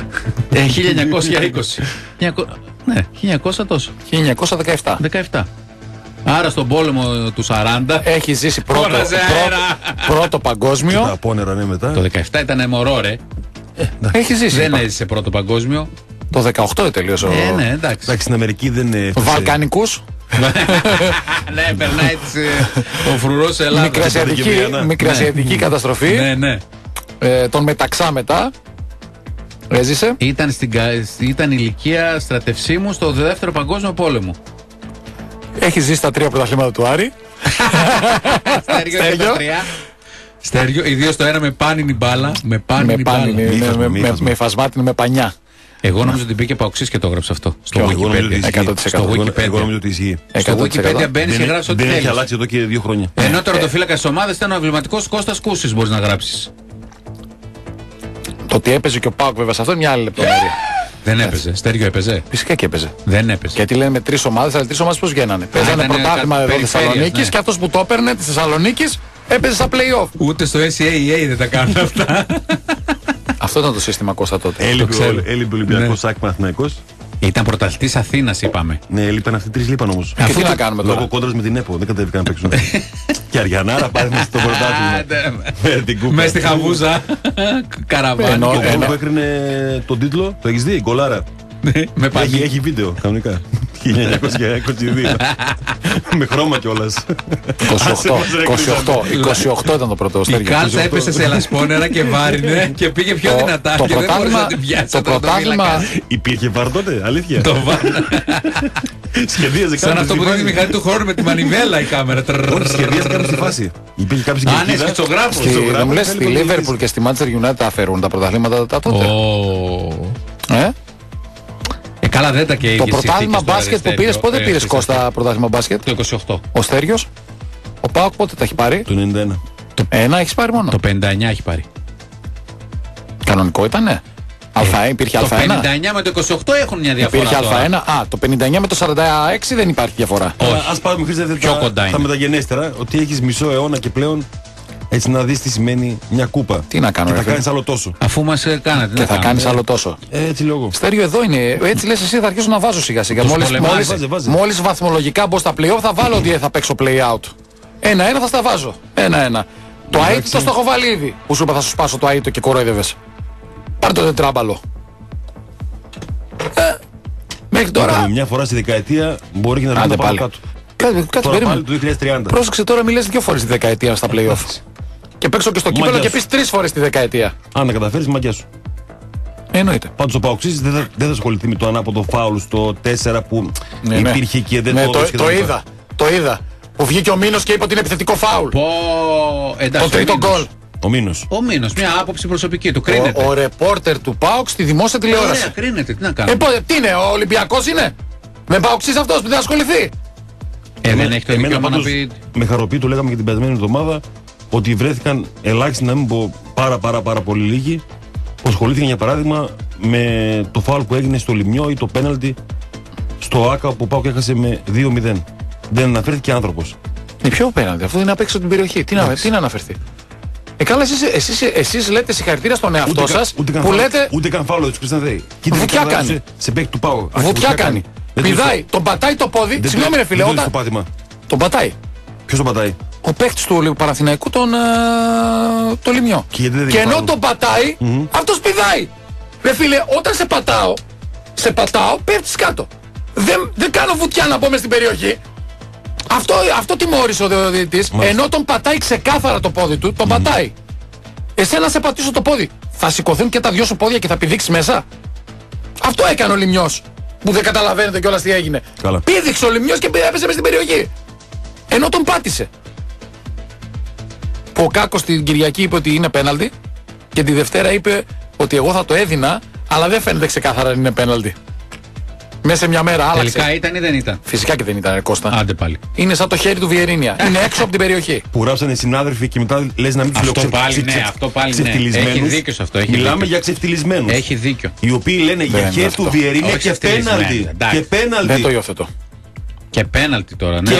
1920. Ναι, 1900 τόσο. 1917. Άρα στον πόλεμο του 40 έχει ζήσει πρώτο παγκόσμιο. Τα απόνερα ναι μετά. Το 17 ήταν μωρό ρε. Έχει ζήσει. Δεν έζησε πρώτο παγκόσμιο. Το 18 τελείωσε. Ναι, εντάξει. Στην Αμερική δεν είναι. Βαλκανικούς. Ναι, περνάει ο φρουρός Ελλάδα. Μικρασιατική καταστροφή. Ναι. Τον μεταξά μετά. Έζησε. Ήταν ηλικία στρατευσίμου στο δεύτερο παγκόσμιο πόλεμο. Έχει ζήσει τα 3 πρωταθλήματα του Άρη. Στέργιο, ιδίως το ένα με πάνινη μπάλα. Με φασμάτινη με πανιά. Εγώ νομίζω ότι μπήκε Παοξής και το έγραψε αυτό. Στο Wikipedia. Εγώ νομίζω ότι ισχύει. Στο Wikipedia μπαίνεις και γράψεις ό,τι θέλεις. Δεν έχει αλλάξει εδώ και 2 χρόνια. Ενώ τερματοφύλακας της ομάδας ήταν ο εμβληματικός Κώστας Κούσης, μπορείς να γράψεις. Το ότι έπαιζε και ο Πάοκ βέβαια σε αυτό είναι μια άλλη λεπτομέρεια. Δεν έπαιζε. Στέργιο έπαιζε. Φυσικά και έπαιζε. Δεν έπαιζε. Γιατί λένε με 3 ομάδες, αλλά 3 ομάδες πώς βγαίνανε. Παίζανε πρωτάθλημα εδώ Θεσσαλονίκης και αυτός που το έπαιρνε τη Θεσσαλονίκη έπαιζε στα play-off. Ούτε στο SCAA δεν τα κάνουν αυτά. Αυτό ήταν το σύστημα Κώστα τότε. Έλειπε Ολυμπιακός ΣΑΚ Παναθηναϊκός. Ήταν πρωταθλητής Αθήνας, είπαμε. Ναι, έλειπαν αυτοί 3 λείπαν όμως. Και τι να κάνουμε τώρα. Λόγω κόντρας με την ΕΠΟ, δεν κατέβηκαν να παίξουν. Και Αριανάρα πάρει μέσα στο πρωτάθλημα. Μέσα στη χαβούζα. Καραβάνι. Και που έκρινε τον τίτλο, το έχεις δει, γκολάρα. Έχει βίντεο, κανονικά. 1922. Με χρώμα κιόλας. 28 ήταν το πρώτο. Η κάλτσα έπεσε σε λασπόνερα και βάρινε και πήγε πιο δυνατά. Το πρωτάθλημα. Υπήρχε βάρ τότε, αλήθεια. Το βάρ. Σχεδίαζε κάτι. Σαν αυτό που δίνει τη μηχανή του χρόνου με τη μανιβέλα η κάμερα. Σχεδίαζε κάτι στη φάση. Υπήρχε κάποιος συγκεκριμένα. Ναι, σκητσογράφος. Μου λες στη Liverpool και στη Manchester United τα αφαιρούν τα πρωταθλήματα τα τότε. Καλά, δεν τα και το πρωτάθλημα μπάσκετ που πήρες, πότε πήρες Κώστα πρωτάθλημα μπάσκετ? Το 28. Ο Στέργιος, ο Πάοκ πότε τα έχει πάρει? Το 91. Το 1 έχεις πάρει μόνο? Το 59 έχει πάρει. Κανονικό ήτανε? Υπήρχε Α1? Το 59 με το 28 έχουν μια διαφορά. Υπήρχε Α1, το 59 με το 46 δεν υπάρχει διαφορά. Ας πάρουμε Χρήστε πιο κοντά τα μεταγενέστερα, ότι έχεις μισό αιώνα και πλέον Έτσι να δεις τι σημαίνει μια κούπα. Τι να κάνω, και θα κάνεις άλλο τόσο. Αφού μας κάνατε. Και θα κάνεις άλλο τόσο. Έτσι λόγω. Στέριο εδώ είναι. Έτσι λες εσύ, θα αρχίσω να βάζω σιγά σιγά. Μόλις βαθμολογικά μπω στα play-off θα βάλω ότι θα παίξω play-out. 1-1 θα στα βάζω. 1-1. Το αίτητο το έχω βάλει ήδη. Που σου είπα θα σου σπάσω το αίτητο και κορόιδευες. Πάρ' το τετράμπαλο. Μέχρι τώρα. Μια φορά στη δεκαετία μπορεί και να ρίχνει πάνω κάτω. Κάτι περίμενε. Το 2030. Πρόσεξε τώρα, μιλές 2 φορές τη δεκαετία στα play-off. Και παίξω και στο κύπελλο και πεις 3 φορές τη δεκαετία. Αν να καταφέρεις, μαγιά σου. Εννοείται. Πάντως ο Παοξής δεν θα ασχοληθεί με το ανάποδο φάουλ στο 4 που υπήρχε και δεν το έδωσε. Το είδα. Που βγήκε ο Μήνος και είπε ότι είναι επιθετικό φάουλ. Το τρίτο γκολ. Ο Μήνος, μια άποψη προσωπική του. Κρίνεται. Ο ρεπόρτερ του ΠΑΟΚ στη δημόσια τηλεόραση. Ωραία, κρίνεται. Τι να κάνουμε. Τι είναι, ο Ολυμπιακός είναι. Με Παοξής αυτός που δεν ασχοληθεί. Δεν έχει το δικαίωμα να πει. Με χαροποιεί, το λέγαμε και την περασμένη εβδομάδα, ότι βρέθηκαν ελάχιστοι, να μην πω πάρα πολύ λίγοι, που ασχολήθηκαν για παράδειγμα με το φάουλ που έγινε στο Λιμιό ή το πέναλτι στο ΆΚΑ που ΠΑΟΚ έχασε με 2-0. Δεν αναφέρθηκε άνθρωπος. Ποιο πέναλτι, αφού δεν απέξω την περιοχή. Τι να αναφερθεί. Καλά, εσείς λέτε συγχαρητήρια στον εαυτό σας που λέτε. Ούτε καν φάουλο του Κριστανδέη. Βουτιά κάνει. Σε παίκτη του ΠΑΟΚ. Βουτιά κάνει. Πηδάει, τον πατάει το πόδι. Συγγνώμη, ρε φίλε, όταν. Τον πατάει. Ποιος τον πατάει? Ο παίκτης του Παναθηναϊκού, το Λιμιό. Και ενώ τον πατάει, αυτός πηδάει. Ρε φίλε, όταν σε πατάω, πέφτεις κάτω. Δεν κάνω βουτιά να μπω μες στην περιοχή. Αυτό τιμώρησε ο διαιτητής. Ενώ τον πατάει ξεκάθαρα το πόδι του, τον πατάει. Εσένα σε πατήσω το πόδι. Θα σηκωθούν και τα δυο σου πόδια και θα πηδήξει μέσα. Αυτό έκανε ο Λιμιός. Που δεν καταλαβαίνετε κιόλας τι έγινε. Καλά. Πήδηξε ο Λιμιός και έπεσε μες στην περιοχή. Ενώ τον πάτησε. Που ο Κάκος την Κυριακή είπε ότι είναι πέναλτι. Και τη Δευτέρα είπε ότι εγώ θα το έδινα. Αλλά δεν φαίνεται ξεκάθαρα αν είναι πέναλτι. Μέσα σε μια μέρα άλλαξε. Τελικά ήταν ή δεν ήταν? Φυσικά και δεν ήταν, Κώστα. Άντε πάλι. Είναι σαν το χέρι του Βιερίνια. Είναι έξω από την περιοχή. Που γράψανε οι συνάδελφοι και μετά λες να μην τους λέω αυτό πάλι ναι. Έχει δίκιο σε αυτό. Μιλάμε για ξεφτυλισμένους. Έχει δίκιο. Οι οποίοι λένε για χέρι του Βιερίνια και πέναλτι. Δεν το υιοθετώ. Και πέναλτι τώρα, ναι. Και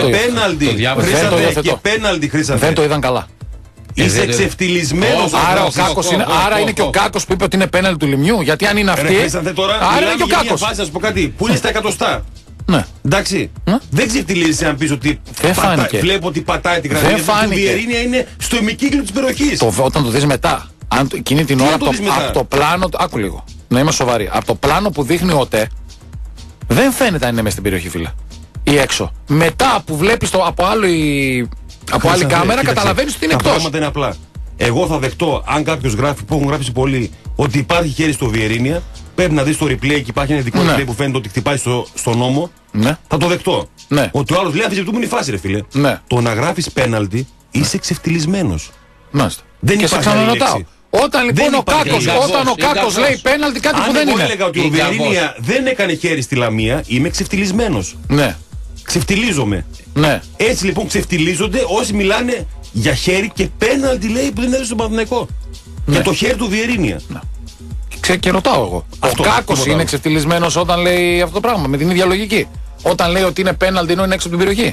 πέναλτι, Χρήστανθε. Δεν το είδαν καλά. Είσαι ξεφτυλισμένος. Άρα είναι και ο Κάκος που είπε ότι είναι πέναλτι του Λιμιού. Γιατί αν είναι αυτή. Άρα είναι και ο Κάκος. Να σου πω κάτι. Πού είναι στα εκατοστά. Ναι. Εντάξει. Δεν ξεφτυλίζεσαι αν πεις ότι. Βλέπω ότι πατάει την γραμμή. Η Βιερίνια είναι στο ημικύκλιο της περιοχής. Όταν το δεις μετά. Εκείνη την ώρα από το πλάνο. Άκου λίγο. Να είμαι σοβαρή. Από το πλάνο που δείχνει ο ΤΕ. Δεν φαίνεται αν είναι μέσα στην περιοχή, φίλε. Ή έξω. Μετά που βλέπεις από άλλη κάμερα καταλαβαίνεις ότι είναι εκτός. Τα πράγματα είναι απλά. Εγώ θα δεχτώ, αν κάποιος γράφει, που έχουν γράψει πολλοί, ότι υπάρχει χέρι στο Βιερίνια, πρέπει να δεις το replay και υπάρχει ένα ειδικό replay που φαίνεται ότι χτυπάει στο νόμο. Ναι. Θα το δεχτώ. Ναι. Ότι ο άλλος λέει αμφισβητούμενη φάση, ρε φίλε. Ναι. Το να γράφεις πέναλτι είσαι ξεφτυλισμένος. Μάλιστα. Δεν υπάρχει άλλη λέξη. Όταν λοιπόν ο Κάκος λέει πέναλτι, κάτι που δεν είναι. Αν εγώ έλεγα ότι ο Βιερίνια δεν έκανε χέρι στη Λαμία, είμαι ξεφτυλισμένος. Ναι. Ξεφτυλίζομαι. Ναι. Έτσι λοιπόν ξεφτυλίζονται όσοι μιλάνε για χέρι και πέναλτι, λέει, που δεν έδωσε στον Παναθηναϊκό. Ναι. Για το χέρι του Βιερίνια. Ναι. Και ρωτάω εγώ. Ο Κάκος είναι ξεφτυλισμένος όταν λέει αυτό το πράγμα, με την ίδια λογική. Όταν λέει ότι είναι πέναλτι ενώ είναι έξω από την περιοχή.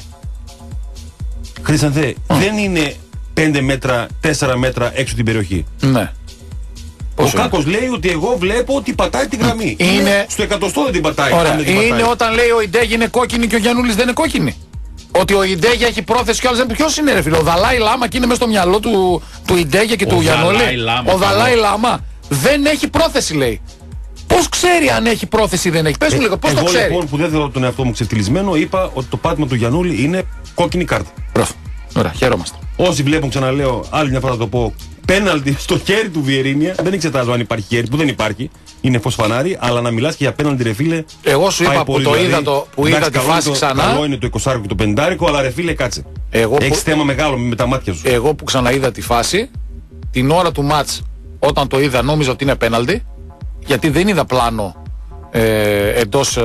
Χρήστανθε, δεν είναι 5 μέτρα, 4 μέτρα έξω από την περιοχή. Ναι. Ο Κάκος λέει ότι εγώ βλέπω ότι πατάει τη γραμμή. Είναι στο εκατοστό δεν την πατάει. Ωραία. Είναι όταν λέει ο Ιντέγι είναι κόκκινη και ο Γιαννούλης δεν είναι κόκκινη. Ότι ο Ιντέγι έχει πρόθεση και άλλος δεν. Ποιος είναι, ρε φίλε? Ο Δαλάι Λάμα και είναι μέσα στο μυαλό του Ιντέγι και του Γιαννούλη. Ο Δαλάι Λάμα δεν έχει πρόθεση, λέει. Πώς ξέρει αν έχει πρόθεση ή δεν έχει? Πες μου λίγο, πώς το ξέρει? Εγώ λοιπόν που δεν θεωρώ τον εαυτό μου ξεφτυλισμένο, είπα ότι το πάτημα του Γιαννούλη είναι κόκκινη κάρτα. Ωραία, χαίρομαστε. Όσοι βλέπουν, ξαναλέω, άλλη μια φορά θα το πω, πέναλτι στο χέρι του Βιερίνια, δεν εξετάζω αν υπάρχει χέρι, που δεν υπάρχει, είναι φως φανάρι, αλλά να μιλάς και για πέναλτι, ρε φίλε. Εγώ σου είπα που το είδα, που είδα τη φάση ξανά. Καλό είναι το 20 και το 50, αλλά ρε φίλε, κάτσε. Έχεις θέμα μεγάλο με τα μάτια σου. Εγώ που ξαναείδα τη φάση, την ώρα του μάτς, όταν το είδα, νόμιζα ότι είναι πέναλτι, γιατί δεν είδα πλάνο εντός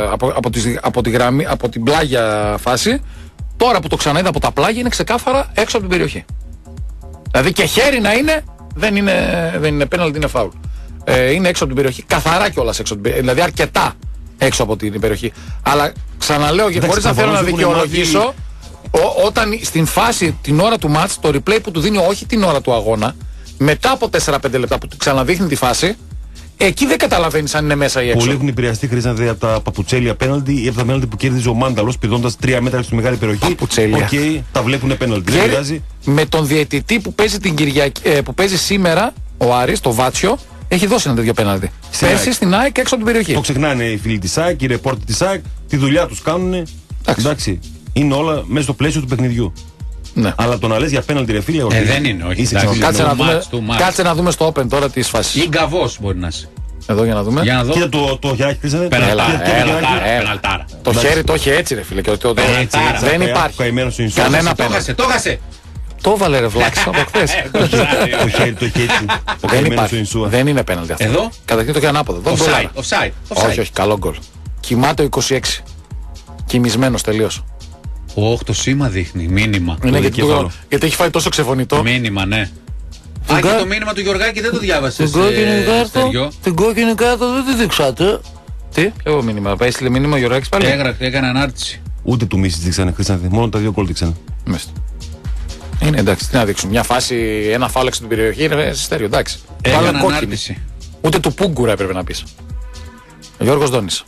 από την πλάγια φάση. Τώρα που το ξαναείδα από τα πλάγια είναι ξεκάθαρα έξω από την περιοχή. Δηλαδή και χέρι να είναι, δεν είναι πέναλτι, είναι φάουλ. Είναι έξω από την περιοχή, καθαρά κιόλας έξω από την περιοχή, δηλαδή αρκετά έξω από την περιοχή. Αλλά ξαναλέω και χωρίς να θέλω να δικαιολογήσω, Όταν στην φάση την ώρα του μάτς, το replay που του δίνει όχι την ώρα του αγώνα, μετά από 4-5 λεπτά που του ξαναδείχνει τη φάση, εκεί δεν καταλαβαίνει αν είναι μέσα ή έξω. Πολλοί έχουν επηρεαστεί, χρήσαν από τα παπουτσέλια πέναλτι ή από τα πέναλτι που κέρδιζε ο Μάνταλος, πηδώντας 3 μέτρα στη μεγάλη περιοχή. Παπουτσέλια. Okay, τα βλέπουν πέναλτι. Δεν πειράζει. Με τον διαιτητή που παίζει, που παίζει σήμερα, ο Άρης, το Βάτσιο, έχει δώσει ένα τέτοιο πέναλτι. Πέρσι στην ΑΕΚ έξω από την περιοχή. Το ξεχνάνε οι φίλοι τη ΑΕΚ, οι ρεπόρτερ τη ΑΕΚ, τη δουλειά του κάνουν. Εντάξει. Είναι όλα μέσα στο πλαίσιο του παιχνιδιού. Ναι. Αλλά το να λες για πέναλτι, ρε φίλε, όχι. Δεν είναι, όχι. Κάτσε να δούμε στο Open τώρα τις φάσεις. Ή γκαβός μπορεί να είσαι. Εδώ για να δούμε. Για να δω. Κοίτα το χεράκι κρίσανε. Πεναλτάρα. Το χέρι το έχει έτσι, ρε φίλε. Δεν υπάρχει κανένα πέναλτι. Το χάσε. Το έβαλε, ρε βλάξ από χθες. Το χέρι το έχει έτσι. Δεν είναι πέναλτι αυτό. Εδώ. Καταρχήν το έχει ανάποδο. Offside. Όχι, καλό γκολ. Κοιμάται ο 26. Κοιμισμένος τελείως. Όχι, το σήμα δείχνει. Μήνυμα. Γιατί έχει φάει τόσο ξεφωνητό. Μήνυμα, ναι. Α, και το μήνυμα του Γιωργάκη δεν το διάβασες. Την κόκκινη κάρτα δεν τη δείξατε. Τι, ποιο μήνυμα, έστειλε μήνυμα ο Γιωργάκης πάλι. Έκανε ανάρτηση. Ούτε του Μίσης δείξανε, Χρήστανθη, μόνο τα 2 γκολ δείξανε. Μάλιστα. Είναι εντάξει, τι να δείξουν. Μια φάση, ένα φάουλ έξω την περιοχή είναι στέρεο, εντάξει. Έκανε ανάρτηση. Ούτε του Πούγκουρα έπρεπε να πεις. Ο Γιώργος Δόνης.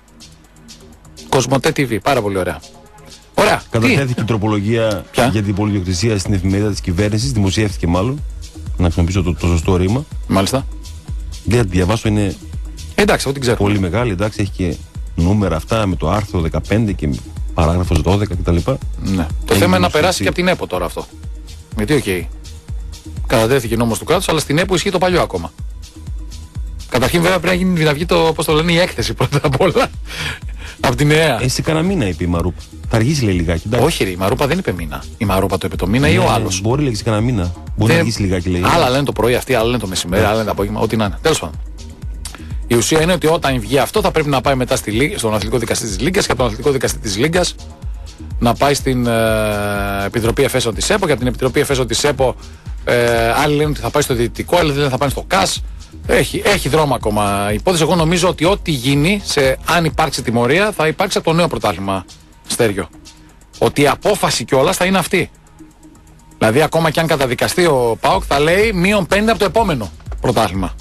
Κοσμοτέ TV, πάρα πολύ ωραία. Ωραία. Καταθέθηκε η τροπολογία για την πολυδιοκτησία στην εφημερίδα της κυβέρνησης, δημοσιεύτηκε μάλλον. Να χρησιμοποιήσω το σωστό ρήμα. Μάλιστα. Δεν θα τη διαβάσω, είναι εντάξει, εγώ την ξέρω. Πολύ μεγάλη, εντάξει, έχει και νούμερα αυτά με το άρθρο 15 και παράγραφος 12 κτλ. Ναι. Το θέμα είναι να περάσει και από την ΕΠΟ τώρα αυτό. Γιατί, οκ. Κατατέθηκε νόμος του κράτους, αλλά στην ΕΠΟ ισχύει το παλιό ακόμα. Καταρχήν, βέβαια, πρέπει να γίνει να βγει πώς το λένε, η έκθεση πρώτα απ' όλα. Από την ΕΑ. Σε κανένα μήνα είπε η Μαρούπα. Θα αργήσει, λέει, λιγάκι. Εντάξει. Όχι, ρε, η Μαρούπα δεν είπε μήνα. Η Μαρούπα το είπε το μήνα ή ο άλλος. Μπορεί, λέει, σε κανένα μήνα. Μπορεί να αργήσει λιγάκι, λέει. Άλλα λένε το πρωί αυτή, άλλα λένε το μεσημέρι, άλλα λένε το απόγευμα. Ό,τι να είναι. Τέλος πάντων. Η ουσία είναι ότι όταν βγει αυτό θα πρέπει να πάει μετά στον αθλητικό δικαστή της Λίγκας και από τον αθλητικό δικαστή της Λίγκας να πάει στην Επιτροπή Εφέσεων της ΕΠΟ και από την Επιτροπή Εφέσεων της ΕΠΟ άλλοι λένε ότι θα πάει στο διαιτητικό, άλλοι λένε ότι θα πάει στο ΚΑΣ. Έχει δρόμο ακόμα η υπόθεση. Εγώ νομίζω ότι ό,τι γίνει, αν υπάρξει τιμωρία, θα υπάρξει από το νέο πρωτάθλημα, Στέριο. Ότι η απόφαση κιόλας θα είναι αυτή. Δηλαδή, ακόμα και αν καταδικαστεί ο ΠΑΟΚ, θα λέει -5 από το επόμενο πρωτάθλημα.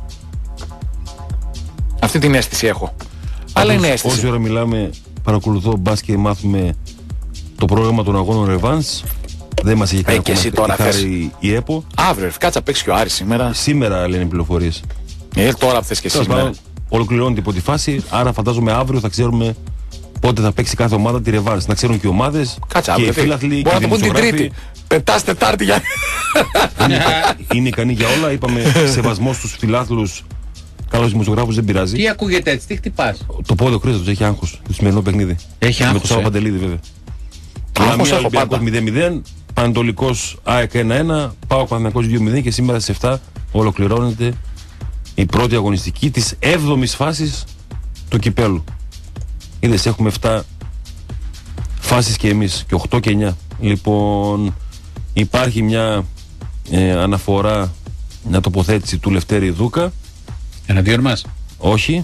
Αυτή την αίσθηση έχω. Αλλά είναι αίσθηση. Όση ώρα μιλάμε, παρακολουθώ μπας και μάθουμε το πρόγραμμα των αγώνων Revans. Δεν μας έχει κάνει ακόμα χάρη η ΕΠΟ. Αύριο, κάτσε να παίξει και ο Άρης σήμερα. Σήμερα λένε οι πληροφορίες. Τώρα θες και σήμερα. Ολοκληρώνεται η πρώτη φάση, άρα φαντάζομαι αύριο θα ξέρουμε πότε θα παίξει κάθε ομάδα τη Revans. Να ξέρουν και οι ομάδες. Κάτσε και αύριο. οι φίλαθλοι. Μπορεί να το πούν την Τρίτη. Πετάς Τετάρτη για. Είναι ικανή για όλα. Είπαμε σεβασμό στους φιλάθλους. Καλός δημοσιογράφος, δεν πειράζει. Τι ακούγεται έτσι, τι χτυπάς? Το πόδι ο Χρήστος έχει άγχος. Το σημερινό παιχνίδι. Έχει άγχος. Με το Σάββα Παντελίδη, βέβαια. Άγχος έχω πάντα. 0-0, Πανετολικός ΑΕΚ 1-1, ΠΑΟΚ Παναθηναϊκός 2-0 και σήμερα στις 7 ολοκληρώνεται η πρώτη αγωνιστική της 7ης φάσης του κυπέλου. Είδες, έχουμε 7 φάσεις και εμείς και 8 και 9. Λοιπόν, υπάρχει μια αναφορά, μια τοποθέτηση του Λευτέρη Δούκα. Εναντίον μας? Όχι.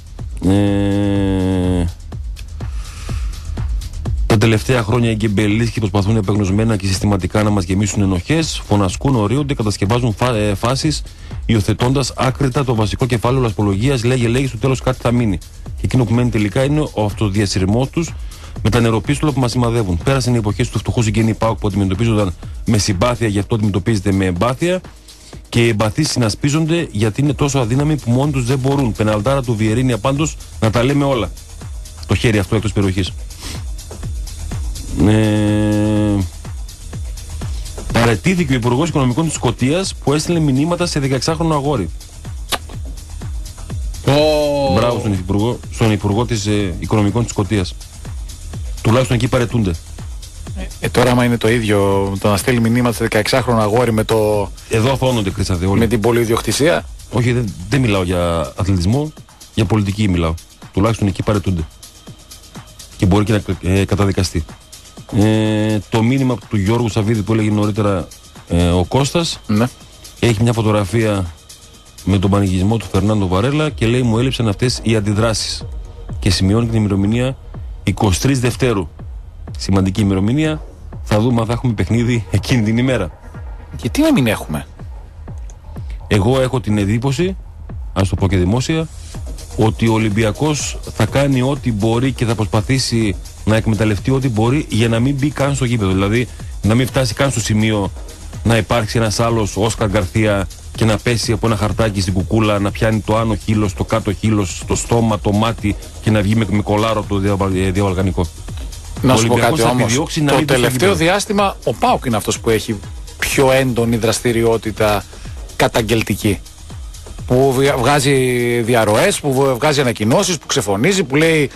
Τα τελευταία χρόνια οι γκεμπελίστικοι προσπαθούν επεγνωσμένα και συστηματικά να μας γεμίσουν ενοχές, φωνασκούν, ορίονται, κατασκευάζουν φάσεις, υιοθετώντας άκρητα το βασικό κεφάλαιο λασπολογίας, λέγε στο τέλος κάτι θα μείνει. Και εκείνο που μένει τελικά είναι ο αυτοδιασυρμός τους με τα νεροπίστολα που μας σημαδεύουν. Πέρασαν οι εποχές του φτωχού συγγενή ΠΑΟΚ που αντιμετωπίζονταν με συμπάθεια, γι' αυτό αντιμετωπίζεται με εμπάθεια. Και οι εμπαθείς συνασπίζονται γιατί είναι τόσο αδύναμοι που μόνοι τους δεν μπορούν. Πεναλτάρα του Βιερίνια πάντως να τα λέμε όλα. Το χέρι αυτό εκτός περιοχής. Παραιτήθηκε ο Υπουργός Οικονομικών της Σκωτίας που έστειλε μηνύματα σε 16χρονο αγόρι. Μπράβο στον Υπουργό της Οικονομικών της Σκωτίας. Τουλάχιστον εκεί παραιτούνται. Τώρα άμα είναι το ίδιο το να στέλνει μηνύματα σε 16χρονο αγόρι με το. Εδώ αφώνονται, Χρήσταθε, όλοι. Με την πολυιδιοκτησία. Όχι, δεν μιλάω για αθλητισμό, για πολιτική μιλάω. Τουλάχιστον εκεί παραιτούνται. Και μπορεί και να καταδικαστεί. Το μήνυμα του Γιώργου Σαββίδη που έλεγε νωρίτερα ο Κώστας, ναι, έχει μια φωτογραφία με τον πανηγυρισμό του Φερνάντο Βαρέλα και λέει μου έλειψαν αυτές οι αντιδράσεις. Και σημειώνει την ημερομηνία 23 Δευτέρου. σημαντική ημερομηνία. Θα δούμε αν θα έχουμε παιχνίδι εκείνη την ημέρα. Γιατί να μην έχουμε? Εγώ έχω την εντύπωση, ας το πω και δημόσια, ότι ο Ολυμπιακός θα κάνει ό,τι μπορεί και θα προσπαθήσει να εκμεταλλευτεί ό,τι μπορεί για να μην μπει καν στο γήπεδο. Δηλαδή να μην φτάσει καν στο σημείο να υπάρξει ένας άλλος Όσκαρ Γκαρθία και να πέσει από ένα χαρτάκι στην κουκούλα, να πιάνει το άνω χείλος, το κάτω χείλος, το στόμα, το μάτι και να βγει με κολάρο το διαβαλγανικό. Να σου πω κάτι όμως, το τελευταίο διάστημα ο ΠΑΟΚ είναι αυτός που έχει πιο έντονη δραστηριότητα καταγγελτική. Που βγάζει διαρροές, που βγάζει ανακοινώσεις, που ξεφωνίζει, που λέει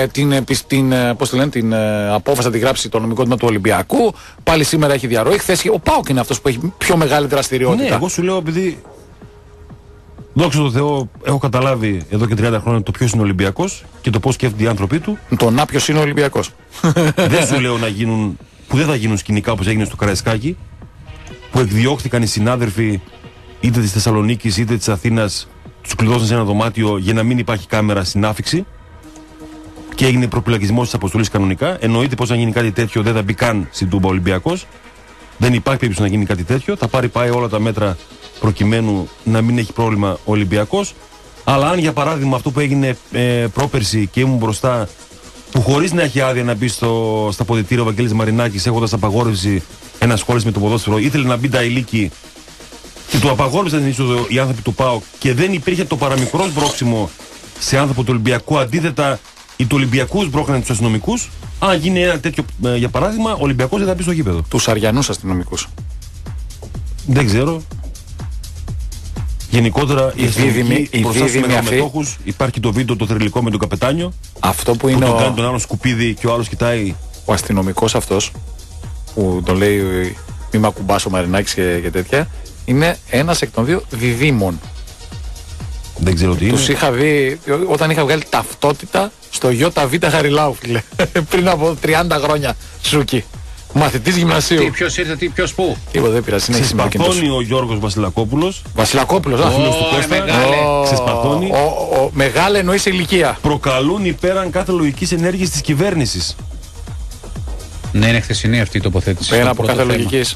την απόφαση να τη γράψει το νομικό τμήμα του Ολυμπιακού. Πάλι σήμερα έχει διαρροή. Χθες ο ΠΑΟΚ είναι αυτός που έχει πιο μεγάλη δραστηριότητα. Ναι, εγώ σου λέω επειδή. Δόξα τω Θεώ, έχω καταλάβει εδώ και 30 χρόνια το ποιος είναι ο Ολυμπιακός και το πώς σκέφτονται οι άνθρωποι του. Το να ποιος είναι ο Ολυμπιακός. Δεν σου λέω να γίνουν, που δεν θα γίνουν σκηνικά όπως έγινε στο Καραϊσκάκι, που εκδιώχθηκαν οι συνάδελφοι είτε της Θεσσαλονίκης είτε της Αθήνας, τους κλειδώσαν σε ένα δωμάτιο για να μην υπάρχει κάμερα στην άφιξη και έγινε προπυλακισμός της αποστολής κανονικά. Εννοείται πως αν γίνει κάτι τέτοιο δεν θα μπει καν στην Τούμπα Ολυμπιακός. Δεν υπάρχει περίπτωση να γίνει κάτι τέτοιο. Θα πάει όλα τα μέτρα προκειμένου να μην έχει πρόβλημα ο Ολυμπιακός. Αλλά αν για παράδειγμα αυτό που έγινε πρόπερση και ήμουν μπροστά, που χωρίς να έχει άδεια να μπει στα ποδητήρια ο Βαγγέλης Μαρινάκης, έχοντας απαγόρευση ενασχόληση με το ποδόσφαιρο, ήθελε να μπει τα ηλίκη και του απαγόρευσαν την είσοδο οι άνθρωποι του ΠΑΟΚ και δεν υπήρχε το παραμικρό σμπρόξιμο σε άνθρωπο του Ολυμπιακού. Αντίθετα, οι του Ολυμπιακού σμπρώχναν τους αστυνομικούς. Αν γίνει ένα τέτοιο, για παράδειγμα, ο Ολυμπιακός δεν θα μπει στο γήπεδο. Τους αριανούς αστυνομικούς. Δεν ξέρω. Γενικότερα οι αστυνομικοί μπροστά στους μεγαλομετόχους, υπάρχει το βίντεο το θρυλικό με τον καπετάνιο. Αυτό που είναι. Που τον κάνει τον άλλο σκουπίδι και ο άλλος κοιτάει. Ο αστυνομικός αυτός που τον λέει μη μ' ακουμπάς ο Μαρινάκης και τέτοια, είναι ένας εκ των δύο διδήμων. Δεν ξέρω τι είναι. Τους είχα δει όταν είχα βγάλει ταυτότητα στο ΙΒ Χαριλάου, φίλε. Πριν από 30 χρόνια. Σούκι. Μαθητής γυμνασίου. Ποιος ήρθε, ποιος πού. Τίποτα, δεν πειράζει. Ξεσπαθώνει ο Γιώργος Βασιλακόπουλος. Βασιλακόπουλος, φίλος του Κώστα. Ξεσπαθώνει. Μεγάλη εννοεί σε ηλικία. Προκαλούν υπέραν κάθε λογικής ενέργειας της κυβέρνησης. Ναι, είναι χθεσινή αυτή η τοποθέτηση. Πέρα από κάθε λογικής.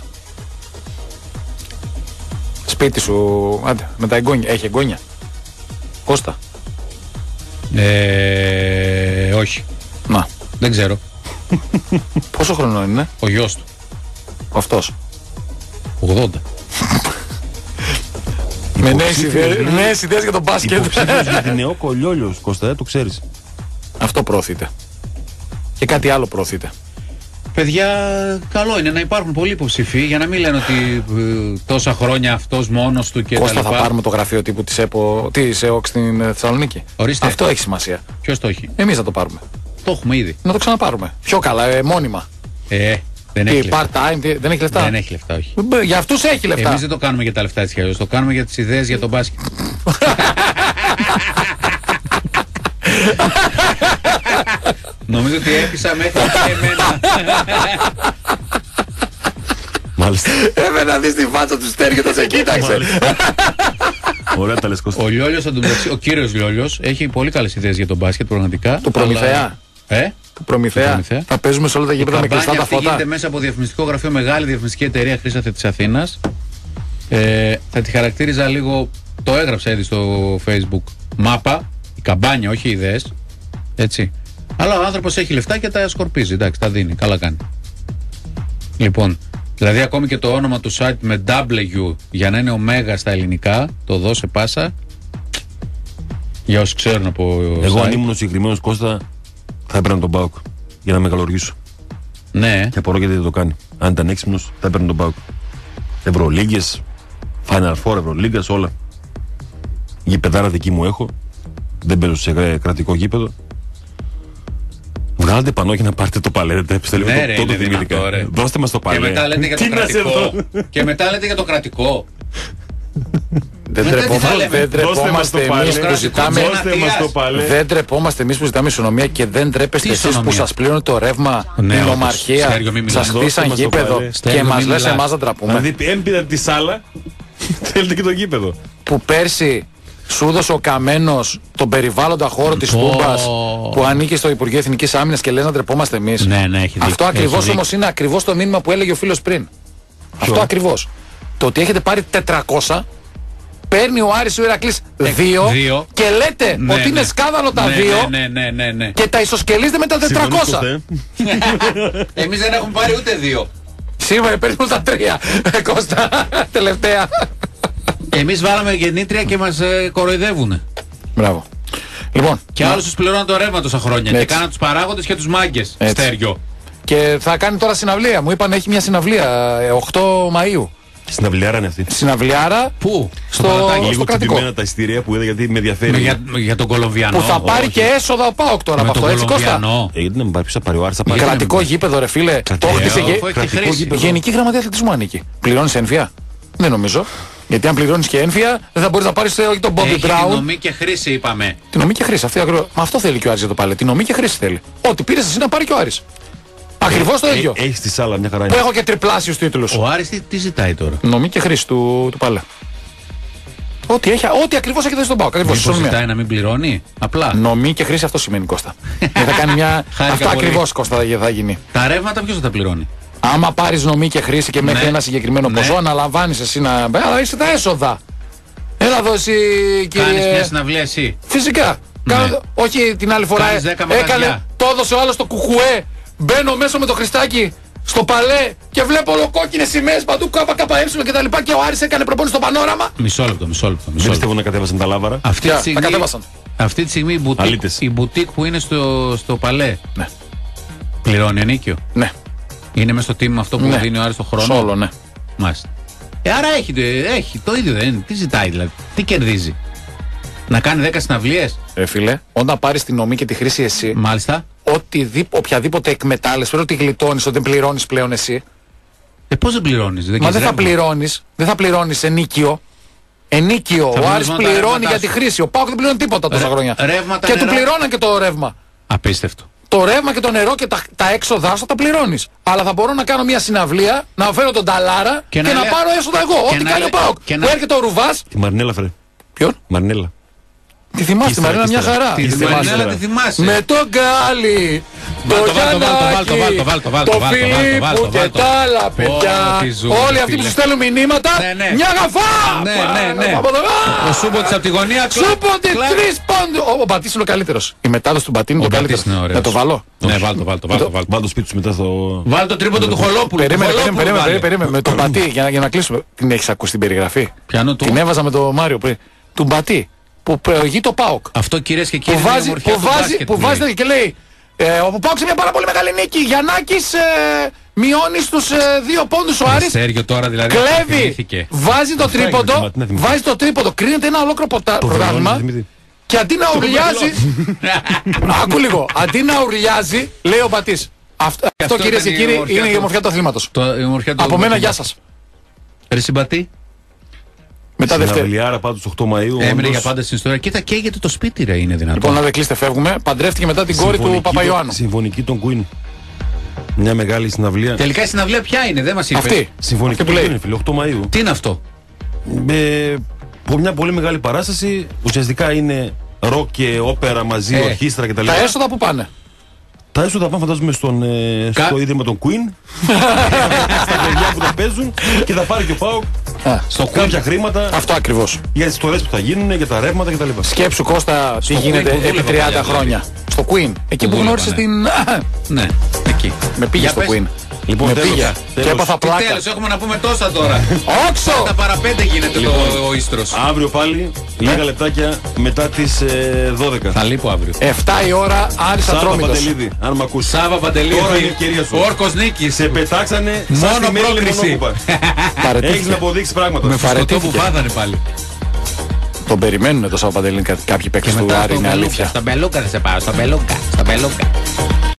Σπίτι σου, άντε, με τα εγγόνια. Έχει εγγόνια. Κώστα. Όχι. Να. Δεν ξέρω. Πόσο χρονών είναι? Ο γιος του. Αυτός. 80. Με νέες ιδέες για τον μπάσκετ. Υποψήφιος για την ΕΟΚ ο Λιόλιος, Κώστα, το ξέρεις. Αυτό προωθείται. Και κάτι άλλο προωθείται. Παιδιά, καλό είναι να υπάρχουν πολλοί υποψηφοί για να μην λένε ότι τόσα χρόνια αυτός μόνος του και Κώστα, θα πάρουμε το γραφείο τύπου της ΕΟΚ στην Θεσσαλονίκη. Ορίστε. Αυτό έχει σημασία. Ποιος το έχει? Εμείς θα το πάρουμε. Το έχουμε ήδη. Να το ξαναπάρουμε. Πιο καλά, μόνιμα. Δεν έχει λεφτά. Part-time, δεν έχει λεφτά. Δεν έχει λεφτά, όχι. Για αυτούς έχει λεφτά. Εμείς δεν το κάνουμε για τα λεφτά έτσι κι αλλιώς. Το κάνουμε για τις ιδέες για τον μπάσκετ. Νομίζω ότι έπεισα μέχρι και εμένα. Μάλιστα. Να δεις τη φάτσα του Στέργιο, το σε κοίταξε. Ωραία τα λες, Κώστα. Ο Λιόλιος, ο κύριος Λιόλιος, έχει πολύ καλές ιδέες για τον μπάσκετ πραγματικά. Του Προμηθέα. Του Προμηθέα. Θα παίζουμε σε όλα τα γήπεδα με κλειστά τα φώτα. Γίνεται μέσα από διαφημιστικό γραφείο, μεγάλη διαφημιστική εταιρεία Χρήσαθε της Αθήνας. Θα τη χαρακτήριζα λίγο, το έγραψα ήδη στο Facebook. Μάπα, η καμπάνια, όχι οι ιδέες. Έτσι. Αλλά ο άνθρωπος έχει λεφτά και τα σκορπίζει. Εντάξει, τα δίνει. Καλά κάνει. Λοιπόν, δηλαδή ακόμη και το όνομα του site με W για να είναι ωμέγα στα ελληνικά, το δώσε πάσα. Για όσους ξέρουν από. Εγώ αν ήμουν ο συγκεκριμένος, Κώστα, θα έπαιρνα τον ΠΑΟΚ για να μεγαλουργήσω. Ναι. Και απορώ γιατί δεν το κάνει. Αν ήταν έξυπνος, θα έπαιρνα τον ΠΑΟΚ. Ευρωλίγκες, Final Four, Ευρωλίγκας, όλα. Γηπεδάρα δική μου έχω. Δεν παίζω σε κρατικό γήπεδο. Βγάλετε πανό και να πάρετε το παλέ. Δεν τρέπεστε λίγο. Τότε θυμήθηκα. Δώστε μας το παλέ. Και μετά λέτε για το κρατικό. Και μετά λέτε για το κρατικό. Δεν τρεπόμαστε εμείς που ζητάμε ισονομία και δεν τρέπεστε εσείς που σας πλήρωνε το ρεύμα, την ομαρχία, σας χτίσαν γήπεδο και μας λες εμάς να τραπούμε. Δηλαδή έμπειραν τη σάλα, θέλετε και το γήπεδο. Που πέρσι Σου έδωσε ο Καμένος τον περιβάλλοντα χώρο της Τούμπας που ανήκει στο Υπουργείο Εθνικής Άμυνας και λένε να ντρεπόμαστε εμείς. Ναι, έχει δίκιο. Αυτό ακριβώς όμως είναι ακριβώς το μήνυμα που έλεγε ο φίλος πριν. Αυτό ακριβώς. Το ότι έχετε πάρει 400, παίρνει ο Άρης ο Ηρακλής 2 και λέτε ότι είναι σκάνδαλο τα 2 και τα ισοσκελίζετε με τα 400. Εμείς δεν έχουμε πάρει ούτε 2. Σήμερα παίρνουν τα 3. Κώστα, τελευταία. Εμείς βάλαμε γεννήτρια και μας κοροϊδεύουνε. Μπράβο. Λοιπόν, και άλλους τους πληρώναν το ρεύμα τόσα χρόνια. Έτσι. Και κάναν τους παράγοντες και τους μάγκες. Στέριο. Και θα κάνει τώρα συναυλία. Μου είπαν έχει μια συναυλία 8 Μαΐου. Συναυλιάρα είναι αυτή. Συναυλιάρα. Πού? Στο κρατικό. Τα εισιτήρια που είδα γιατί με ενδιαφέρει. Για τον Κολομβιανό. Που θα πάρει και έσοδα ο ΠΑΟΚ τώρα από αυτό, έτσι Κώστα. Γιατί να μην πάρει, ποιος θα πάρει ο Άρης. Κρατικό γήπεδο, ρε φίλε. Το χτίσε Γενική Γραμματεία Αθλητισμού ανήκει. Πληρώνεις έμφυα? Δεν νομίζω. Γιατί αν πληρώνεις και έμφυα, δεν θα μπορείς να πάρεις τον Bobby Brown. Την νομή και χρήση είπαμε. Την νομή και χρήση. Μα αυτό θέλει και ο Άρης για το πάλι. Την νομή και χρήση θέλει. Ό,τι πήρες εσύ να πάρει και ο Άρης. Ακριβώς το ίδιο. Έχει τη σάλα μια χαρά. Που έχω και τριπλάσιους τίτλους. Ο Άρης τι ζητάει τώρα? Νομή και χρήση του Παλέ. Ό,τι ακριβώς έχετε στον ΠΑΟΚ. Μήπως ζητάει να μην πληρώνει? Απλά. Νομή και χρήση αυτό σημαίνει, Κώστα. Θα κάνει μια. Αυτό ακριβώς, Κώστα, θα γίνει. Τα ρεύματα ποιος θα τα πληρώνει? Άμα πάρεις νομή και χρήση και μέχρι ένα συγκεκριμένο ποσό, αναλαμβάνεις εσύ να. Αλλά είσαι τα έσοδα. Έλα εδώ εσύ, κύριε. Κάνεις μια συναυλία εσύ? Φυσικά. Όχι την άλλη φορά. Έκανε. Το έδωσε ο άλλος το κουκουέ. Μπαίνω μέσα με το Χριστάκι στο Παλέ και βλέπω ολοκόκκινες σημαίες παντού ΚΚΕ και τα λοιπά και ο Άρης έκανε προπόνηση στο Πανόραμα. Μισό λεπτό. Δεν πιστεύω να κατέβασαν τα λάβαρα. Αυτή τη στιγμή η μπουτίκ που είναι στο Παλέ πληρώνει ενίκιο. Ναι. Είναι μέσα στο τίμημα αυτό που δίνει ο Άρης το χρόνο. Όλο, ναι. Μάλιστα. Άρα έχει το ίδιο, δεν είναι? Τι ζητάει δηλαδή? Τι κερδίζει? Να κάνει 10 συναυλίες? Φίλε, όταν πάρεις τη νομή και τη χρήση εσύ. Μάλιστα. Οποιαδήποτε εκμετάλλευση, ότι γλιτώνεις, ότι δεν πληρώνεις πλέον εσύ. Πώς δεν πληρώνεις? Μα δεν θα πληρώνεις ενίκιο. Ενίκιο. Ο Άρης πληρώνει για τη χρήση. Ο ΠΑΟΚ δεν πληρώνει τίποτα τόσα χρόνια. Ρεύματα, και του πληρώναν και το ρεύμα. Απίστευτο. Το ρεύμα και το νερό και τα έξοδά σου τα πληρώνεις. Αλλά θα μπορώ να κάνω μια συναυλία, να φέρω τον Ταλάρα και να πάρω έσοδα εγώ. Ό,τι κάνει ο ΠΑΟΚ. Που έρχεται ο Ρουβάς. Τη Μαρινέλα, φρέ. Ποιον? Μαρινέλα. Τη θυμάσαι τη Μαρινέλα μια χαρά. Τη θυμάσαι. Με τον Γκάλι, το Γιαννάκη, το Φιλίππου και τα άλλα παιδιά. Όλοι αυτοί που σου στέλνουν μηνύματα. Μια γαφά! Ναι. Ο Σούμποτης από τη γωνία. Σούμποτης 3 πόντους. Ο Μπατής είναι ο καλύτερος. Η μετάδοση του Μπατή είναι το καλύτερο. Να το βάλω? Ναι, βάλτο. Βάλ το σπίτι σου μετά στο. Βάλ το τρίποντο του Χολόπουλου. Περίμενε. Με τον Μπατή για να κλείσουμε. Την έχεις ακούσει την περιγραφή? Την έβαζα με τον Μάριο πριν. Του Μπατή. Που προηγεί το ΠΑΟΚ. Αυτό, κυρίες και κύριοι, που βάζει και λέει ο ΠΑΟΚ σε μια πάρα πολύ μεγάλη νίκη. Γιαννάκης μειώνει στους 2 πόντους ο Άρης. Σέργιο τώρα δηλαδή. Κλέβει. Βάζει το τρίποντο. Κρίνεται ένα ολόκληρο πρωτάθλημα. Και αντί να ουρλιάζει. Άκου λίγο. Αντί να ουρλιάζει, λέει ο Μπατής. Αυτό, κυρίες και κύριοι, είναι η ομορφιά του αθλήματος. Από μένα, γεια σας. Ρε Συμπατή. Μετά Συναυλιάρα πάντως 8 Μαΐου. Έμεινε για πάντα στην ιστορία. Κοίτα, καίγεται το σπίτι, ρε, είναι δυνατόν. Λοιπόν, να δεν κλείστε, φεύγουμε. Παντρεύτηκε μετά την κόρη του Παπαϊωάννου. Συμφωνική των Queen. Μια μεγάλη συναυλία. Τελικά η συναυλία ποια είναι, δεν μας είπε. Αυτή. Συμφωνική που λέει. 8 Μαΐου. Τι είναι αυτό? Μια πολύ μεγάλη παράσταση. Ουσιαστικά είναι ροκ και όπερα μαζί, ορχήστρα κτλ. Τα έσοδα που πάνε? Τα έσοδα πάνε φαντάζομαι στο ίδρυμα των Queen. Στα παιδιά που τα παίζουν και θα πάρει και ο ΠΑΟΚ κάποια χρήματα. Αυτό ακριβώς. Για τις στολές που θα γίνουν, για τα ρεύματα κτλ. Σκέψου, Κώστα, τι γίνεται επί 30 χρόνια. Στο Queen. Εκεί που γνώρισες την. Ναι, εκεί. Με πήγε στο Queen. Λοιπόν, πήγε. Και έπαθα πλάκα. Τέλος, έχουμε να πούμε τόσα τώρα. Όξο! Τα παραπέντε γίνεται ο Ίστρος. Αύριο πάλι, λίγα λεπτάκια μετά τις 12. Θα λείπω αύριο. 7 η ώρα, Άρης Ατρόμητος. Σάβα Παντελίδη, αν μ' ακούσεις. Σάβα Παντελίδη. Τώρα είναι η ευκαιρία σου. Όρκος νίκης. Σε πετάξανε μόνο πρόκριση. Έχεις να αποδείξεις πράγματα. Με αυτό που πάθανε πάλι. Τον περιμένουν το Σάβα Παντελίδη κάποιοι παίκτες του Άρη, είναι αλήθεια. Στον Μπελούκα θα σε πάω, στον Μπελούκα.